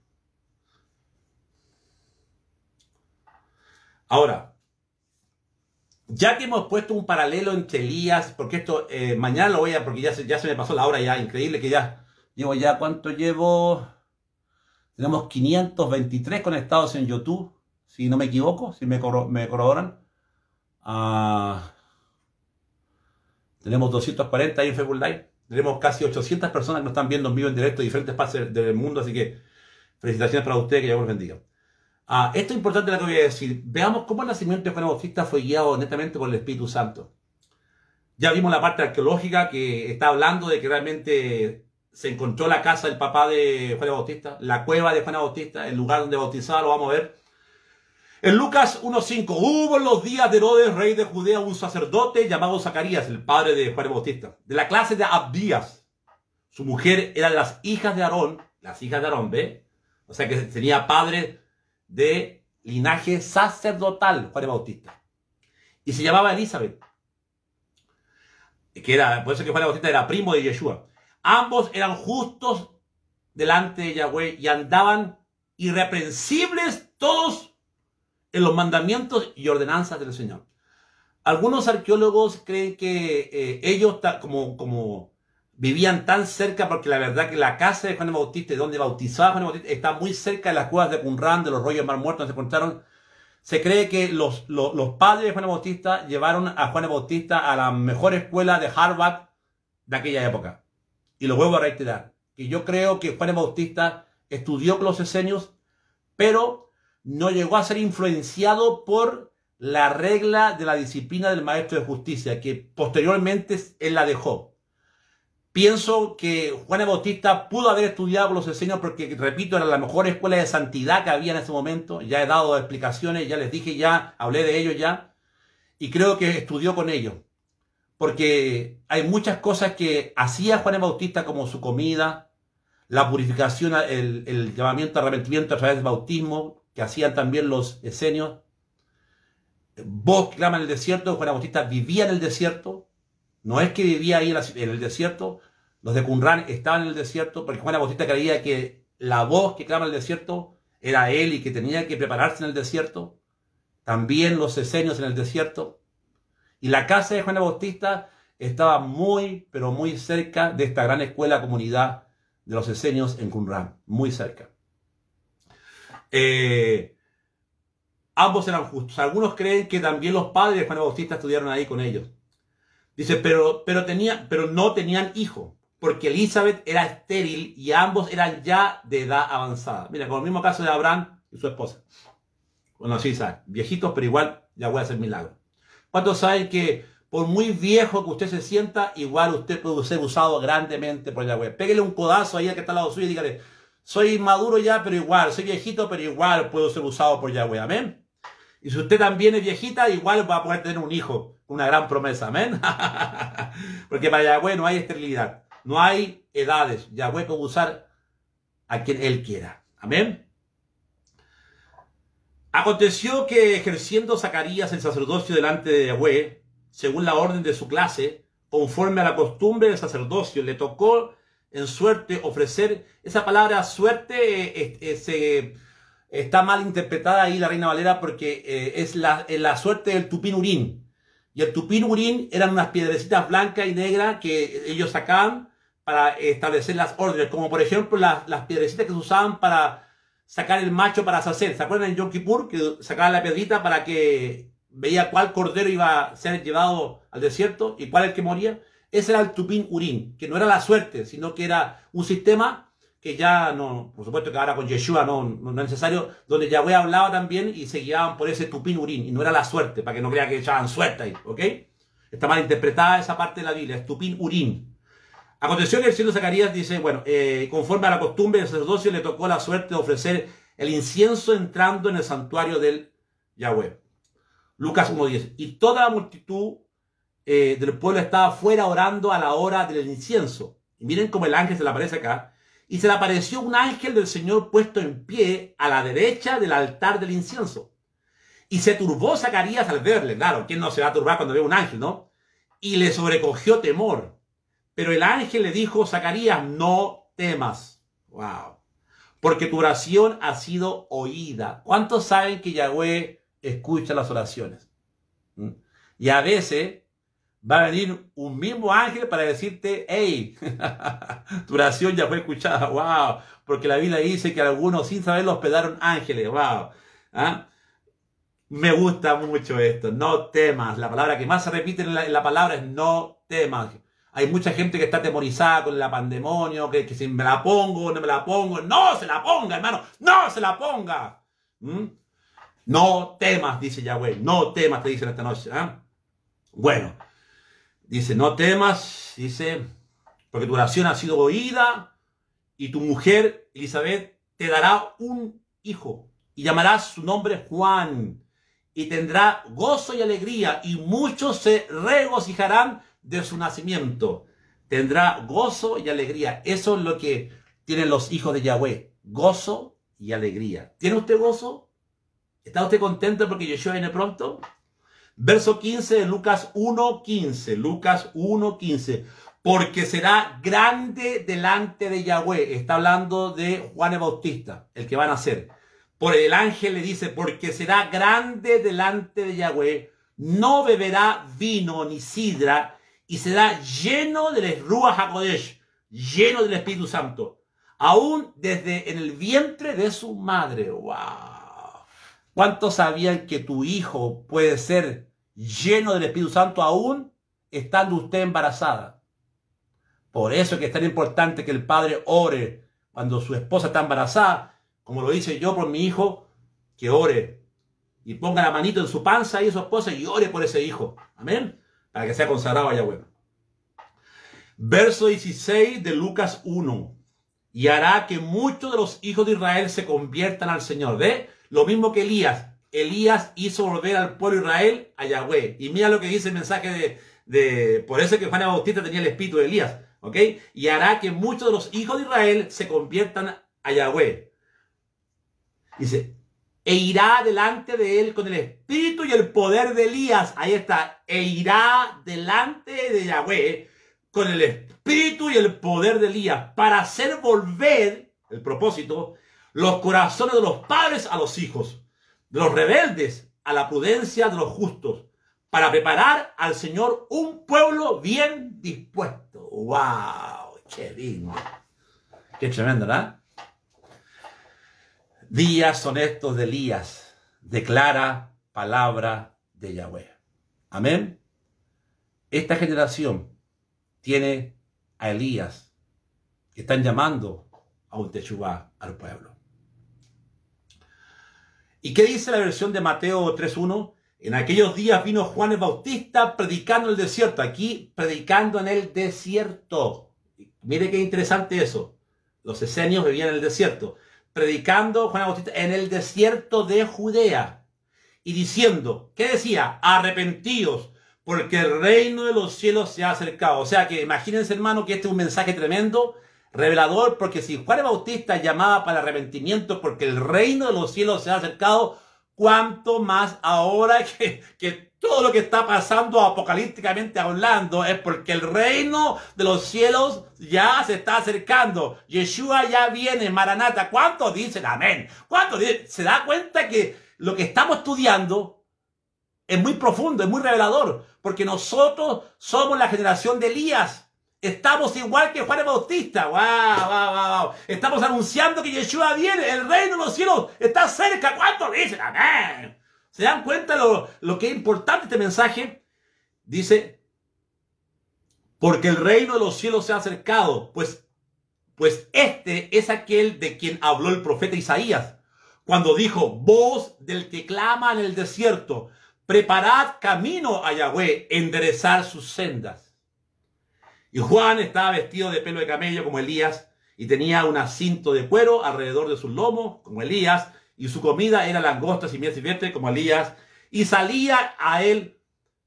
Ahora, ya que hemos puesto un paralelo entre Elías, porque esto mañana lo voy a, porque ya se me pasó la hora ya, increíble que ya llevo ya, ¿cuánto llevo? Tenemos 523 conectados en YouTube, si no me equivoco, si me corroboran. Tenemos 240 ahí en Facebook Live. Tenemos casi 800 personas que nos están viendo en vivo en directo de diferentes partes del mundo, así que felicitaciones para ustedes, que Dios los bendiga. Esto es importante lo que voy a decir. Veamos cómo el nacimiento de Juan el Bautista fue guiado netamente por el Espíritu Santo. Ya vimos la parte arqueológica que está hablando de que realmente se encontró la casa del papá de Juan el Bautista, la cueva de Juan el Bautista, el lugar donde bautizaba, lo vamos a ver. En Lucas 1.5, hubo en los días de Herodes, rey de Judea, un sacerdote llamado Zacarías, el padre de Juan el Bautista, de la clase de Abdías. Su mujer era de las hijas de Aarón, ¿ve? O sea que tenía padre de linaje sacerdotal, Juan el Bautista. Y se llamaba Elizabeth, que era, por eso que Juan el Bautista era primo de Yeshua. Ambos eran justos delante de Yahweh y andaban irreprensibles todos en los mandamientos y ordenanzas del Señor. Algunos arqueólogos creen que ellos como vivían tan cerca, porque la verdad que la casa de Juan el Bautista, donde bautizaba Juan el Bautista, está muy cerca de las cuevas de Qumran, de los rollos Mar Muerto, donde se encontraron. Se cree que los padres de Juan el Bautista llevaron a Juan el Bautista a la mejor escuela de Harvard de aquella época. Y lo vuelvo a reiterar, que yo creo que Juan el Bautista estudió con los esenios, pero no llegó a ser influenciado por la regla de la disciplina del maestro de justicia, que posteriormente él la dejó. Pienso que Juan el Bautista pudo haber estudiado con los esenios porque, repito, era la mejor escuela de santidad que había en ese momento. Ya he dado explicaciones, ya les dije, ya hablé de ellos ya. Y creo que estudió con ellos. Porque hay muchas cosas que hacía Juan el Bautista, como su comida, la purificación, el llamamiento al arrepentimiento a través del bautismo, que hacían también los esenios. Vos clama en el desierto. Juan el Bautista vivía en el desierto. No es que vivía ahí en el desierto. Los de Qumran estaban en el desierto porque Juan el Bautista creía que la voz que clama en el desierto era él y que tenía que prepararse en el desierto. También los esenios en el desierto. Y la casa de Juan el Bautista estaba muy, pero muy cerca de esta gran escuela comunidad de los esenios en Qumran. Muy cerca. Ambos eran justos. Algunos creen que también los padres de Juan el Bautista estudiaron ahí con ellos. Dice, pero no tenían hijo, porque Elizabeth era estéril y ambos eran ya de edad avanzada. Mira, con el mismo caso de Abraham y su esposa. Bueno, sí, saben, viejitos, pero igual ya voy a hacer milagro. ¿Cuántos saben que por muy viejo que usted se sienta, igual usted puede ser usado grandemente por Yahweh? Pégale un codazo ahí al que está al lado suyo y dígale, soy maduro ya, pero igual, soy viejito, pero igual puedo ser usado por Yahweh. Amén. Y si usted también es viejita, igual va a poder tener un hijo. Una gran promesa, amén. Porque para Yahweh no hay esterilidad, no hay edades. Yahweh puede usar a quien Él quiera. Amén. Aconteció que ejerciendo Zacarías el sacerdocio delante de Yahweh, según la orden de su clase, conforme a la costumbre del sacerdocio, le tocó en suerte ofrecer. Esa palabra suerte está mal interpretada ahí la Reina Valera, porque es la suerte del tupín urín. Y el tupín urín eran unas piedrecitas blancas y negras que ellos sacaban para establecer las órdenes, como por ejemplo las piedrecitas que se usaban para sacar el macho para sacer. ¿Se acuerdan en Yom Kippur que sacaban la piedrita para que veía cuál cordero iba a ser llevado al desierto y cuál el que moría? Ese era el tupín urín, que no era la suerte, sino que era un sistema que ya no, por supuesto que ahora con Yeshua no es necesario, donde Yahweh hablaba también y se guiaban por ese tupín urín, y no era la suerte, para que no crea que echaban suerte ahí, ¿ok? Está mal interpretada esa parte de la Biblia, es tupín urín. Aconteció que el cielo de Zacarías dice, bueno, conforme a la costumbre del sacerdocio le tocó la suerte de ofrecer el incienso entrando en el santuario del Yahweh. Lucas 1:10. Y toda la multitud del pueblo estaba fuera orando a la hora del incienso. Y miren cómo el ángel se le aparece acá. Y se le apareció un ángel del Señor puesto en pie a la derecha del altar del incienso. Y se turbó Zacarías al verle. Claro, ¿quién no se va a turbar cuando ve un ángel, no? Y le sobrecogió temor. Pero el ángel le dijo, Zacarías, no temas. Wow. Porque tu oración ha sido oída. ¿Cuántos saben que Yahweh escucha las oraciones? Y a veces va a venir un mismo ángel para decirte, hey, tu oración ya fue escuchada. Wow. Porque la Biblia dice que algunos sin saberlo hospedaron ángeles. Wow. ¿Ah? Me gusta mucho esto. No temas. La palabra que más se repite en la palabra es no temas. Hay mucha gente que está atemorizada con la pandemonio, que si me la pongo, no me la pongo. No se la ponga, hermano. No se la ponga. No temas, dice Yahweh. No temas, te dicen esta noche. Bueno. Dice, no temas, dice, porque tu oración ha sido oída y tu mujer, Elizabeth, te dará un hijo y llamarás su nombre Juan y tendrá gozo y alegría y muchos se regocijarán de su nacimiento. Tendrá gozo y alegría. Eso es lo que tienen los hijos de Yahweh, gozo y alegría. ¿Tiene usted gozo? ¿Está usted contento porque Yeshua viene pronto? Verso 15 de Lucas 1:15. Lucas 1:15. Porque será grande delante de Yahweh. Está hablando de Juan el Bautista, el que van a nacer. Por el ángel le dice, porque será grande delante de Yahweh. No beberá vino ni sidra. Y será lleno del Ruach HaKodesh. Lleno del Espíritu Santo. Aún desde en el vientre de su madre. ¡Wow! ¿Cuántos sabían que tu hijo puede ser lleno del Espíritu Santo aún estando usted embarazada? Por eso es que es tan importante que el padre ore cuando su esposa está embarazada, como lo hice yo por mi hijo, que ore y ponga la manito en su panza y su esposa y ore por ese hijo. Amén. Para que sea consagrado a Yahweh. Verso 16 de Lucas 1. Y hará que muchos de los hijos de Israel se conviertan al Señor. ¿Ve? Lo mismo que Elías. Elías hizo volver al pueblo de Israel a Yahweh. Y mira lo que dice el mensaje por eso es que Juan el Bautista tenía el espíritu de Elías. ¿Ok? Y hará que muchos de los hijos de Israel se conviertan a Yahweh. Dice, e irá delante de él con el espíritu y el poder de Elías. Ahí está. E irá delante de Yahweh con el espíritu y el poder de Elías para hacer volver, el propósito, los corazones de los padres a los hijos, de los rebeldes a la prudencia de los justos, para preparar al Señor un pueblo bien dispuesto. ¡Wow! ¡Qué lindo! ¡Qué tremendo!, ¿verdad? Días son estos de Elías, declara palabra de Yahweh. Amén. Esta generación tiene a Elías, que están llamando a un Teshuvá al pueblo. ¿Y qué dice la versión de Mateo 3:1? En aquellos días vino Juan el Bautista predicando en el desierto. Aquí, predicando en el desierto. Mire qué interesante eso. Los esenios vivían en el desierto. Predicando Juan el Bautista en el desierto de Judea. y diciendo, ¿qué decía? Arrepentíos, porque el reino de los cielos se ha acercado. O sea que imagínense, hermano, que este es un mensaje tremendo, revelador, porque si Juan el Bautista llamaba para el arrepentimiento porque el reino de los cielos se ha acercado, cuánto más ahora que todo lo que está pasando apocalípticamente hablando es porque el reino de los cielos ya se está acercando. Yeshua ya viene, Maranata. ¿Cuántos dicen amén? ¿Cuántos dicen? ¿Se da cuenta que lo que estamos estudiando es muy profundo, es muy revelador? Porque nosotros somos la generación de Elías. Estamos igual que Juan el Bautista. ¡Wow! Estamos anunciando que Yeshua viene. El reino de los cielos está cerca. ¿Cuántos dicen amén? ¿Se dan cuenta lo que es importante este mensaje? Dice, porque el reino de los cielos se ha acercado. Pues este es aquel de quien habló el profeta Isaías, cuando dijo, voz del que clama en el desierto, preparad camino a Yahweh, enderezar sus sendas. Y Juan estaba vestido de pelo de camello como Elías y tenía un cinto de cuero alrededor de sus lomos como Elías, y su comida era langostas y miel silvestre como Elías, y salía a él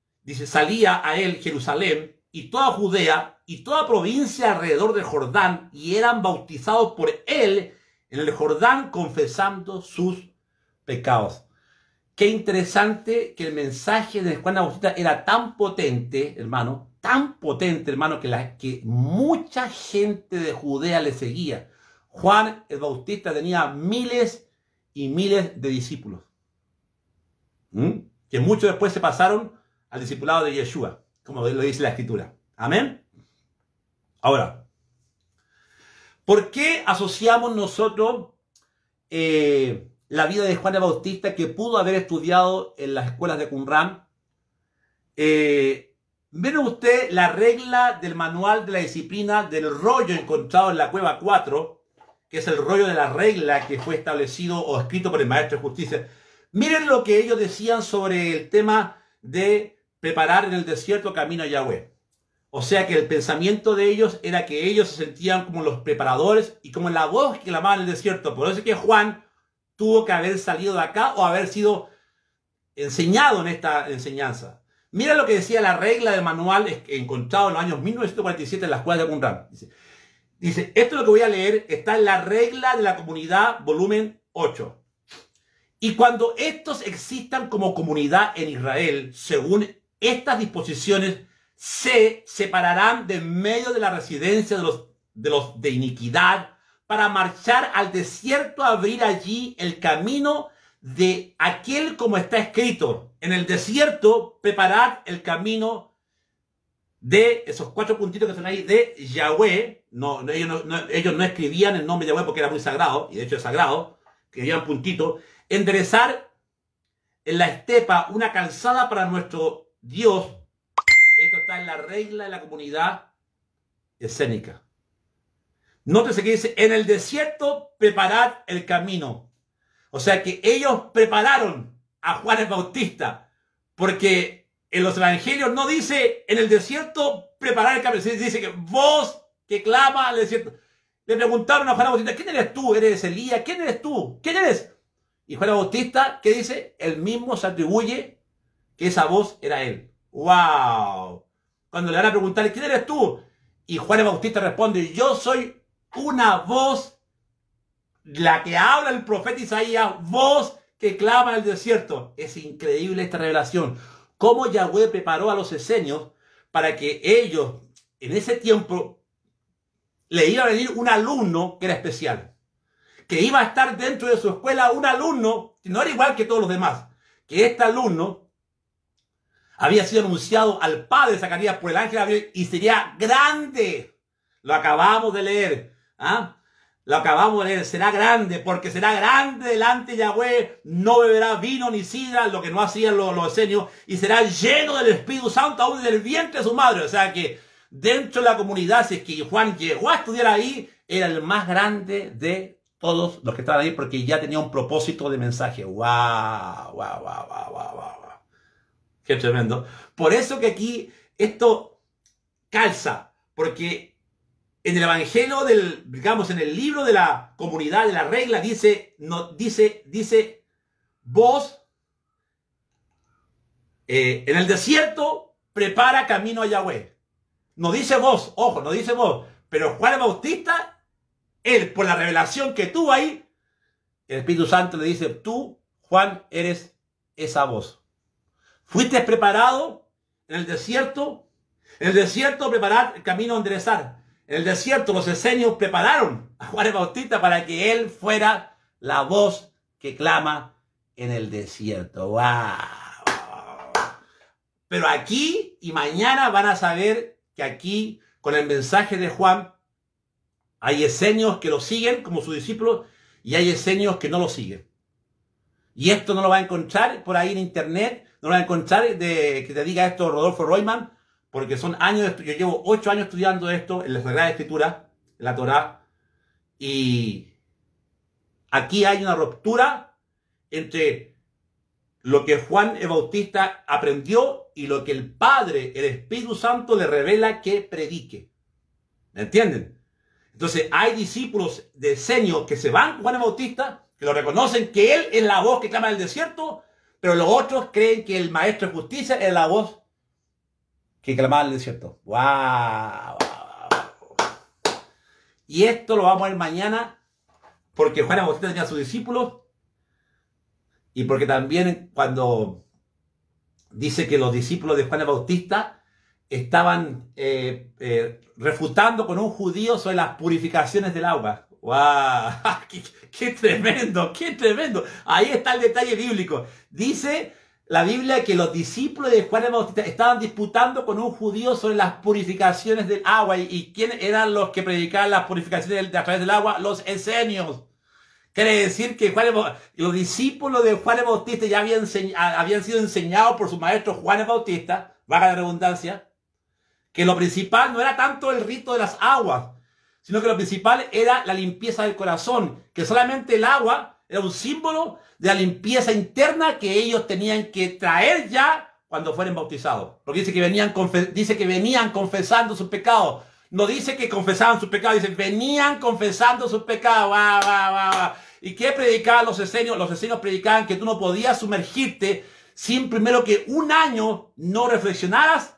Jerusalén y toda Judea y toda provincia alrededor del Jordán, y eran bautizados por él en el Jordán confesando sus pecados. Qué interesante que el mensaje de Juan el Bautista era tan potente, hermano, que mucha gente de Judea le seguía. Juan el Bautista tenía miles y miles de discípulos, que muchos después se pasaron al discipulado de Yeshua, como lo dice la Escritura. Amén. Ahora, ¿por qué asociamos nosotros la vida de Juan el Bautista, que pudo haber estudiado en las escuelas de Qumran? ¿Ven usted la regla del manual de la disciplina del rollo encontrado en la cueva 4, que es el rollo de la regla que fue establecido o escrito por el maestro de justicia? Miren lo que ellos decían sobre el tema de preparar en el desierto camino a Yahweh. O sea que el pensamiento de ellos era que ellos se sentían como los preparadores y como la voz que clamaba en el desierto. Por eso es que Juan tuvo que haber salido de acá o haber sido enseñado en esta enseñanza. Mira lo que decía la regla del manual encontrado en los años 1947 en las escuelas de Qumran. Dice, esto es lo que voy a leer, está en la regla de la comunidad, volumen 8. Y cuando estos existan como comunidad en Israel, según estas disposiciones, se separarán de medio de la residencia de los de iniquidad para marchar al desierto a abrir allí el camino de aquel, como está escrito. En el desierto preparad el camino de esos 4 puntitos que están ahí de Yahweh. Ellos no escribían el nombre de Yahweh porque era muy sagrado, y de hecho es sagrado, escribían puntitos. Enderezar en la estepa una calzada para nuestro Dios. Esto está en la regla de la comunidad escénica. Nótese que dice, en el desierto preparad el camino. O sea que ellos prepararon a Juan el Bautista, porque en los evangelios no dice en el desierto preparar el camino, dice que voz que clama al desierto. Le preguntaron a Juan el Bautista, ¿quién eres tú? ¿Eres Elías? ¿Quién eres tú? ¿Quién eres? Y Juan el Bautista, ¿qué dice? Él mismo se atribuye que esa voz era él. ¡Wow! Cuando le van a preguntar, ¿quién eres tú? Y Juan el Bautista responde, yo soy una voz, la que habla el profeta Isaías, voz que clama en el desierto. Es increíble esta revelación. Cómo Yahweh preparó a los esenios para que ellos, en ese tiempo, le iba a venir un alumno que era especial. Que iba a estar dentro de su escuela un alumno que no era igual que todos los demás. Que este alumno había sido anunciado al padre de Zacarías por el ángel Gabriel y sería grande. Lo acabamos de leer. Lo acabamos de leer. Será grande, porque será grande delante de Yahweh. No beberá vino ni sidra, lo que no hacían los esenios, y será lleno del Espíritu Santo aún del vientre de su madre. O sea que dentro de la comunidad, si es que Juan llegó a estudiar ahí, era el más grande de todos los que estaban ahí, porque ya tenía un propósito de mensaje. ¡Wow! ¡Wow! ¡Wow! ¡Wow! ¡Wow! ¡Wow! ¡Qué tremendo! Por eso que aquí esto calza, porque en el evangelio digamos, en el libro de la comunidad de la regla dice voz en el desierto prepara camino a Yahweh. No dice vos, ojo, no dice vos, pero Juan el Bautista, él, por la revelación que tuvo ahí, el Espíritu Santo le dice, tú, Juan, eres esa voz. Fuiste preparado en el desierto preparar el camino a enderezar. En el desierto los esenios prepararon a Juan el Bautista para que él fuera la voz que clama en el desierto. ¡Wow! Pero aquí y mañana van a saber que aquí, con el mensaje de Juan, hay esenios que lo siguen como sus discípulos y hay esenios que no lo siguen. Y esto no lo va a encontrar por ahí en internet, no lo va a encontrar de que te diga esto Rodolfo Royman, porque son años, yo llevo 8 años estudiando esto en la Sagrada Escritura, en la Torá, y aquí hay una ruptura entre lo que Juan el Bautista aprendió y lo que el Padre, el Espíritu Santo, le revela que predique. ¿Me entienden? Entonces hay discípulos de esenios que se van con Juan el Bautista, que lo reconocen que él es la voz que clama en el desierto, pero los otros creen que el Maestro de Justicia es la voz que clamaba en el desierto. ¡Wow! Y esto lo vamos a ver mañana, porque Juan el Bautista tenía a sus discípulos, y porque también cuando dice que los discípulos de Juan el Bautista estaban refutando con un judío sobre las purificaciones del agua. ¡Wow! ¡Qué tremendo! ¡Qué tremendo! Ahí está el detalle bíblico. Dice la Biblia que los discípulos de Juan el Bautista estaban disputando con un judío sobre las purificaciones del agua. ¿Y quiénes eran los que predicaban las purificaciones a través del agua? Los esenios. Quiere decir que los discípulos de Juan el Bautista ya habían sido enseñados por su maestro Juan el Bautista, valga la redundancia, que lo principal no era tanto el rito de las aguas, sino que lo principal era la limpieza del corazón, que solamente el agua era un símbolo de la limpieza interna que ellos tenían que traer ya cuando fueran bautizados. Porque dice que venían confesando sus pecados. No dice que confesaban sus pecados, dice venían confesando sus pecados. ¿Y qué predicaban los esenios? Los esenios predicaban que tú no podías sumergirte sin primero que un año no reflexionaras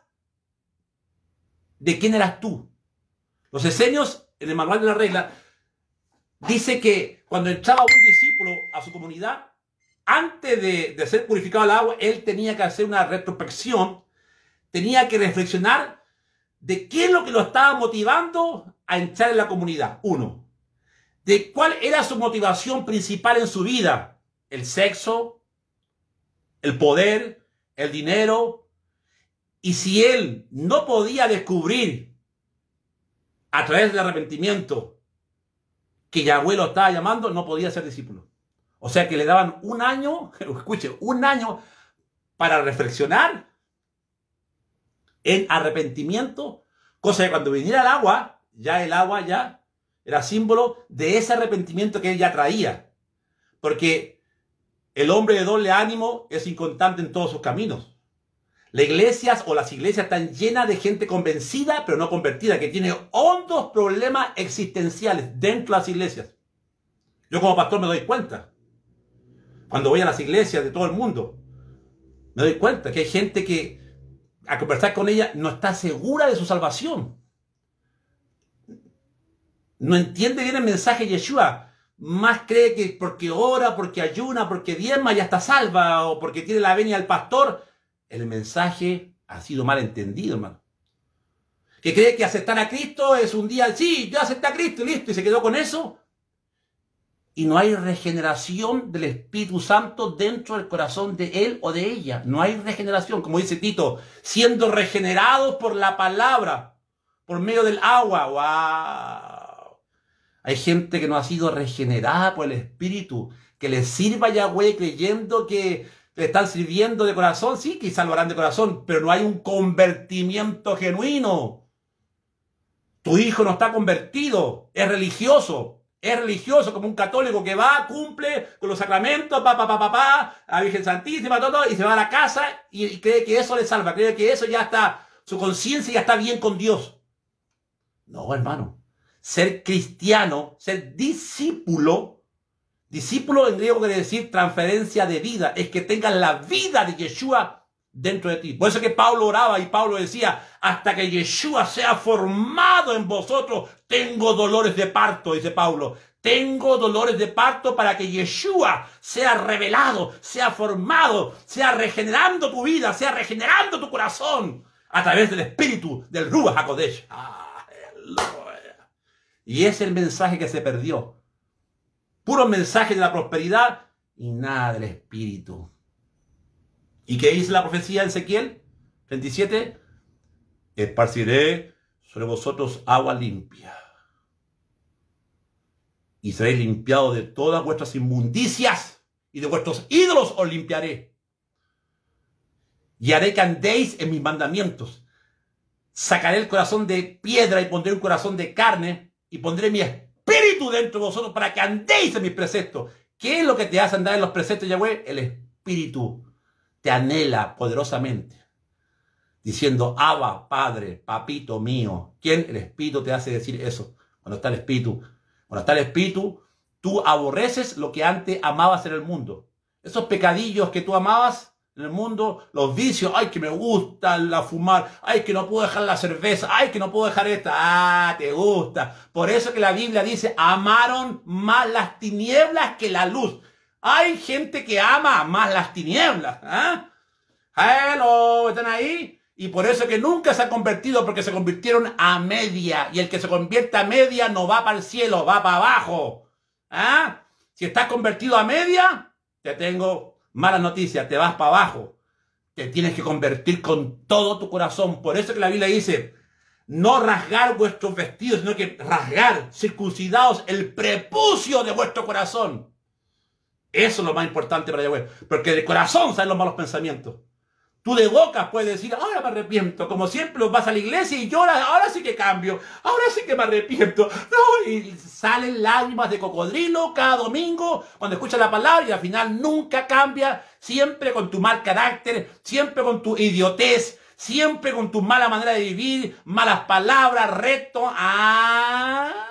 de quién eras tú. Los esenios, en el manual de la regla, dice que cuando entraba un discípulo a su comunidad, antes de ser purificado al agua, él tenía que hacer una retrospección, tenía que reflexionar de qué es lo que lo estaba motivando a entrar en la comunidad. Uno, de cuál era su motivación principal en su vida. El sexo, el poder, el dinero. Y si él no podía descubrir a través del arrepentimiento que Yahweh lo estaba llamando, no podía ser discípulo. O sea que le daban un año, escuche, un año para reflexionar en arrepentimiento, cosa que cuando viniera el agua ya era símbolo de ese arrepentimiento que él ya traía. Porque el hombre de doble ánimo es inconstante en todos sus caminos. Las iglesias están llenas de gente convencida, pero no convertida, que tiene hondos problemas existenciales dentro de las iglesias. Yo como pastor me doy cuenta. Cuando voy a las iglesias de todo el mundo, me doy cuenta que hay gente que a conversar con ella no está segura de su salvación. No entiende bien el mensaje de Yeshua. Más cree que porque ora, porque ayuna, porque diezma ya está salva, o porque tiene la venia del pastor. El mensaje ha sido mal entendido, hermano. Que cree que aceptar a Cristo es un día, sí, yo acepté a Cristo y listo, y se quedó con eso. Y no hay regeneración del Espíritu Santo dentro del corazón de él o de ella. No hay regeneración, como dice Tito, siendo regenerados por la palabra, por medio del agua. ¡Wow! Hay gente que no ha sido regenerada por el Espíritu, que le sirva a Yahweh creyendo que le están sirviendo de corazón. Sí, quizás lo harán de corazón, pero no hay un convertimiento genuino. Tu hijo no está convertido, es religioso. Es religioso como un católico que va, cumple con los sacramentos, a Virgen Santísima, todo, y se va a la casa y cree que eso le salva, cree que eso ya está, su conciencia ya está bien con Dios. No, hermano. Ser cristiano, ser discípulo en griego quiere decir transferencia de vida, es que tengas la vida de Yeshua dentro de ti. Por eso que Pablo oraba y Pablo decía, hasta que Yeshua sea formado en vosotros, tengo dolores de parto, dice Pablo. Tengo dolores de parto para que Yeshua sea revelado, sea formado, sea regenerando tu vida, sea regenerando tu corazón a través del Espíritu del Ruach HaKodesh. ¡Aleluya! Y es el mensaje que se perdió. Puro mensaje de la prosperidad y nada del Espíritu. ¿Y qué dice la profecía de Ezequiel 37? Esparciré sobre vosotros agua limpia. Y seréis limpiados de todas vuestras inmundicias, y de vuestros ídolos os limpiaré. Y haré que andéis en mis mandamientos. Sacaré el corazón de piedra y pondré un corazón de carne, y pondré mi espíritu dentro de vosotros para que andéis en mis preceptos. ¿Qué es lo que te hace andar en los preceptos, Yahweh? El espíritu te anhela poderosamente, diciendo, Abba, Padre, papito mío. ¿Quién? El Espíritu te hace decir eso. Cuando está el Espíritu. Cuando está el Espíritu, tú aborreces lo que antes amabas en el mundo. Esos pecadillos que tú amabas en el mundo, los vicios, ay, que me gusta la fumar, ay, que no puedo dejar la cerveza, ay, que no puedo dejar esta, ah, te gusta. Por eso que la Biblia dice, amaron más las tinieblas que la luz. Hay gente que ama más las tinieblas. ¿Eh? Hello, ¿están ahí? Y por eso que nunca se han convertido, porque se convirtieron a media. Y el que se convierte a media no va para el cielo, va para abajo. ¿Eh? Si estás convertido a media, te tengo malas noticias, te vas para abajo. Te tienes que convertir con todo tu corazón. Por eso que la Biblia dice, no rasgar vuestros vestidos, sino que rasgar, circuncidaos el prepucio de vuestro corazón. Eso es lo más importante para Yahweh. Porque del corazón salen los malos pensamientos. Tú de boca puedes decir, ahora me arrepiento. Como siempre vas a la iglesia y lloras, ahora sí que cambio. Ahora sí que me arrepiento. No, y salen lágrimas de cocodrilo cada domingo cuando escuchas la palabra y al final nunca cambia. Siempre con tu mal carácter, siempre con tu idiotez, siempre con tu mala manera de vivir, malas palabras, recto. ¿Ah?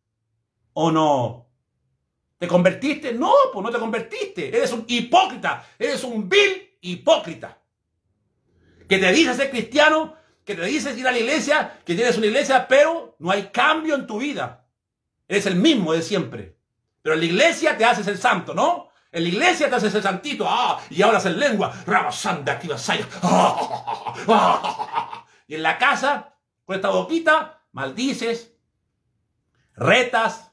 ¿O no? ¿Te convertiste? No, pues no te convertiste. Eres un hipócrita. Eres un vil hipócrita. Que te dices ser cristiano, que te dices ir a la iglesia, que tienes una iglesia, pero no hay cambio en tu vida. Eres el mismo de siempre. Pero en la iglesia te haces el santo, ¿no? En la iglesia te haces el santito. Y hablas en lengua. Rabasanda, Kibasaya. Y en la casa, con esta boquita, maldices, retas.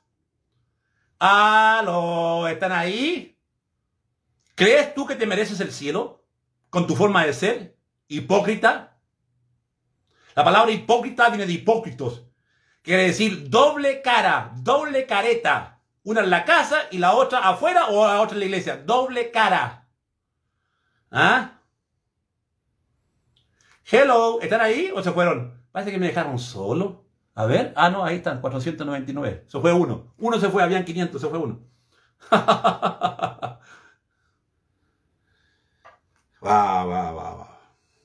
¿Aló? ¿Están ahí? ¿Crees tú que te mereces el cielo con tu forma de ser? ¿Hipócrita? La palabra hipócrita viene de hipócritos. Quiere decir doble cara, doble careta. Una en la casa y la otra afuera o la otra en la iglesia. Doble cara. ¿Ah? Hello, ¿están ahí o se fueron? Parece que me dejaron solo. A ver, no, ahí están, 499. Se fue uno. Uno se fue, habían 500, se fue uno. Va.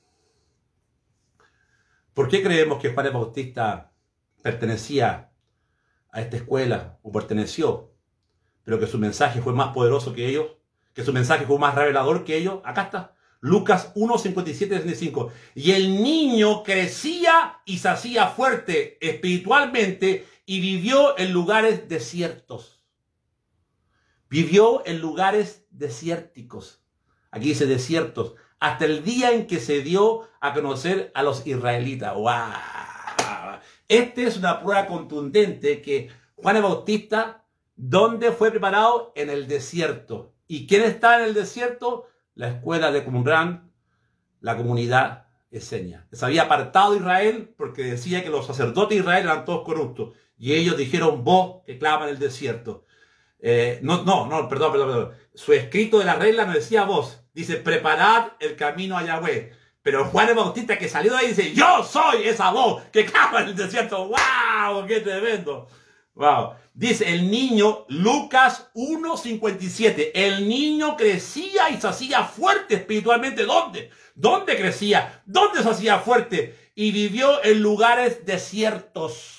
¿Por qué creemos que Juan el Bautista pertenecía a esta escuela o perteneció, pero que su mensaje fue más poderoso que ellos, que su mensaje fue más revelador que ellos? Acá está. Lucas 1, 57, 65. Y el niño crecía y se hacía fuerte espiritualmente y vivió en lugares desiertos. Vivió en lugares desérticos. Aquí dice desiertos. Hasta el día en que se dio a conocer a los israelitas. ¡Wow! Esta es una prueba contundente que Juan el Bautista, ¿dónde fue preparado? En el desierto. ¿Y quién está en el desierto? La escuela de Qumran, la comunidad esenia. Se había apartado Israel porque decía que los sacerdotes de Israel eran todos corruptos. Y ellos dijeron, vos que clama en el desierto. Perdón. Su escrito de la regla no decía vos. Dice, preparad el camino a Yahweh. Pero Juan el Bautista que salió de ahí dice, yo soy esa voz que clama en el desierto. ¡Wow! ¡Qué tremendo! ¡Wow! Dice el niño, Lucas 1:57, el niño crecía y se hacía fuerte espiritualmente. ¿Dónde? ¿Dónde crecía? ¿Dónde se hacía fuerte? Y vivió en lugares desiertos.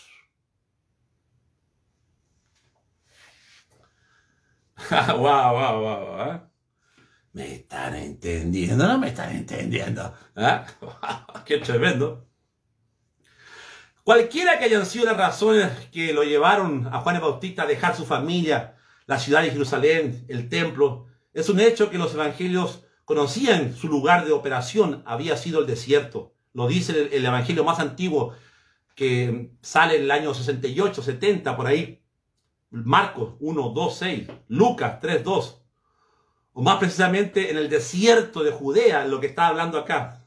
Wow. ¿Me están entendiendo? ¿No me están entendiendo? ¿Ah? ¡Qué tremendo! Cualquiera que hayan sido las razones que lo llevaron a Juan el Bautista a dejar su familia, la ciudad de Jerusalén, el templo, es un hecho que los evangelios conocían. Su lugar de operación había sido el desierto. Lo dice el evangelio más antiguo, que sale en el año 68, 70, por ahí. Marcos 1, 2, 6, Lucas 3, 2. O más precisamente en el desierto de Judea, lo que está hablando acá.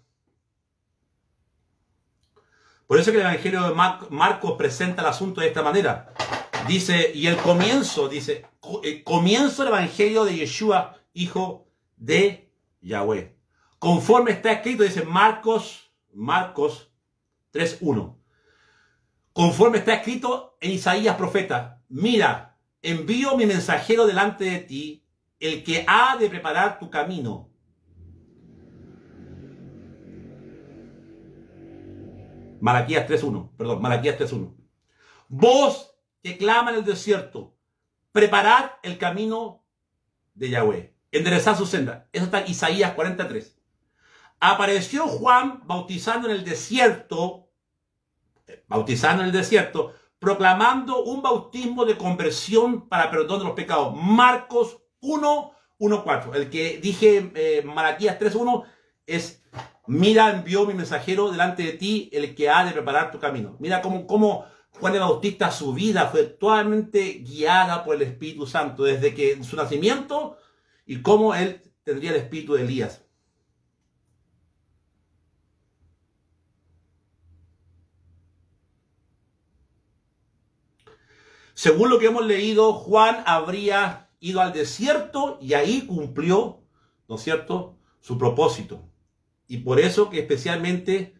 Por eso que el evangelio de Marcos presenta el asunto de esta manera. Dice, y el comienzo del evangelio de Yeshua, hijo de Yahweh. Conforme está escrito, dice Marcos 3:1. Conforme está escrito en Isaías profeta, mira, envío mi mensajero delante de ti, el que ha de preparar tu camino. Malaquías 3:1. Voz que clama en el desierto, preparad el camino de Yahweh, enderezad su senda. Eso está en Isaías 43. Apareció Juan bautizando en el desierto, proclamando un bautismo de conversión para perdón de los pecados. Marcos 1:4. El que dije, Malaquías 3:1, es: mira, envió mi mensajero delante de ti, el que ha de preparar tu camino. Mira cómo Juan el Bautista, su vida fue totalmente guiada por el Espíritu Santo, desde que su nacimiento, y cómo él tendría el espíritu de Elías. Según lo que hemos leído, Juan habría ido al desierto y ahí cumplió, ¿no es cierto?, su propósito. Y por eso que especialmente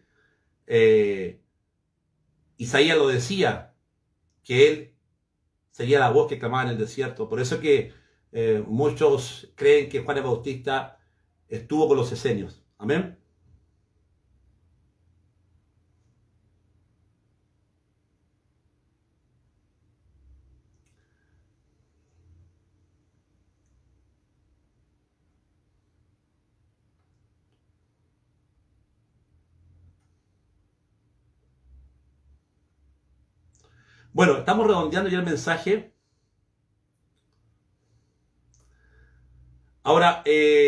Isaías lo decía, que él sería la voz que clamaba en el desierto. Por eso que muchos creen que Juan el Bautista estuvo con los esenios. Amén. Bueno, estamos redondeando ya el mensaje. Ahora,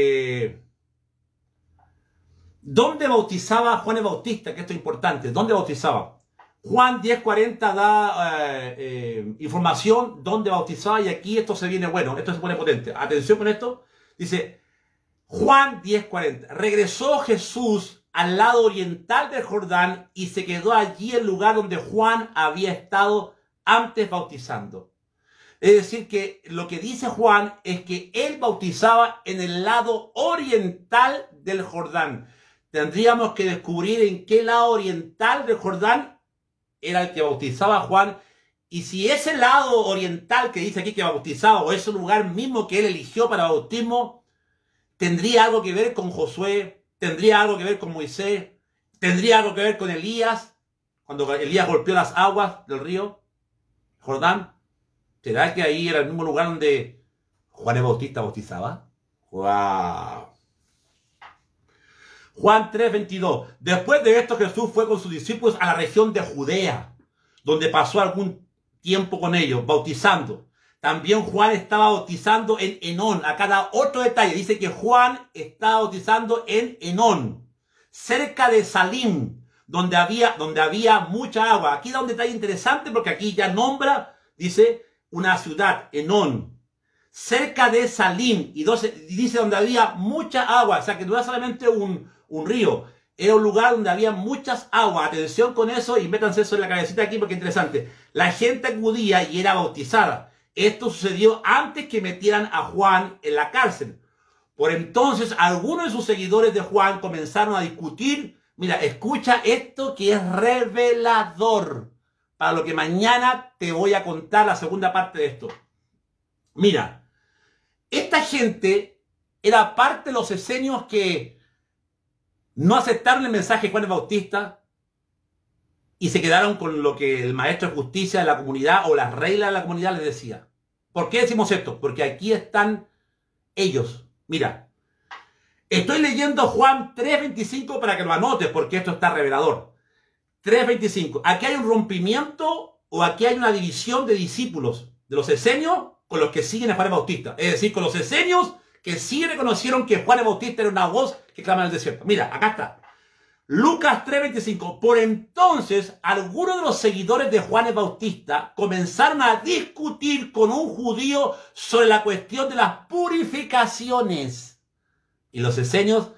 ¿dónde bautizaba Juan el Bautista? Que esto es importante. ¿Dónde bautizaba? Juan 10:40 da información dónde bautizaba, y aquí esto se viene bueno, esto se pone potente. Atención con esto. Dice Juan 10:40. Regresó Jesús al lado oriental del Jordán y se quedó allí el lugar donde Juan había estado antes bautizando. Es decir, que lo que dice Juan es que él bautizaba en el lado oriental del Jordán. Tendríamos que descubrir en qué lado oriental del Jordán era el que bautizaba Juan, y si ese lado oriental que dice aquí que bautizaba, o ese lugar mismo que él eligió para bautismo, tendría algo que ver con Josué, tendría algo que ver con Moisés, tendría algo que ver con Elías, cuando Elías golpeó las aguas del río Jordán. ¿Será que ahí era el mismo lugar donde Juan el Bautista bautizaba? ¡Wow! Juan 3:22. Después de esto, Jesús fue con sus discípulos a la región de Judea, donde pasó algún tiempo con ellos, bautizando. También Juan estaba bautizando en Enón. Acá da otro detalle. Dice que Juan estaba bautizando en Enón, cerca de Salim, donde había mucha agua. Aquí da un detalle interesante, porque aquí ya nombra, dice, una ciudad, Enón, cerca de Salim, y dice donde había mucha agua. O sea, que no era solamente un río, era un lugar donde había muchas aguas. Atención con eso, y métanse eso en la cabecita aquí, porque es interesante. La gente acudía y era bautizada. Esto sucedió antes que metieran a Juan en la cárcel. Por entonces, algunos de sus seguidores de Juan comenzaron a discutir. Mira, escucha esto que es revelador para lo que mañana te voy a contar, la segunda parte de esto. Mira, esta gente era parte de los esenios que no aceptaron el mensaje de Juan el Bautista y se quedaron con lo que el maestro de justicia de la comunidad o las reglas de la comunidad les decía. ¿Por qué decimos esto? Porque aquí están ellos. Mira, Estoy leyendo Juan 3:25 para que lo anotes, porque esto está revelador. 3:25. Aquí hay un rompimiento o aquí hay una división de discípulos, de los esenios con los que siguen a Juan el Bautista. Es decir, con los esenios que sí reconocieron que Juan el Bautista era una voz que clama en el desierto. Mira, acá está. Lucas 3:25. Por entonces, algunos de los seguidores de Juan el Bautista comenzaron a discutir con un judío sobre la cuestión de las purificaciones. Y los esenios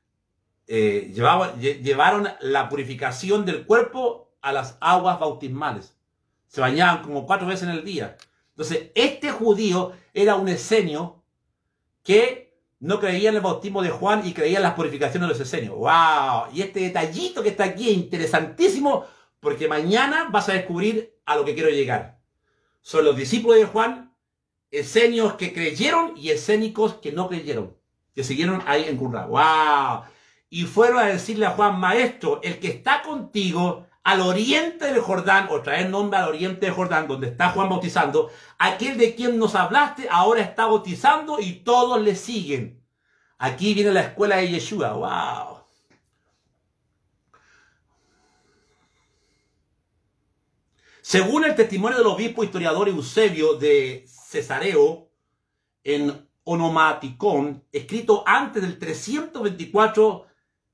llevaron la purificación del cuerpo a las aguas bautismales. Se bañaban como 4 veces en el día. Entonces, este judío era un esenio que no creía en el bautismo de Juan y creía en las purificaciones de los esenios. ¡Wow! Y este detallito que está aquí es interesantísimo porque mañana vas a descubrir a lo que quiero llegar. Son los discípulos de Juan, esenios que creyeron y esénicos que no creyeron, que siguieron ahí en Qumran. ¡Wow! Y fueron a decirle a Juan, maestro, el que está contigo al oriente del Jordán, o traer nombre al oriente del Jordán, donde está Juan bautizando, aquel de quien nos hablaste ahora está bautizando y todos le siguen. Aquí viene la escuela de Yeshua. ¡Wow! Según el testimonio del obispo historiador Eusebio de Cesareo, en Onomaticón, escrito antes del 324,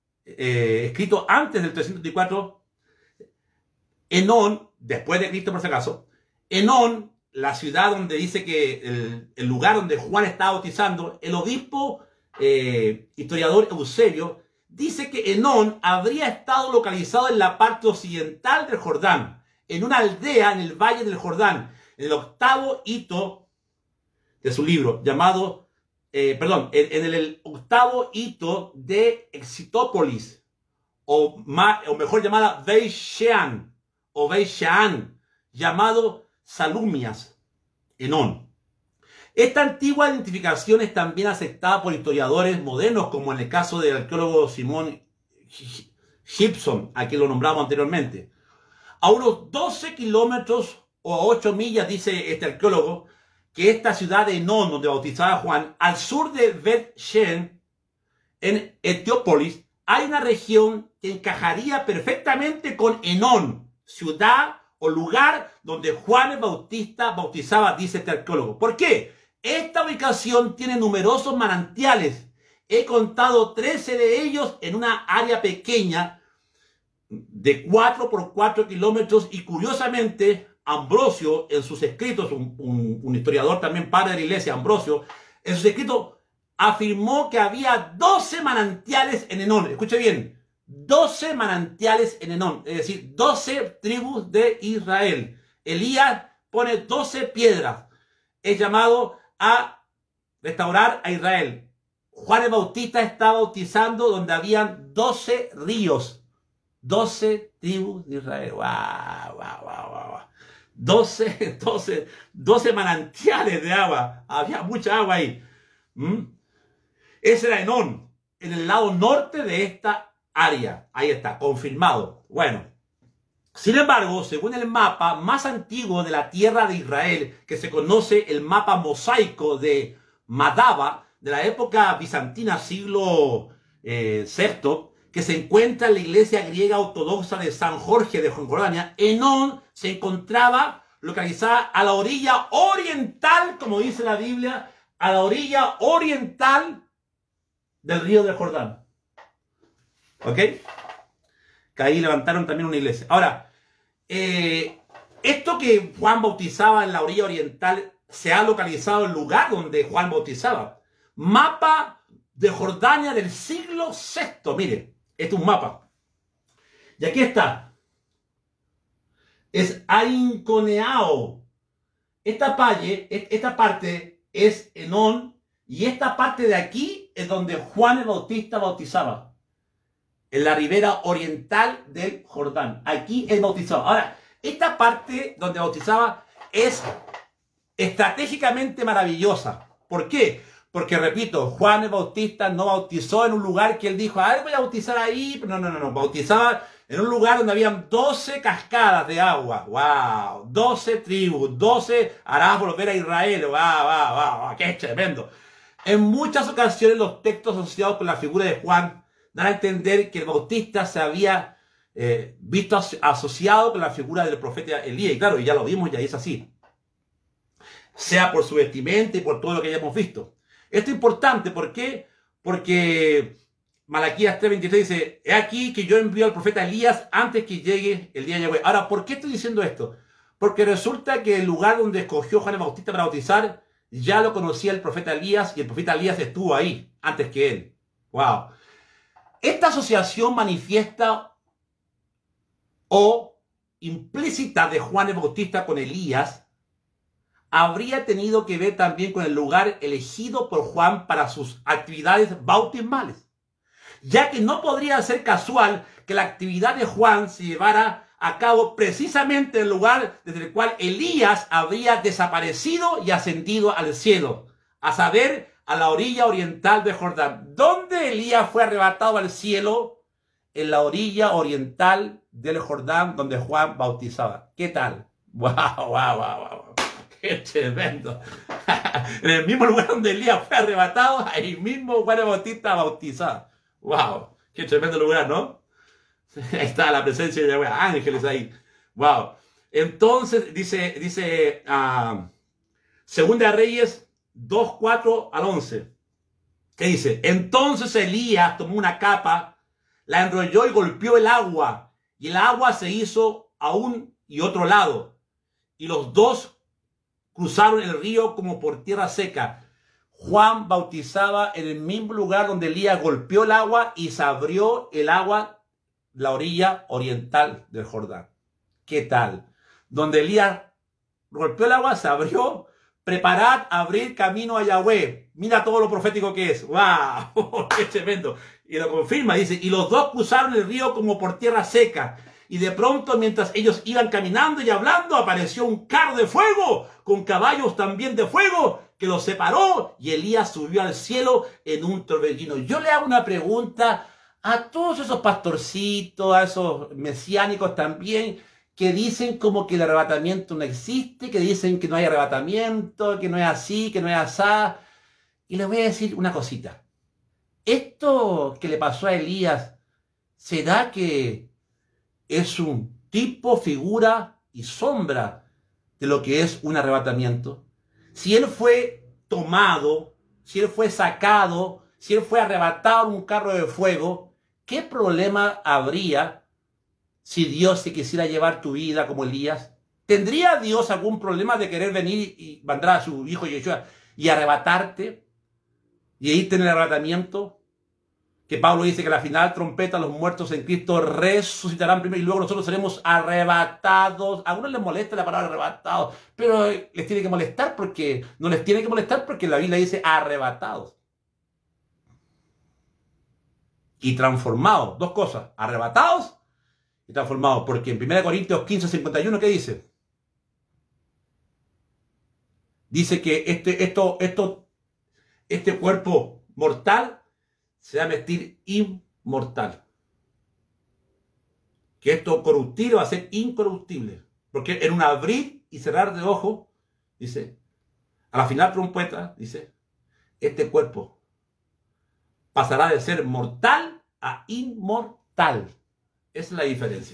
Enón, después de Cristo por si acaso, Enón, la ciudad donde dice que el lugar donde Juan está bautizando, el obispo historiador Eusebio dice que Enón habría estado localizado en la parte occidental del Jordán, en una aldea en el valle del Jordán, en el 8º hito de su libro, llamado, en el 8º hito de Exitópolis, o mejor llamada Beishean, o Beishean, llamado Salumias, Enón. Esta antigua identificación es también aceptada por historiadores modernos, como en el caso del arqueólogo Simón Gibson, a quien lo nombramos anteriormente. A unos 12 kilómetros o 8 millas, dice este arqueólogo, que esta ciudad de Enón, donde bautizaba Juan, al sur de Bet-Shen, en Etiópolis, hay una región que encajaría perfectamente con Enón, ciudad o lugar donde Juan el Bautista bautizaba, dice este arqueólogo. ¿Por qué? Esta ubicación tiene numerosos manantiales. He contado 13 de ellos en una área pequeña de 4 por 4 kilómetros y curiosamente Ambrosio en sus escritos, un historiador también padre de la iglesia, Ambrosio, en sus escritos afirmó que había 12 manantiales en Enón. Escuche bien, 12 manantiales en Enón, es decir, 12 tribus de Israel. Elías pone 12 piedras. Es llamado a restaurar a Israel. Juan el Bautista está bautizando donde habían 12 ríos. 12 tribus de Israel. ¡Wow, wow, wow, wow! 12 manantiales de agua. Había mucha agua ahí. Ese era Enón, en el lado norte de esta área. Ahí está, confirmado. Bueno, sin embargo, según el mapa más antiguo de la tierra de Israel, que se conoce el mapa mosaico de Madaba, de la época bizantina, siglo VI, que se encuentra en la iglesia griega ortodoxa de San Jorge de Jordania, Enón se encontraba localizada a la orilla oriental, como dice la Biblia, a la orilla oriental del río del Jordán. ¿Ok? Que ahí levantaron también una iglesia. Ahora, esto que Juan bautizaba en la orilla oriental se ha localizado en el lugar donde Juan bautizaba. Mapa de Jordania del siglo VI. Mire, este es un mapa. Y aquí está. Es Ainconeao. Esta parte es Enón. Y esta parte de aquí es donde Juan el Bautista bautizaba. En la ribera oriental del Jordán. Aquí él bautizaba. Ahora, esta parte donde bautizaba es estratégicamente maravillosa. ¿Por qué? Porque, repito, Juan el Bautista no bautizó en un lugar que él dijo, a ver, voy a bautizar ahí. No. Bautizaba en un lugar donde habían 12 cascadas de agua. ¡Wow! 12 tribus, 12 harás volver a Israel. ¡Wow! ¡Qué tremendo! En muchas ocasiones los textos asociados con la figura de Juan dan a entender que el Bautista se había visto asociado con la figura del profeta Elías. Y claro, ya lo vimos, ya es así. Sea por su vestimenta y por todo lo que ya hemos visto. Esto es importante, ¿por qué? Porque Malaquías 3:23 dice, he aquí que yo envío al profeta Elías antes que llegue el día de Yahweh. Ahora, ¿por qué estoy diciendo esto? Porque resulta que el lugar donde escogió Juan el Bautista para bautizar ya lo conocía el profeta Elías y el profeta Elías estuvo ahí antes que él. ¡Wow! Esta asociación manifiesta o implícita de Juan el Bautista con Elías habría tenido que ver también con el lugar elegido por Juan para sus actividades bautismales, ya que no podría ser casual que la actividad de Juan se llevara a cabo precisamente en el lugar desde el cual Elías habría desaparecido y ascendido al cielo, a saber, a la orilla oriental de Jordán. ¿Dónde Elías fue arrebatado al cielo? En la orilla oriental del Jordán, donde Juan bautizaba. ¿Qué tal? ¡Wow, wow, wow, wow! ¡Qué tremendo! En el mismo lugar donde Elías fue arrebatado, ahí mismo Juan el Bautista bautizaba. ¡Wow! ¡Qué tremendo lugar!, ¿no? Ahí está la presencia de Yahweh, ángeles ahí. ¡Wow! Entonces, dice Segunda de Reyes 2:4-11. ¿Qué dice? Entonces Elías tomó una capa, la enrolló y golpeó el agua, y el agua se hizo a un y otro lado, y los dos cruzaron el río como por tierra seca. Juan bautizaba en el mismo lugar donde Elías golpeó el agua y se abrió el agua, la orilla oriental del Jordán. ¿Qué tal? Donde Elías golpeó el agua, se abrió. Preparad, abrir camino a Yahweh. Mira todo lo profético que es. ¡Wow! ¡Qué tremendo! Y lo confirma, dice, y los dos cruzaron el río como por tierra seca. Y de pronto, mientras ellos iban caminando y hablando, apareció un carro de fuego, con caballos también de fuego, que los separó, y Elías subió al cielo en un torbellino. Yo le hago una pregunta a todos esos pastorcitos, a esos mesiánicos también, que dicen como que el arrebatamiento no existe, que dicen que no hay arrebatamiento, que no es así, que no es asá. Y les voy a decir una cosita. Esto que le pasó a Elías, ¿será que es un tipo, figura y sombra de lo que es un arrebatamiento? Si él fue tomado, si él fue sacado, si él fue arrebatado en un carro de fuego, ¿qué problema habría si Dios se quisiera llevar tu vida como Elías? ¿Tendría Dios algún problema de querer venir y mandar a su hijo Yeshua y arrebatarte? Y ahí tener el arrebatamiento. Que Pablo dice que a la final trompeta, los muertos en Cristo resucitarán primero y luego nosotros seremos arrebatados. A algunos les molesta la palabra arrebatados, pero les tiene que molestar porque no les tiene que molestar porque la Biblia dice arrebatados. Y transformados, dos cosas, arrebatados y transformados, porque en 1 Corintios 15:51, ¿qué dice? Dice que este cuerpo mortal se va a vestir inmortal. Que esto corruptible va a ser incorruptible. Porque en un abrir y cerrar de ojos, dice, a la final trompeta, dice, este cuerpo pasará de ser mortal a inmortal. Esa es la diferencia.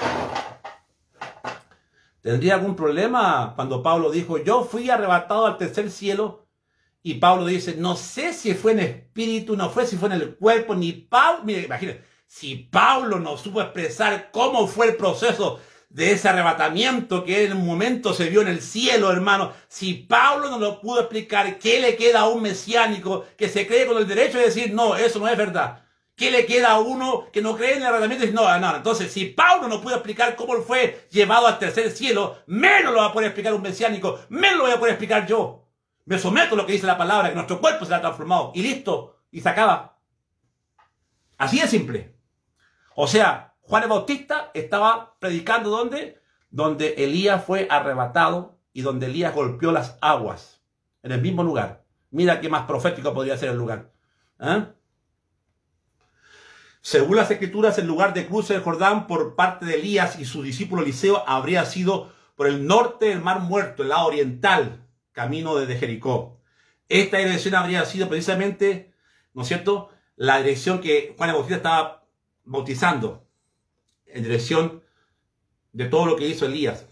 ¿Tendría algún problema cuando Pablo dijo, yo fui arrebatado al tercer cielo? Y Pablo dice, no sé si fue en espíritu, no fue si fue en el cuerpo, ni Pablo. Mire, imagínense, si Pablo no supo expresar cómo fue el proceso de ese arrebatamiento que en un momento se vio en el cielo, hermano. Si Pablo no lo pudo explicar, ¿qué le queda a un mesiánico que se cree con el derecho de decir, no, eso no es verdad? ¿Qué le queda a uno que no cree en el arrebatamiento y dice, no? Entonces, si Pablo no pudo explicar cómo fue llevado al tercer cielo, menos lo va a poder explicar un mesiánico, menos lo voy a poder explicar yo. Me someto a lo que dice la palabra, que nuestro cuerpo será transformado. Y listo. Y se acaba. Así de simple. O sea, Juan el Bautista estaba predicando ¿dónde? Donde Elías fue arrebatado y donde Elías golpeó las aguas. En el mismo lugar. Mira qué más profético podría ser el lugar. Según las Escrituras, el lugar de cruce del Jordán por parte de Elías y su discípulo Eliseo habría sido por el norte del Mar Muerto, el lado oriental, camino desde Jericó. esta dirección habría sido precisamente, ¿no es cierto?, la dirección que Juan el Bautista estaba bautizando, en dirección de todo lo que hizo Elías.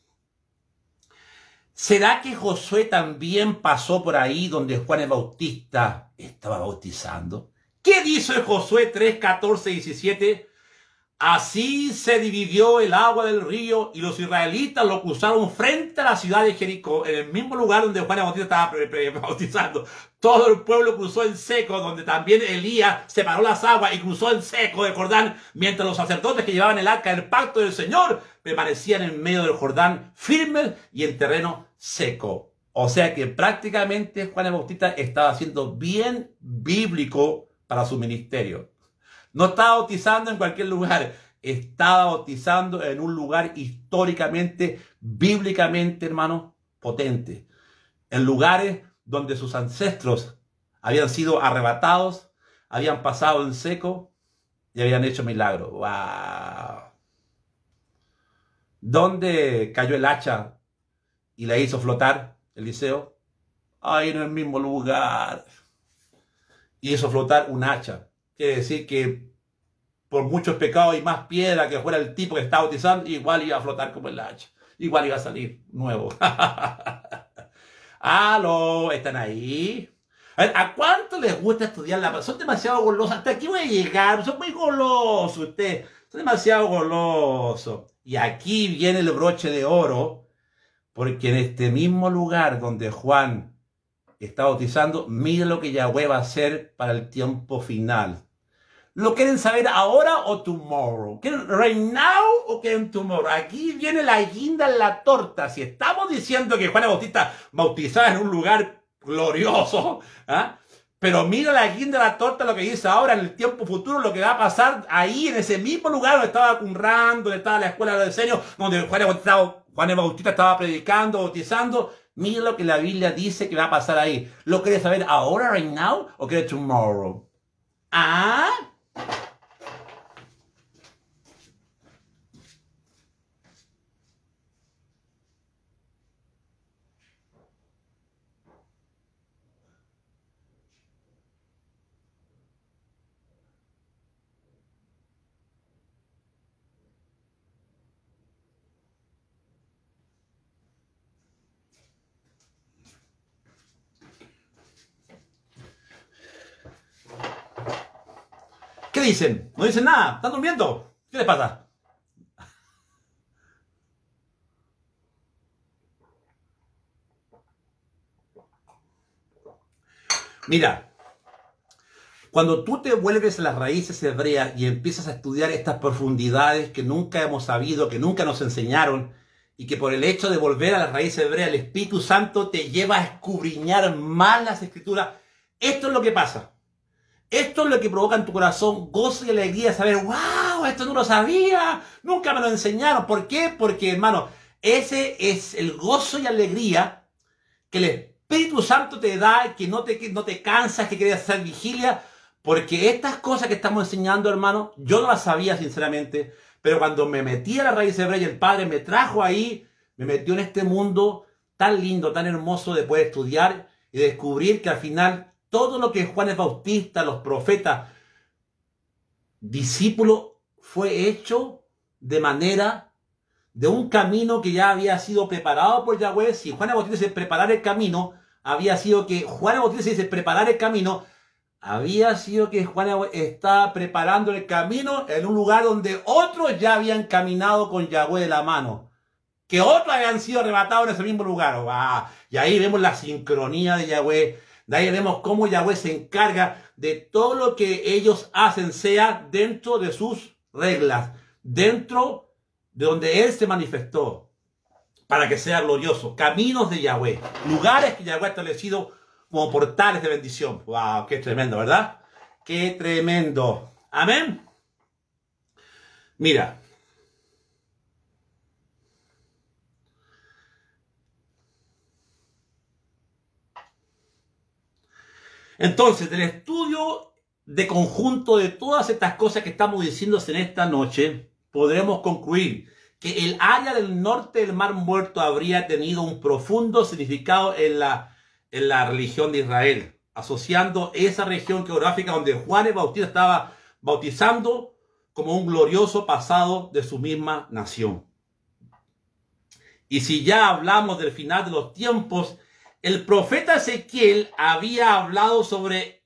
¿Será que Josué también pasó por ahí donde Juan el Bautista estaba bautizando? ¿Qué dice Josué 3, 14, 17? Así se dividió el agua del río y los israelitas lo cruzaron frente a la ciudad de Jericó, en el mismo lugar donde Juan el Bautista estaba bautizando. Todo el pueblo cruzó en seco, donde también Elías separó las aguas y cruzó en seco el Jordán, mientras los sacerdotes que llevaban el arca del pacto del Señor permanecían en medio del Jordán firmes y en terreno seco. O sea que prácticamente Juan el Bautista estaba siendo bien bíblico para su ministerio. No estaba bautizando en cualquier lugar, estaba bautizando en un lugar históricamente, bíblicamente, hermano, potente. En lugares donde sus ancestros habían sido arrebatados, habían pasado en seco y habían hecho milagros. ¡Wow! ¿Dónde cayó el hacha y la hizo flotar Eliseo? Ahí en el mismo lugar. Y hizo flotar un hacha. Quiere decir que por muchos pecados y más piedra que fuera el tipo que estaba bautizando, igual iba a flotar como el hacha. Igual iba a salir nuevo. ¿Aló? ¿Están ahí? A ver, ¿a cuánto les gusta estudiar la palabra? Son demasiado golosos. Hasta aquí voy a llegar. Son muy golosos ustedes. Son demasiado golosos. Y aquí viene el broche de oro. Porque en este mismo lugar donde Juan está bautizando, mire lo que Yahweh va a hacer para el tiempo final. ¿Lo quieren saber ahora o tomorrow? ¿Quieren right now o quieren tomorrow? Aquí viene la guinda en la torta. Si estamos diciendo que Juan el Bautista bautizaba en un lugar glorioso, ¿ah? Pero mira la guinda en la torta, lo que dice ahora en el tiempo futuro, lo que va a pasar ahí, en ese mismo lugar donde estaba Qumran, donde estaba la escuela de diseño, donde Juan el Bautista estaba predicando, bautizando. Mira lo que la Biblia dice que va a pasar ahí. ¿Lo quieres saber ahora, right now, o quieres tomorrow? ¿Ah? ¿Qué dicen? No dicen nada. ¿Están durmiendo? ¿Qué les pasa? Mira, cuando tú te vuelves a las raíces hebreas y empiezas a estudiar estas profundidades que nunca hemos sabido, que nunca nos enseñaron, y que por el hecho de volver a las raíces hebreas, el Espíritu Santo te lleva a escudriñar más las Escrituras, esto es lo que pasa. Esto es lo que provoca en tu corazón gozo y alegría, saber, wow, esto no lo sabía, nunca me lo enseñaron. ¿Por qué? Porque, hermano, ese es el gozo y alegría que el Espíritu Santo te da, que no te cansas, que quieres hacer vigilia, porque estas cosas que estamos enseñando, hermano, yo no las sabía sinceramente, pero cuando me metí a la raíz hebrea y el Padre me trajo ahí, me metió en este mundo tan lindo, tan hermoso de poder estudiar y descubrir que al final todo lo que Juan el Bautista, los profetas, discípulos, fue hecho de manera, de un camino que ya había sido preparado por Yahweh. Si Juan el Bautista dice preparar el camino, había sido que Juan el Bautista dice preparar el camino, había sido que Juan estaba preparando el camino en un lugar donde otros ya habían caminado con Yahweh de la mano, que otros habían sido arrebatados en ese mismo lugar. ¡Wow! Y ahí vemos la sincronía de Yahweh. De ahí vemos cómo Yahweh se encarga de todo lo que ellos hacen, sea dentro de sus reglas, dentro de donde Él se manifestó, para que sea glorioso. Caminos de Yahweh, lugares que Yahweh ha establecido como portales de bendición. ¡Wow! ¡Qué tremendo!, ¿verdad? ¡Qué tremendo! Amén. Mira. Entonces, del estudio de conjunto de todas estas cosas que estamos diciendo en esta noche, podremos concluir que el área del norte del Mar Muerto habría tenido un profundo significado en en la religión de Israel, asociando esa región geográfica donde Juan el Bautista estaba bautizando como un glorioso pasado de su misma nación. Y si ya hablamos del final de los tiempos, el profeta Ezequiel había hablado sobre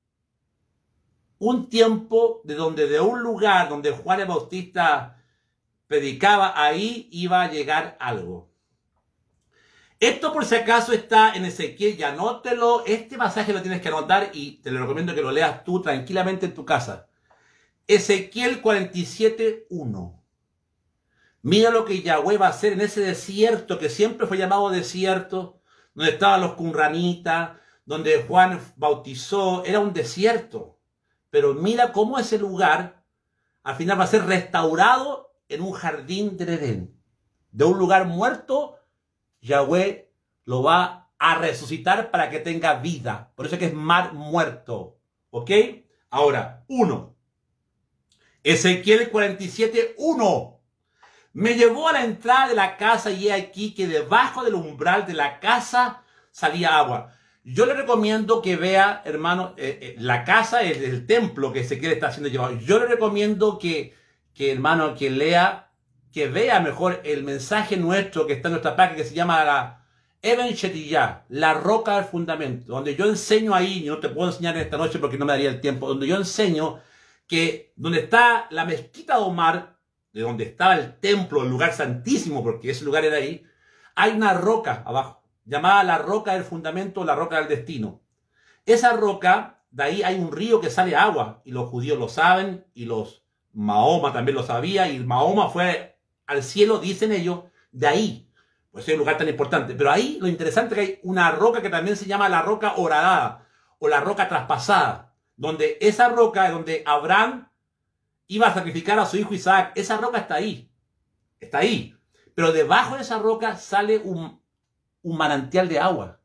un tiempo de un lugar donde Juan el Bautista predicaba, ahí iba a llegar algo. Esto por si acaso está en Ezequiel, ya anótelo, este pasaje lo tienes que anotar y te lo recomiendo que lo leas tú tranquilamente en tu casa. Ezequiel 47:1. Mira lo que Yahweh va a hacer en ese desierto que siempre fue llamado desierto, donde estaban los cumranitas, donde Juan bautizó, era un desierto. Pero mira cómo ese lugar al final va a ser restaurado en un jardín del Edén. De un lugar muerto, Yahweh lo va a resucitar para que tenga vida. Por eso es que es mar muerto. ¿Ok? Ahora, 1. Ezequiel 47:1. Me llevó a la entrada de la casa y he aquí que debajo del umbral de la casa salía agua. Yo le recomiendo que vea, hermano, la casa es el templo que Ezequiel está siendo llevado. Yo le recomiendo hermano, que lea, que vea mejor el mensaje nuestro que está en nuestra página, que se llama la Eben Shetiyah, la roca del fundamento, donde yo enseño ahí, y no te puedo enseñar esta noche porque no me daría el tiempo, donde yo enseño que donde está la mezquita de Omar, de donde estaba el templo, el lugar santísimo, porque ese lugar era ahí, hay una roca abajo, llamada la roca del fundamento, la roca del destino. Esa roca, de ahí hay un río que sale agua, y los judíos lo saben, y los Mahoma también lo sabía, y Mahoma fue al cielo, dicen ellos, de ahí. Pues es un lugar tan importante. Pero ahí lo interesante es que hay una roca que también se llama la roca horadada, o la roca traspasada, donde esa roca es donde Abraham iba a sacrificar a su hijo Isaac. Esa roca está ahí. Está ahí. Pero debajo de esa roca sale un manantial de agua.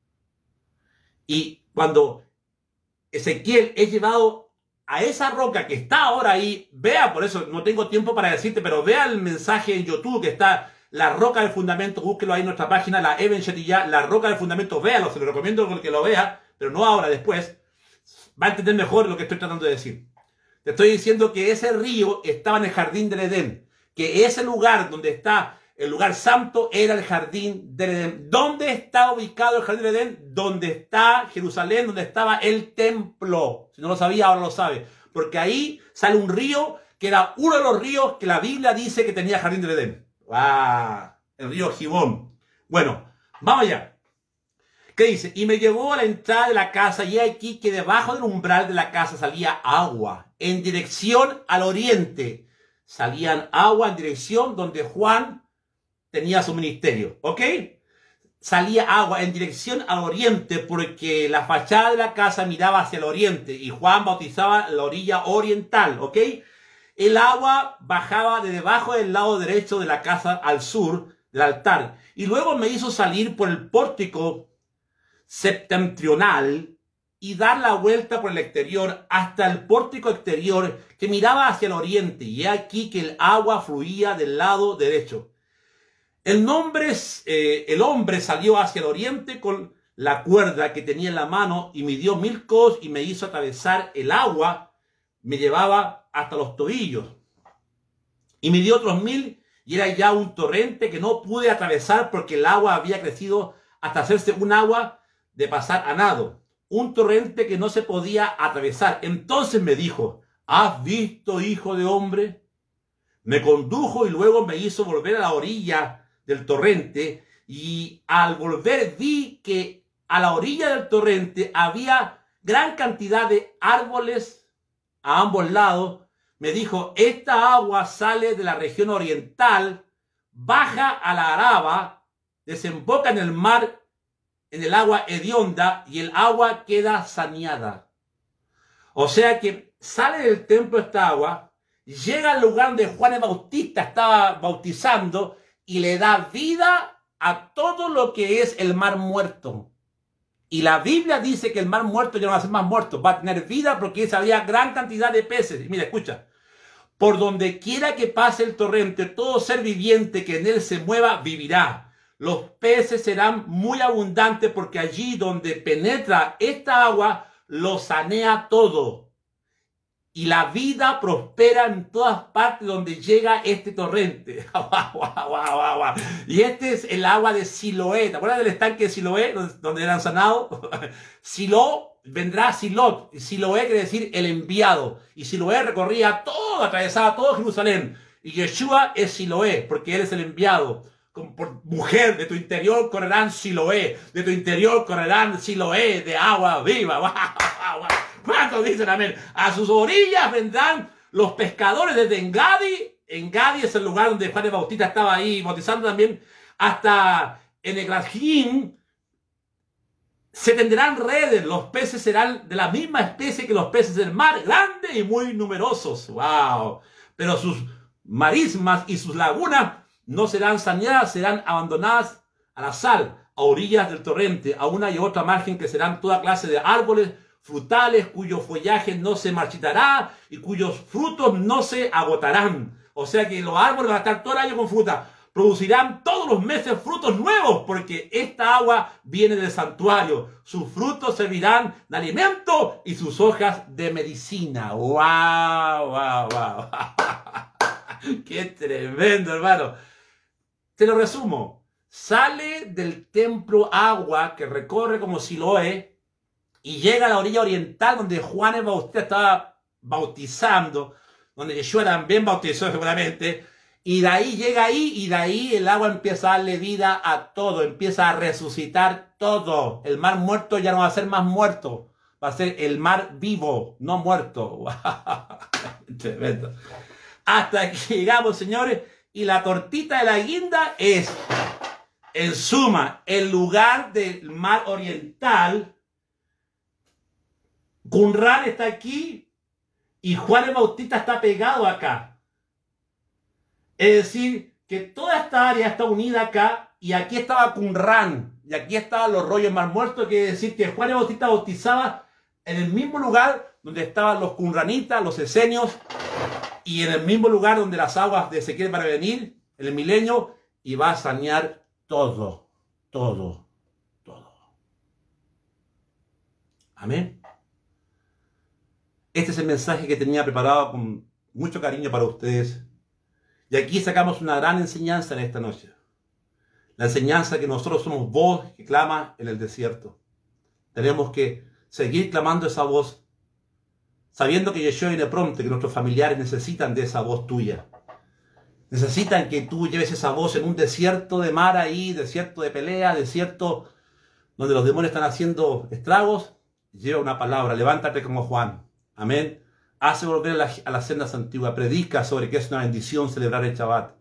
Y cuando Ezequiel es llevado a esa roca que está ahora ahí, vea, por eso no tengo tiempo para decirte, pero vea el mensaje en YouTube que está la roca del fundamento, búsquelo ahí en nuestra página, la Eben Shetiyah, la roca del fundamento, véalo, se lo recomiendo que lo vea, pero no ahora, después. Va a entender mejor lo que estoy tratando de decir. Te estoy diciendo que ese río estaba en el jardín del Edén, que ese lugar donde está el lugar santo era el jardín del Edén. ¿Dónde está ubicado el jardín del Edén? Donde está Jerusalén, donde estaba el templo. Si no lo sabía, ahora lo sabe. Porque ahí sale un río que era uno de los ríos que la Biblia dice que tenía jardín del Edén. ¡Wow! El río Gibón. Bueno, vamos allá. ¿Qué dice? Y me llevó a la entrada de la casa y aquí que debajo del umbral de la casa salía agua en dirección al oriente. Salían agua en dirección donde Juan tenía su ministerio. ¿Ok? Salía agua en dirección al oriente porque la fachada de la casa miraba hacia el oriente y Juan bautizaba la orilla oriental. ¿Ok? El agua bajaba de debajo del lado derecho de la casa al sur del altar. Y luego me hizo salir por el pórtico septentrional y dar la vuelta por el exterior hasta el pórtico exterior que miraba hacia el oriente. Y aquí que el agua fluía del lado derecho. El hombre salió hacia el oriente con la cuerda que tenía en la mano y midió 1000 codos y me hizo atravesar el agua. Me llevaba hasta los tobillos. Y midió otros 1000 y era ya un torrente que no pude atravesar porque el agua había crecido hasta hacerse un agua de pasar a nado, un torrente que no se podía atravesar. Entonces me dijo, ¿has visto, hijo de hombre? Me condujo y luego me hizo volver a la orilla del torrente y al volver vi que a la orilla del torrente había gran cantidad de árboles a ambos lados. Me dijo, esta agua sale de la región oriental, baja a la Araba, desemboca en el mar, en el agua hedionda, y el agua queda saneada. O sea que sale del templo esta agua, llega al lugar donde Juan el Bautista estaba bautizando y le da vida a todo lo que es el mar muerto. Y la Biblia dice que el mar muerto ya no va a ser más muerto, va a tener vida porque había gran cantidad de peces. Y mira, escucha. Por donde quiera que pase el torrente, todo ser viviente que en él se mueva vivirá. Los peces serán muy abundantes porque allí donde penetra esta agua lo sanea todo. Y la vida prospera en todas partes donde llega este torrente. Y este es el agua de Siloé. ¿Te acuerdas del estanque de Siloé, donde eran sanados? Silo vendrá Silot. Siloé quiere decir el enviado. Y Siloé recorría todo, atravesaba todo Jerusalén. Y Yeshua es Siloé, porque él es el enviado. Por mujer, de tu interior correrán Siloé. De tu interior correrán Siloé de agua viva. ¿Cuántos dicen amén? A sus orillas vendrán los pescadores desde Engadi. Engadi es el lugar donde Juan el Bautista estaba ahí bautizando también. Hasta en Eglajim se tenderán redes. Los peces serán de la misma especie que los peces del mar, grandes y muy numerosos. ¡Wow! Pero sus marismas y sus lagunas no serán saneadas, serán abandonadas a la sal, a orillas del torrente, a una y otra margen que serán toda clase de árboles frutales cuyo follaje no se marchitará y cuyos frutos no se agotarán. O sea que los árboles van a estar todo el año con fruta. Producirán todos los meses frutos nuevos porque esta agua viene del santuario. Sus frutos servirán de alimento y sus hojas de medicina. ¡Wow! ¡Wow! ¡Wow! ¡Qué tremendo, hermano! Te lo resumo. Sale del templo agua que recorre como Siloé y llega a la orilla oriental donde Juan el Bautista estaba bautizando, donde Yeshua también bautizó seguramente, y de ahí llega ahí, y de ahí el agua empieza a darle vida a todo, empieza a resucitar todo. El mar muerto ya no va a ser más muerto, va a ser el mar vivo, no muerto. Tremendo. Hasta que llegamos, señores, y la tortita de la guinda es, en suma, el lugar del mar oriental. Qumran está aquí y Juan el Bautista está pegado acá. Es decir, que toda esta área está unida acá y aquí estaba Qumran y aquí estaban los rollos mar muertos. Quiere decir que Juan el Bautista bautizaba en el mismo lugar donde estaban los qumranitas, los esenios, y en el mismo lugar donde las aguas de Ezequiel van a venir en el milenio y va a sanear todo, todo, todo. Amén. Este es el mensaje que tenía preparado con mucho cariño para ustedes. Y aquí sacamos una gran enseñanza en esta noche. La enseñanza que nosotros somos voz que clama en el desierto. Tenemos que seguir clamando esa voz, sabiendo que Yeshua viene pronto, que nuestros familiares necesitan de esa voz tuya. Necesitan que tú lleves esa voz en un desierto de mar ahí, desierto de pelea, desierto donde los demonios están haciendo estragos. Lleva una palabra, levántate como Juan. Amén. Hace volver a las sendas antiguas. Predica sobre que es una bendición celebrar el Shabbat.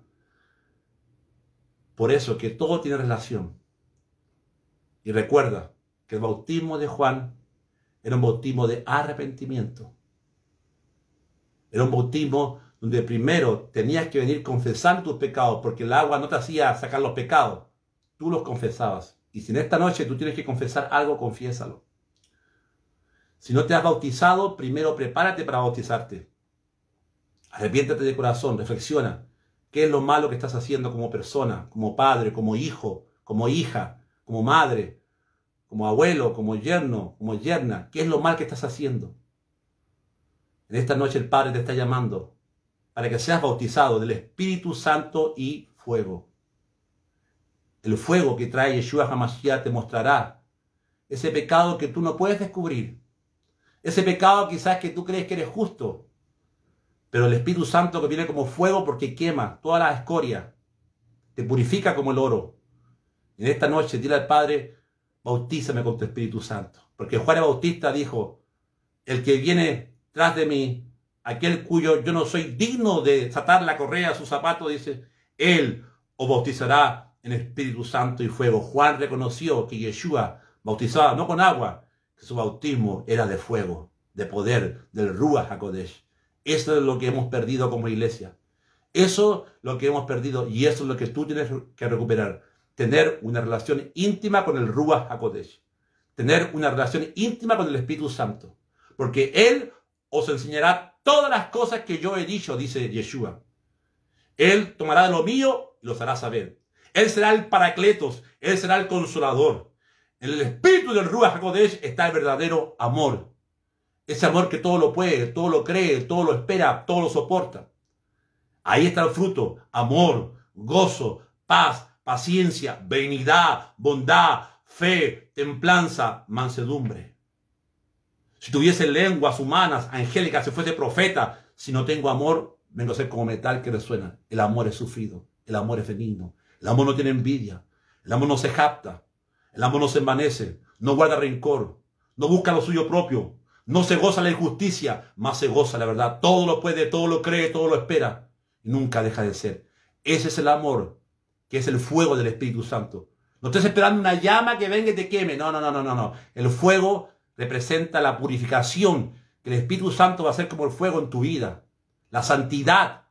Por eso que todo tiene relación. Y recuerda que el bautismo de Juan era un bautismo de arrepentimiento. Era un bautismo donde primero tenías que venir confesando tus pecados, porque el agua no te hacía sacar los pecados. Tú los confesabas. Y si en esta noche tú tienes que confesar algo, confiésalo. Si no te has bautizado, primero prepárate para bautizarte. Arrepiéntate de corazón, reflexiona. ¿Qué es lo malo que estás haciendo como persona, como padre, como hijo, como hija, como madre, como abuelo, como yerno, como yerna? ¿Qué es lo mal que estás haciendo? En esta noche el Padre te está llamando para que seas bautizado del Espíritu Santo y fuego. El fuego que trae Yeshua HaMashiach te mostrará ese pecado que tú no puedes descubrir. Ese pecado quizás que tú crees que eres justo, pero el Espíritu Santo que viene como fuego porque quema toda la escoria, te purifica como el oro. En esta noche dile al Padre, bautízame con tu Espíritu Santo. Porque Juan el Bautista dijo, el que viene tras de mí, aquel cuyo yo no soy digno de desatar la correa a su zapato, dice, él os bautizará en Espíritu Santo y fuego. Juan reconoció que Yeshua bautizaba no con agua, que su bautismo era de fuego, de poder, del Ruach HaKodesh. Eso es lo que hemos perdido como iglesia. Eso es lo que hemos perdido y eso es lo que tú tienes que recuperar. Tener una relación íntima con el Ruach HaKodesh. Tener una relación íntima con el Espíritu Santo. Porque Él os enseñará todas las cosas que yo he dicho, dice Yeshua. Él tomará de lo mío y los hará saber. Él será el Paracletos, Él será el Consolador. En el espíritu del Ruach HaKodesh está el verdadero amor. Ese amor que todo lo puede, todo lo cree, todo lo espera, todo lo soporta. Ahí está el fruto: amor, gozo, paz, paciencia, benignidad, bondad, fe, templanza, mansedumbre. Si tuviese lenguas humanas, angélicas, si fuese profeta, si no tengo amor, vengo a ser como metal que resuena. El amor es sufrido, el amor es benigno, el amor no tiene envidia, el amor no se jacta, el amor no se envanece, no guarda rencor, no busca lo suyo propio, no se goza la injusticia, más se goza la verdad. Todo lo puede, todo lo cree, todo lo espera, y nunca deja de ser. Ese es el amor, que es el fuego del Espíritu Santo. No estés esperando una llama que venga y te queme. No, no, no, no, no, no. El fuego representa la purificación, que el Espíritu Santo va a ser como el fuego en tu vida. La santidad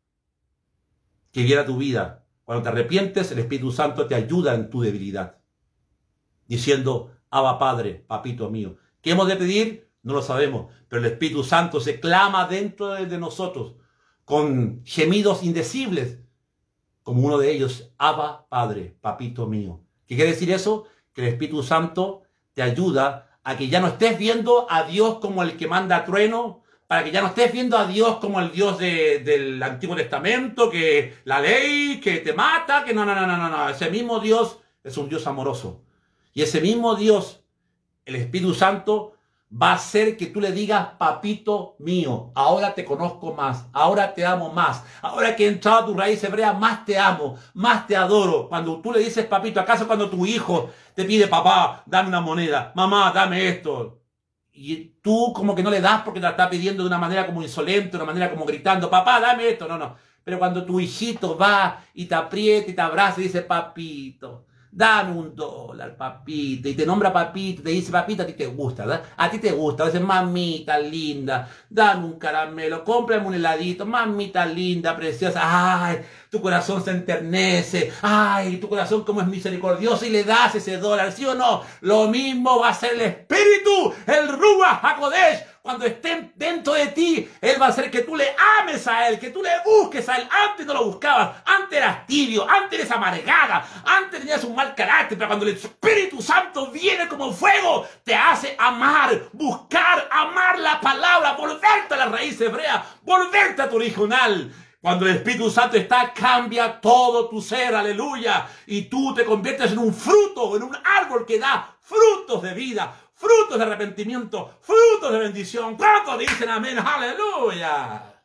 que viene a tu vida. Cuando te arrepientes, el Espíritu Santo te ayuda en tu debilidad, diciendo: Abba Padre, papito mío. ¿Qué hemos de pedir? No lo sabemos, pero el Espíritu Santo se clama dentro de nosotros con gemidos indecibles, como uno de ellos: Abba Padre, papito mío. ¿Qué quiere decir eso? Que el Espíritu Santo te ayuda a que ya no estés viendo a Dios como el que manda trueno, para que ya no estés viendo a Dios como el Dios del Antiguo Testamento, que la ley, que te mata, que no, no, no, no, no. Ese mismo Dios es un Dios amoroso. Y ese mismo Dios, el Espíritu Santo, va a hacer que tú le digas: papito mío, ahora te conozco más, ahora te amo más, ahora que he entrado a tu raíz hebrea, más te amo, más te adoro. Cuando tú le dices papito, ¿acaso cuando tu hijo te pide: papá, dame una moneda, mamá, dame esto? Y tú como que no le das porque te la está pidiendo de una manera como insolente, de una manera como gritando: papá, dame esto. No, no. Pero cuando tu hijito va y te aprieta y te abraza y dice: papito, dame $1, papito, y te nombra papito, te dice: papito, a ti te gusta, ¿verdad? A ti te gusta, dice: mamita linda, dame un caramelo, cómprame un heladito, mamita linda, preciosa. Ay, tu corazón se enternece, ay, tu corazón como es misericordioso, y le das ese $1, ¿sí o no? Lo mismo va a ser el Espíritu, el Ruach HaKodesh. Cuando esté dentro de ti, Él va a hacer que tú le ames a Él, que tú le busques a Él. Antes no lo buscabas, antes eras tibio, antes eres amargada, antes tenías un mal carácter, pero cuando el Espíritu Santo viene como fuego, te hace amar, buscar, amar la palabra, volverte a la raíz hebrea, volverte a tu original. Cuando el Espíritu Santo está, cambia todo tu ser, aleluya, y tú te conviertes en un fruto, en un árbol que da frutos de vida, frutos de arrepentimiento, frutos de bendición. ¿Cuántos dicen amén? ¡Aleluya!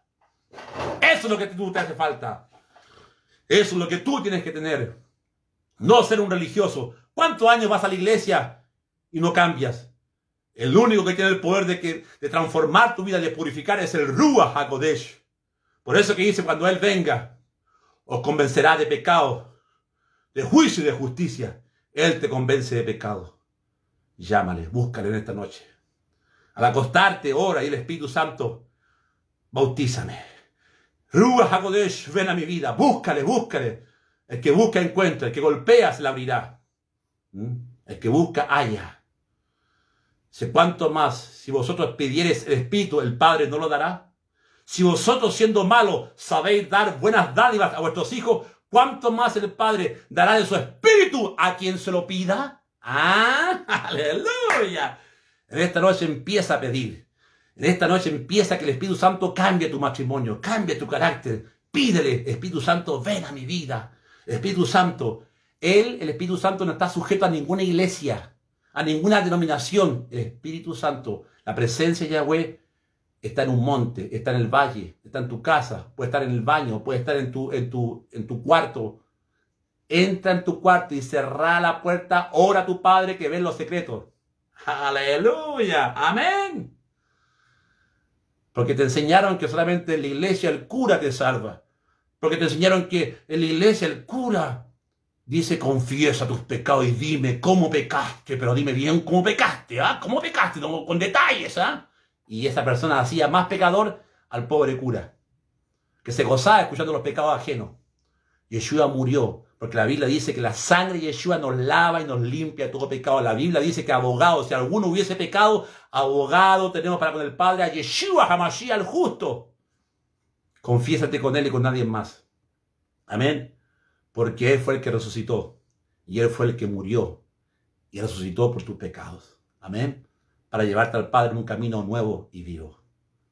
Eso es lo que tú te hace falta. Eso es lo que tú tienes que tener. No ser un religioso. ¿Cuántos años vas a la iglesia y no cambias? El único que tiene el poder de transformar tu vida, de purificar, es el Ruach HaKodesh. Por eso que dice: cuando Él venga, os convencerá de pecado, de juicio y de justicia. Él te convence de pecado. Llámale, búscale en esta noche. Al acostarte, ora, y el Espíritu Santo: bautízame. Ruach HaKodesh, ven a mi vida. Búscale, búscale. El que busca, encuentra. El que golpea, se le abrirá. El que busca, halla. Sé cuánto más, si vosotros pidiereis el Espíritu, el Padre no lo dará. Si vosotros, siendo malos, sabéis dar buenas dádivas a vuestros hijos, ¿cuánto más el Padre dará de su Espíritu a quien se lo pida? ¡Ah! ¡Aleluya! En esta noche empieza a pedir. En esta noche empieza que el Espíritu Santo cambie tu matrimonio, cambie tu carácter. Pídele: Espíritu Santo, ven a mi vida. El Espíritu Santo, el Espíritu Santo no está sujeto a ninguna iglesia, a ninguna denominación. El Espíritu Santo, la presencia de Yahweh, está en un monte, está en el valle, está en tu casa, puede estar en el baño, puede estar en tu cuarto. Entra en tu cuarto y cerra la puerta, ora a tu Padre que ve en los secretos. ¡Aleluya! ¡Amén! Porque te enseñaron que solamente en la iglesia el cura te salva. Porque te enseñaron que en la iglesia el cura dice: confiesa tus pecados y dime cómo pecaste, pero dime bien cómo pecaste, ¿ah? ¿Cómo pecaste? No, con detalles, ¿ah? Y esa persona hacía más pecador al pobre cura, que se gozaba escuchando los pecados ajenos. Yeshua murió, porque la Biblia dice que la sangre de Yeshua nos lava y nos limpia de todo pecado. La Biblia dice que abogado, si alguno hubiese pecado, abogado tenemos para con el Padre, a Yeshua HaMashiach, el justo. Confiésate con Él y con nadie más. Amén. porque Él fue el que resucitó y Él fue el que murió y resucitó por tus pecados. Amén. Para llevarte al Padre en un camino nuevo y vivo.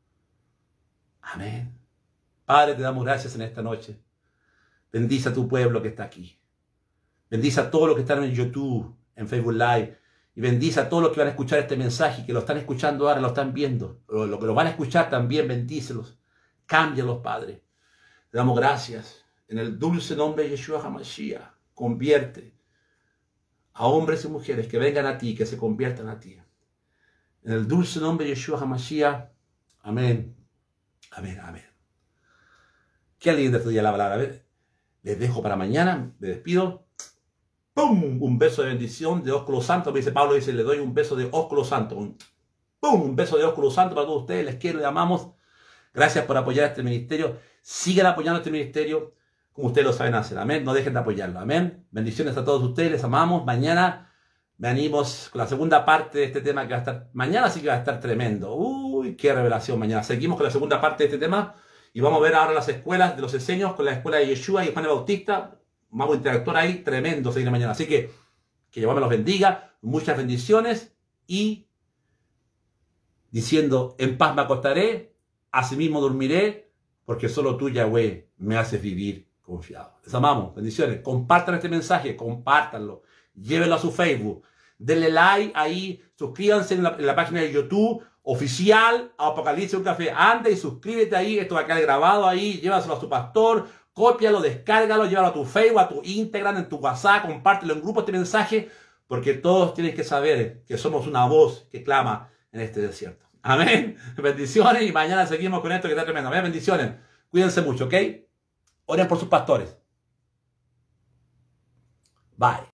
Amén. Padre, te damos gracias en esta noche. Bendice a tu pueblo que está aquí. Bendice a todos los que están en YouTube, en Facebook Live. Y bendice a todos los que van a escuchar este mensaje, que lo están escuchando ahora, lo están viendo. O lo que lo van a escuchar también, bendícelos. Cámbialos, Padre. Te damos gracias. En el dulce nombre de Yeshua HaMashiach, convierte a hombres y mujeres que vengan a ti, que se conviertan a ti. En el dulce nombre de Yeshua HaMashiach. Amén. Amén, amén. Qué linda este día la palabra. A ver, les dejo para mañana. Me despido. ¡Pum! Un beso de bendición de ósculo santo. Me dice Pablo, dice, le doy un beso de ósculo santo. ¡Pum! Un beso de ósculo santo para todos ustedes. Les quiero y les amamos. Gracias por apoyar este ministerio. Sigan apoyando este ministerio como ustedes lo saben hacer. Amén. No dejen de apoyarlo. Amén. Bendiciones a todos ustedes. Les amamos. Mañana venimos con la segunda parte de este tema que va a estar. Mañana sí que va a estar tremendo. Uy, qué revelación mañana. Seguimos con la segunda parte de este tema. Y vamos a ver ahora las escuelas de los enseños con la escuela de Yeshua y Juan el Bautista. Vamos a interactuar ahí. Tremendo seguir mañana. Así que Jehová me los bendiga. Muchas bendiciones. Y diciendo, en paz me acostaré. Asimismo dormiré. Porque solo tú, Yahweh, me haces vivir confiado. Les amamos. Bendiciones. Compartan este mensaje. Compártanlo. Llévenlo a su Facebook. Denle like ahí. Suscríbanse en la página de YouTube oficial Apocalipsis Un Café. Anda y suscríbete ahí. Esto va a quedar grabado ahí. Llévaselo a su pastor. Cópialo, descárgalo. Llévalo a tu Facebook, a tu Instagram, en tu WhatsApp. Compártelo en grupo este mensaje. Porque todos tienen que saber que somos una voz que clama en este desierto. Amén. Bendiciones. Y mañana seguimos con esto que está tremendo. Amén. Bendiciones. Cuídense mucho, ¿ok? Oren por sus pastores. Bye.